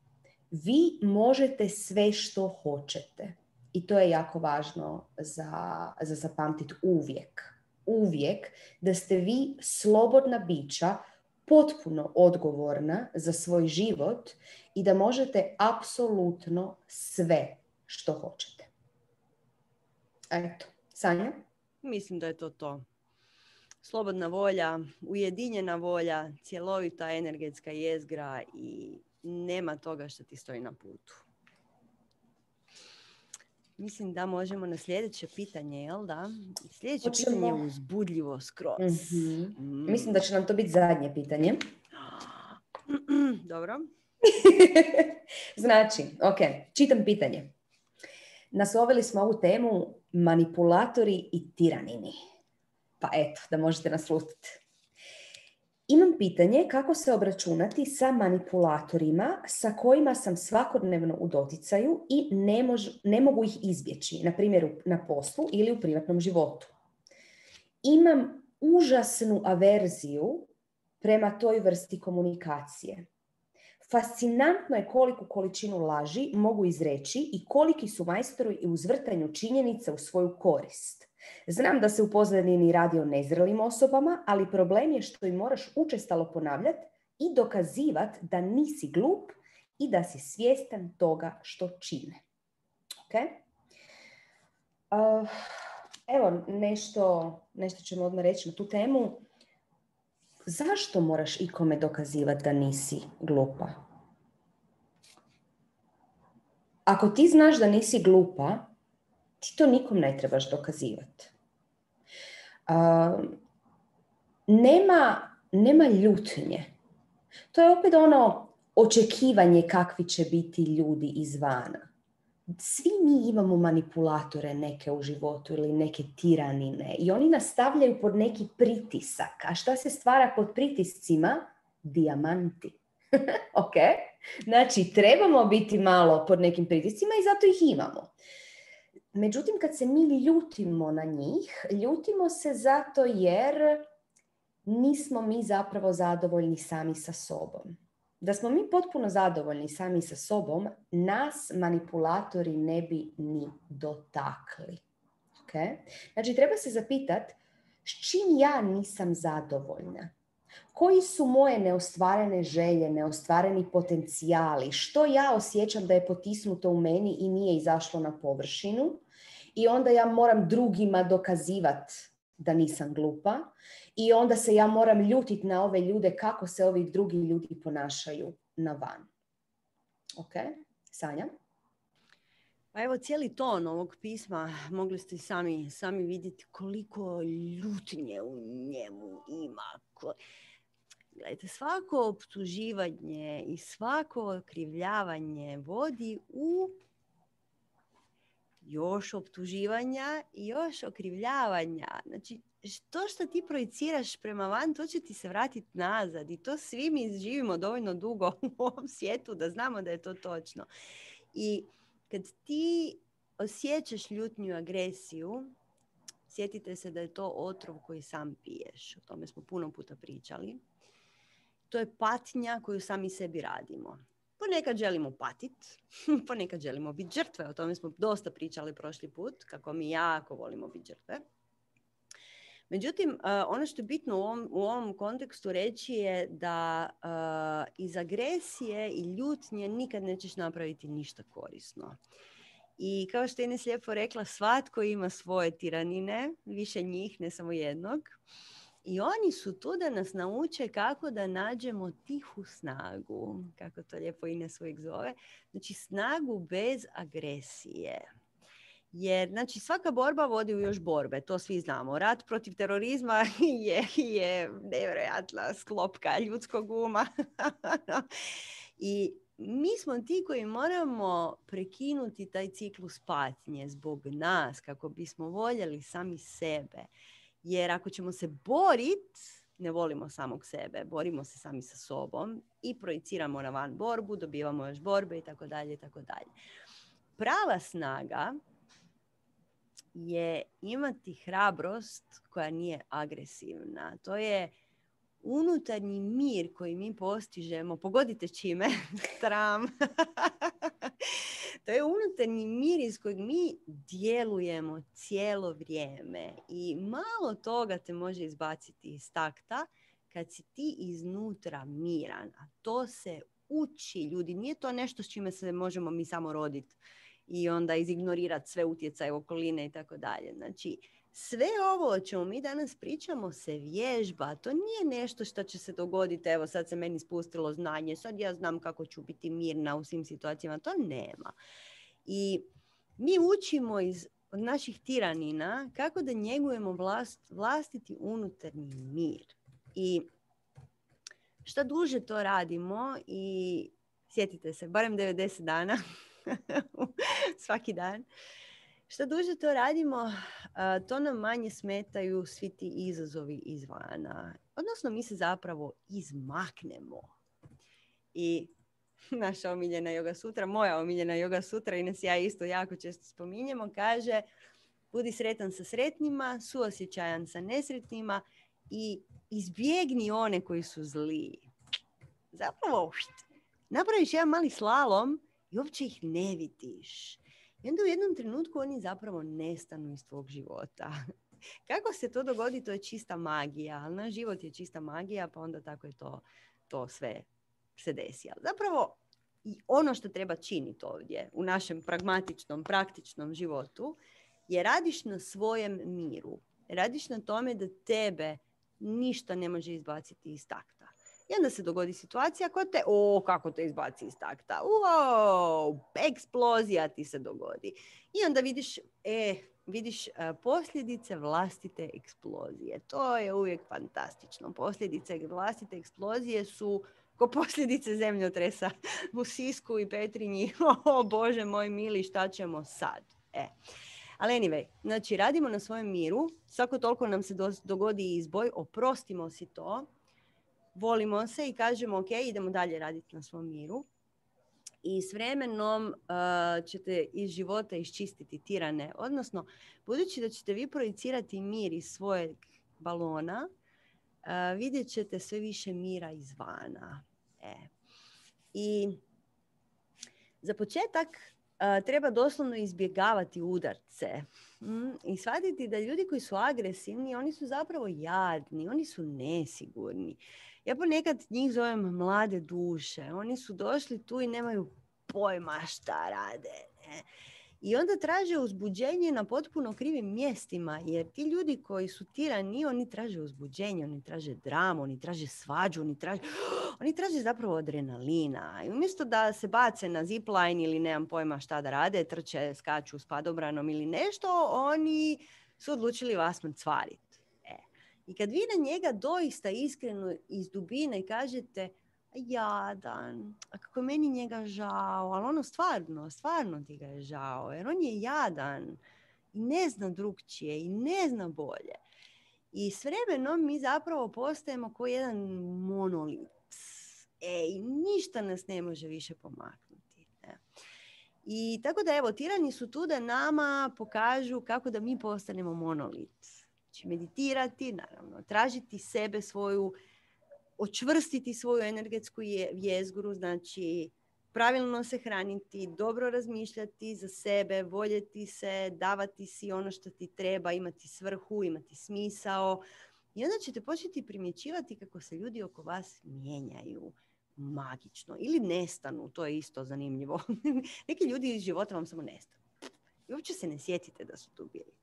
Speaker 2: Vi možete sve što hoćete. I to je jako važno za, za zapamtiti uvijek. Uvijek da ste vi slobodna bića, potpuno odgovorna za svoj život i da možete apsolutno sve. što hoćete. Eto, Sanja?
Speaker 1: Mislim da je to to. Slobodna volja, ujedinjena volja, cjelovita energetska jezgra i nema toga što ti stoji na putu. Mislim da možemo na sljedeće pitanje, jel da? Sljedeće
Speaker 2: Hoćemo...
Speaker 1: pitanje je uzbudljivo skroz.
Speaker 2: Mm-hmm.
Speaker 1: Mm.
Speaker 2: Mislim da će nam to biti zadnje pitanje.
Speaker 1: Dobro.
Speaker 2: Znači, ok, čitam pitanje. Naslovili smo ovu temu manipulatori i tiranini. Pa eto, da možete naslutiti. Imam pitanje kako se obračunati sa manipulatorima sa kojima sam svakodnevno u doticaju i ne, mož, ne mogu ih izbjeći, na primjer na poslu ili u privatnom životu. Imam užasnu averziju prema toj vrsti komunikacije. Fascinantno je koliku količinu laži mogu izreći i koliki su majstori u uzvrtanju činjenica u svoju korist. Znam da se u pozadini radi o nezrelim osobama, ali problem je što im moraš učestalo ponavljati i dokazivati da nisi glup i da si svjestan toga što čine. Okay? Uh, evo, nešto, nešto ćemo odmah reći na tu temu. Zašto moraš ikome dokazivati da nisi glupa? Ako ti znaš da nisi glupa, ti to nikom ne trebaš dokazivati. Uh, nema, nema ljutnje. To je opet ono očekivanje kakvi će biti ljudi izvana. Svi mi imamo manipulatore neke u životu ili neke tiranine i oni nas stavljaju pod neki pritisak. A šta se stvara pod pritiscima? Dijamanti. Ok? Znači, trebamo biti malo pod nekim pritiscima i zato ih imamo. Međutim, kad se mi ljutimo na njih, ljutimo se zato jer nismo mi zapravo zadovoljni sami sa sobom. Da smo mi potpuno zadovoljni sami sa sobom, nas manipulatori ne bi ni dotakli. Okay? Znači, treba se zapitati s čim ja nisam zadovoljna. Koji su moje neostvarene želje, neostvareni potencijali? Što ja osjećam da je potisnuto u meni i nije izašlo na površinu? I onda ja moram drugima dokazivati da nisam glupa. I onda se ja moram ljutiti na ove ljude kako se ovi drugi ljudi ponašaju na van. Ok? Sanja?
Speaker 1: Pa evo, cijeli ton ovog pisma mogli ste sami, sami vidjeti koliko ljutnje u njemu ima. Ko... Gledajte, svako optuživanje i svako okrivljavanje vodi u još optuživanja i još okrivljavanja. Znači, to što ti projiciraš prema van, to će ti se vratiti nazad. I to svi mi živimo dovoljno dugo u ovom svijetu da znamo da je to točno. I kad ti osjećaš ljutnju i agresiju, sjetite se da je to otrov koji sam piješ. O tome smo puno puta pričali. To je patnja koju sami sebi radimo. Ponekad želimo patiti, ponekad želimo biti žrtve. O tome smo dosta pričali prošli put, kako mi jako volimo biti žrtve. Međutim, ono što je bitno u ovom, u ovom kontekstu reći je da uh, iz agresije i ljutnje nikad nećeš napraviti ništa korisno. I kao što je Ines lijepo rekla, svatko ima svoje tiranine, više njih, ne samo jednog. I oni su tu da nas nauče kako da nađemo tihu snagu, kako to lijepo Ines uvijek zove. Znači, snagu bez agresije. Jer, znači, svaka borba vodi u još borbe, to svi znamo. Rat protiv terorizma je, je nevjerojatna sklopka ljudskog uma. I mi smo ti koji moramo prekinuti taj ciklus patnje zbog nas, kako bismo voljeli sami sebe. Jer ako ćemo se boriti, ne volimo samog sebe, borimo se sami sa sobom i projiciramo na van borbu, dobivamo još borbe i tako dalje i tako dalje. Prava snaga je imati hrabrost koja nije agresivna. To je unutarnji mir koji mi postižemo. Pogodite čime? Tram. To je unutarnji mir iz kojeg mi djelujemo cijelo vrijeme. I malo toga te može izbaciti iz takta kad si ti iznutra miran. A to se uči, ljudi. Nije to nešto s čime se možemo mi samo roditi i onda izignorirati sve utjecaje okoline i tako dalje. Znači, sve ovo o čemu mi danas pričamo se vježba. To nije nešto što će se dogoditi, evo sad se meni spustilo znanje, sad ja znam kako ću biti mirna u svim situacijama. To nema. I mi učimo iz, od naših tiranina kako da njegujemo vlast, vlastiti unutarnji mir. I što duže to radimo i sjetite se, barem devedeset dana, svaki dan, što duže to radimo, to nam manje smetaju svi ti izazovi izvana. Odnosno, mi se zapravo izmaknemo. I naša omiljena yoga sutra, moja omiljena yoga sutra, i nas ja isto jako često spominjemo, kaže: budi sretan sa sretnima, suosjećajan sa nesretnima i izbjegni one koji su zli. Zapravo, napraviš jedan mali slalom i uopće ih ne vidiš. I onda u jednom trenutku oni zapravo nestanu iz tvog života. Kako se to dogodi, to je čista magija. Ali naš život je čista magija, pa onda tako je to, to sve se desi. Ali zapravo i ono što treba činiti ovdje u našem pragmatičnom, praktičnom životu je radiš na svojem miru. Radiš na tome da tebe ništa ne može izbaciti iz takta. I onda se dogodi situacija koja te, o, kako te izbaci iz takta. Wow, eksplozija ti se dogodi. I onda vidiš, e, vidiš uh, posljedice vlastite eksplozije. To je uvijek fantastično. Posljedice vlastite eksplozije su ko posljedice zemljotresa u Sisku i Petrinji. O, Bože moj mili, šta ćemo sad? E. Ali anyway, znači radimo na svojem miru. Svako toliko nam se do, dogodi izboj, oprostimo si to. Volimo se i kažemo ok, idemo dalje raditi na svom miru. I s vremenom uh, ćete iz života iščistiti tirane. Odnosno, budući da ćete vi projicirati mir iz svojeg balona, uh, vidjet ćete sve više mira izvana. E. I za početak uh, treba doslovno izbjegavati udarce. Mm, I shvatiti da ljudi koji su agresivni, oni su zapravo jadni, oni su nesigurni. Ja ponekad njih zovem mlade duše. Oni su došli tu i nemaju pojma šta rade. Ne? I onda traže uzbuđenje na potpuno krivim mjestima, jer ti ljudi koji su tirani, oni traže uzbuđenje, oni traže dramu, oni traže svađu, oni traže, oni traže zapravo adrenalina. I umjesto da se bace na zipline ili nemam pojma šta da rade, trče, skaču s padobranom ili nešto, oni su odlučili vas mrcvariti. I kad vi na njega doista iskreno iz dubine kažete jadan, a kako je meni njega žao, ali ono stvarno, stvarno ti ga je žao, jer on je jadan i ne zna drugčije i ne zna bolje. I s vremenom mi zapravo postajemo kao jedan monolit. Ej, ništa nas ne može više pomaknuti. Ne? I tako da evo, tirani su tu da nama pokažu kako da mi postanemo monolit. Znači meditirati, naravno, tražiti sebe svoju, očvrstiti svoju energetsku jezgru, znači pravilno se hraniti, dobro razmišljati za sebe, voljeti se, davati si ono što ti treba, imati svrhu, imati smisao. I onda ćete početi primjećivati kako se ljudi oko vas mijenjaju magično ili nestanu, to je isto zanimljivo. Neki ljudi iz života vam samo nestanu. I uopće se ne sjetite da su tu bili.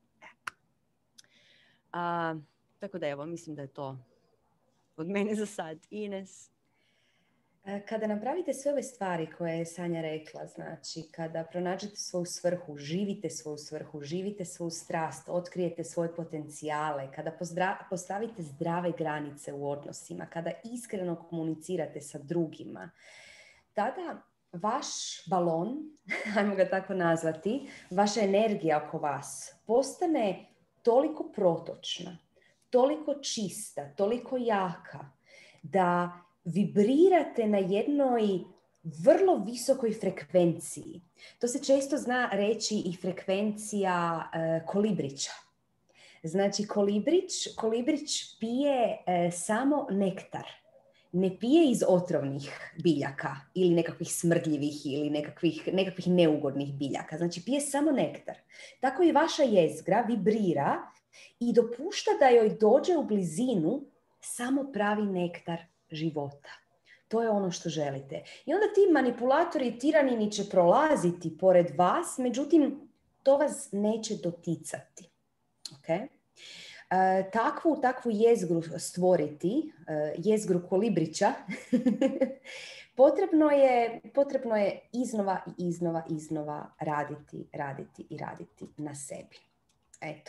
Speaker 1: A, tako da evo, mislim da je to od mene za sad. Ines?
Speaker 2: Kada napravite sve ove stvari koje je Sanja rekla, znači kada pronađete svoju svrhu, živite svoju svrhu, živite svoju strast, otkrijete svoje potencijale, kada pozdra- postavite zdrave granice u odnosima, kada iskreno komunicirate sa drugima, tada vaš balon, ajmo ga tako nazvati, vaša energija oko vas postane toliko protočna, toliko čista, toliko jaka, da vibrirate na jednoj vrlo visokoj frekvenciji. To se često zna reći i frekvencija e, kolibrića. Znači, kolibrić, kolibrić pije e, samo nektar. Ne pije iz otrovnih biljaka ili nekakvih smrdljivih ili nekakvih, nekakvih neugodnih biljaka. Znači, pije samo nektar. Tako i vaša jezgra vibrira i dopušta da joj dođe u blizinu samo pravi nektar života. To je ono što želite. I onda ti manipulatori i tiranini će prolaziti pored vas, međutim, to vas neće doticati. Okay? E, takvu, takvu jezgru stvoriti, e, jezgru kolibrića, potrebno je, potrebno je iznova i iznova, iznova raditi, raditi i raditi na sebi. Eto.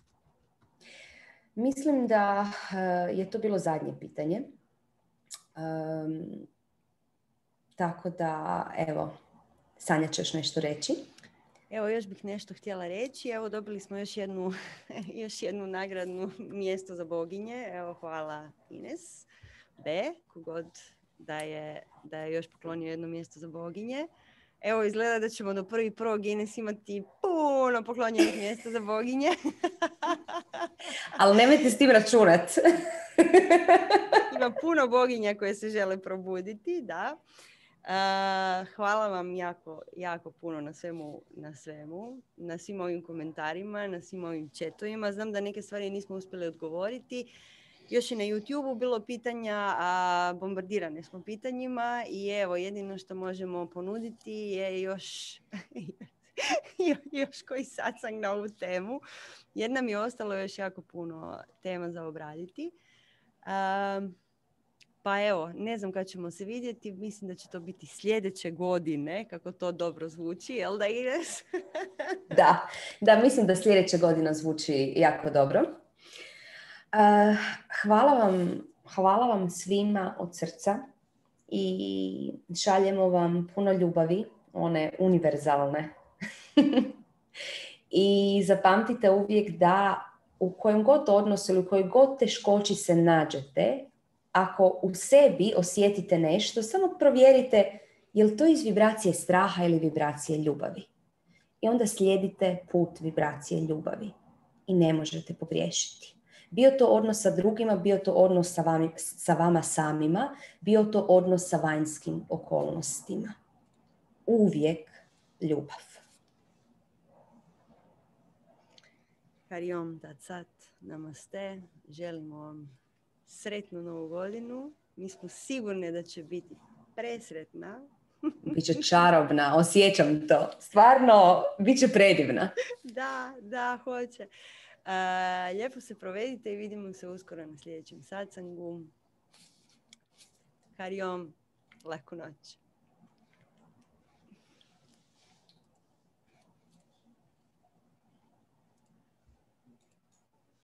Speaker 2: Mislim da uh, je to bilo zadnje pitanje. Um, tako da, evo, Sanja, ćeš nešto reći?
Speaker 1: Evo, još bih nešto htjela reći. Evo, dobili smo još jednu, još jednu nagradnu mjesto za boginje. Evo, hvala Ines B. Kogod da je, da je još poklonio jedno mjesto za boginje. Evo, izgleda da ćemo do prvi prvog Ines imati puno poklonjenih mjesta za boginje.
Speaker 2: Ali nemojte s tim računat.
Speaker 1: Ima puno boginja koje se žele probuditi, da. Uh, hvala vam jako, jako puno na svemu, na svemu, na svim ovim komentarima, na svim ovim chatovima. Znam da neke stvari nismo uspjeli odgovoriti. Još i na YouTubeu bilo pitanja, a bombardirane smo pitanjima i evo, jedino što možemo ponuditi je još, još koji satsang na ovu temu. Jedna mi je ostalo još jako puno tema za obraditi. Um, Pa evo, ne znam kad ćemo se vidjeti, mislim da će to biti sljedeće godine, kako to dobro zvuči, jel da Ines?
Speaker 2: da, da, mislim da sljedeća godina zvuči jako dobro. Uh, hvala vam, hvala vam svima od srca i šaljemo vam puno ljubavi, one univerzalne. I zapamtite uvijek da u kojem god odnosu ili u kojoj god teškoći se nađete, ako u sebi osjetite nešto, samo provjerite je li to iz vibracije straha ili vibracije ljubavi. I onda slijedite put vibracije ljubavi i ne možete pogriješiti. Bio to odnos sa drugima, bio to odnos sa, vami, sa vama samima, bio to odnos sa vanjskim okolnostima. Uvijek ljubav.
Speaker 1: Hari Om Tat Sat, namaste, želimo vam sretnu novu godinu. Mi smo sigurni da će biti presretna.
Speaker 2: Biće čarobna, osjećam to. Stvarno, bit će predivna.
Speaker 1: Da, da, hoće. Uh, lijepo se provedite i vidimo se uskoro na sljedećem satsangu. Hari Om, laku noć.